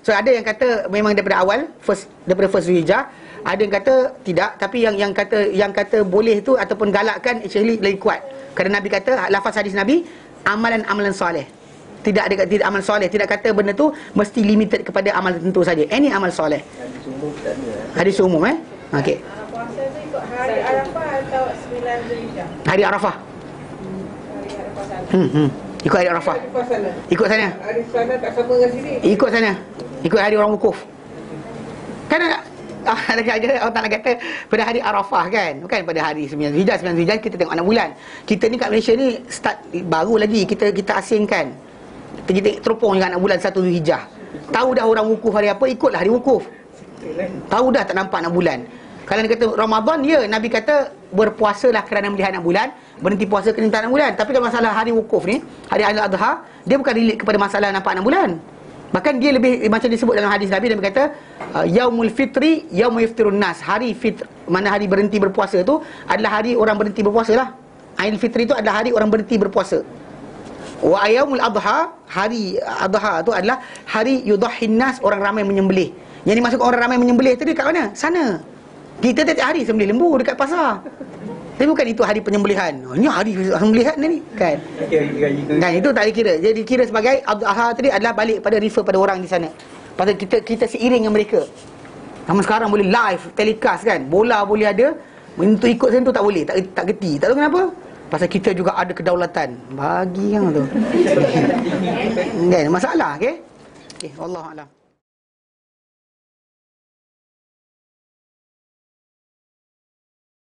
So ada yang kata memang daripada awal, first daripada first Zulhijjah. Ada yang kata tidak, tapi yang yang kata yang kata boleh tu ataupun galakkan actually lagi kuat. Kerana Nabi kata, lafaz hadis Nabi, amalan-amalan soleh. Tidak ada tidak amal soleh, tidak kata benda tu mesti limited kepada amal tertentu saja. Any amal soleh. Hadis umum tak ada. Hadis umum eh. Okey. Ah, puasa tu ikut hari Arafah atau sembilan Zulhijjah? Hari Arafah. Hari Arafah sana. Hmm, hmm. Ikut hari Arafah. Arafah sana. Ikut sana. Hari sana tak sama dengan sini. Ikut sana. Ikut hari orang wukuf. Kan ada ada aja orang tak nak kata pada hari Arafah kan. Bukan pada hari sembilan Zulhijjah. sembilan Zulhijjah kita tengok anak bulan. Kita ni kat Malaysia ni start baru lagi kita kita asingkan. Kita, kita teropong dengan anak bulan satu Zulhijjah. Tahu dah orang wukuf hari apa, ikutlah hari wukuf. Tahu dah tak nampak anak bulan. Kalau dia kata Ramadan, ya Nabi kata berpuasalah kerana melihat anak bulan, berhenti puasa kerana tak anak bulan. Tapi kalau masalah hari wukuf ni, hari Aidil-Adha, dia bukan relate kepada masalah nampak anak bulan. Bahkan dia lebih macam disebut dalam hadis Nabi, Nabi kata yaumul fitri yaumul yaftirun nas. Hari fitr, mana hari berhenti berpuasa tu adalah hari orang berhenti berpuasa lah. Aidil fitri tu adalah hari orang berhenti berpuasa. Wa yaumul adha, hari adha tu adalah hari yudhhin nas, orang ramai menyembelih. Yang dimaksud orang ramai menyembelih tadi kat mana? Sana. Kita tiap hari sembelih lembu dekat pasar. Tapi bukan itu hari penyembelihan. Oh, ini hari penyembelihan ni kan. Dan itu tak dikira. Jadi dikira sebagai Abdul Ahad tadi adalah balik pada refer pada orang di sana. Pasal kita kita seiring dengan mereka. Sama sekarang boleh live telecast kan. Bola boleh ada, untuk ikut sana tu tak boleh, tak tak geti. Tak tahu kenapa? Pasal kita juga ada kedaulatan. Bagi yang tu. Kan masalah okey. Okey, wallahu alam.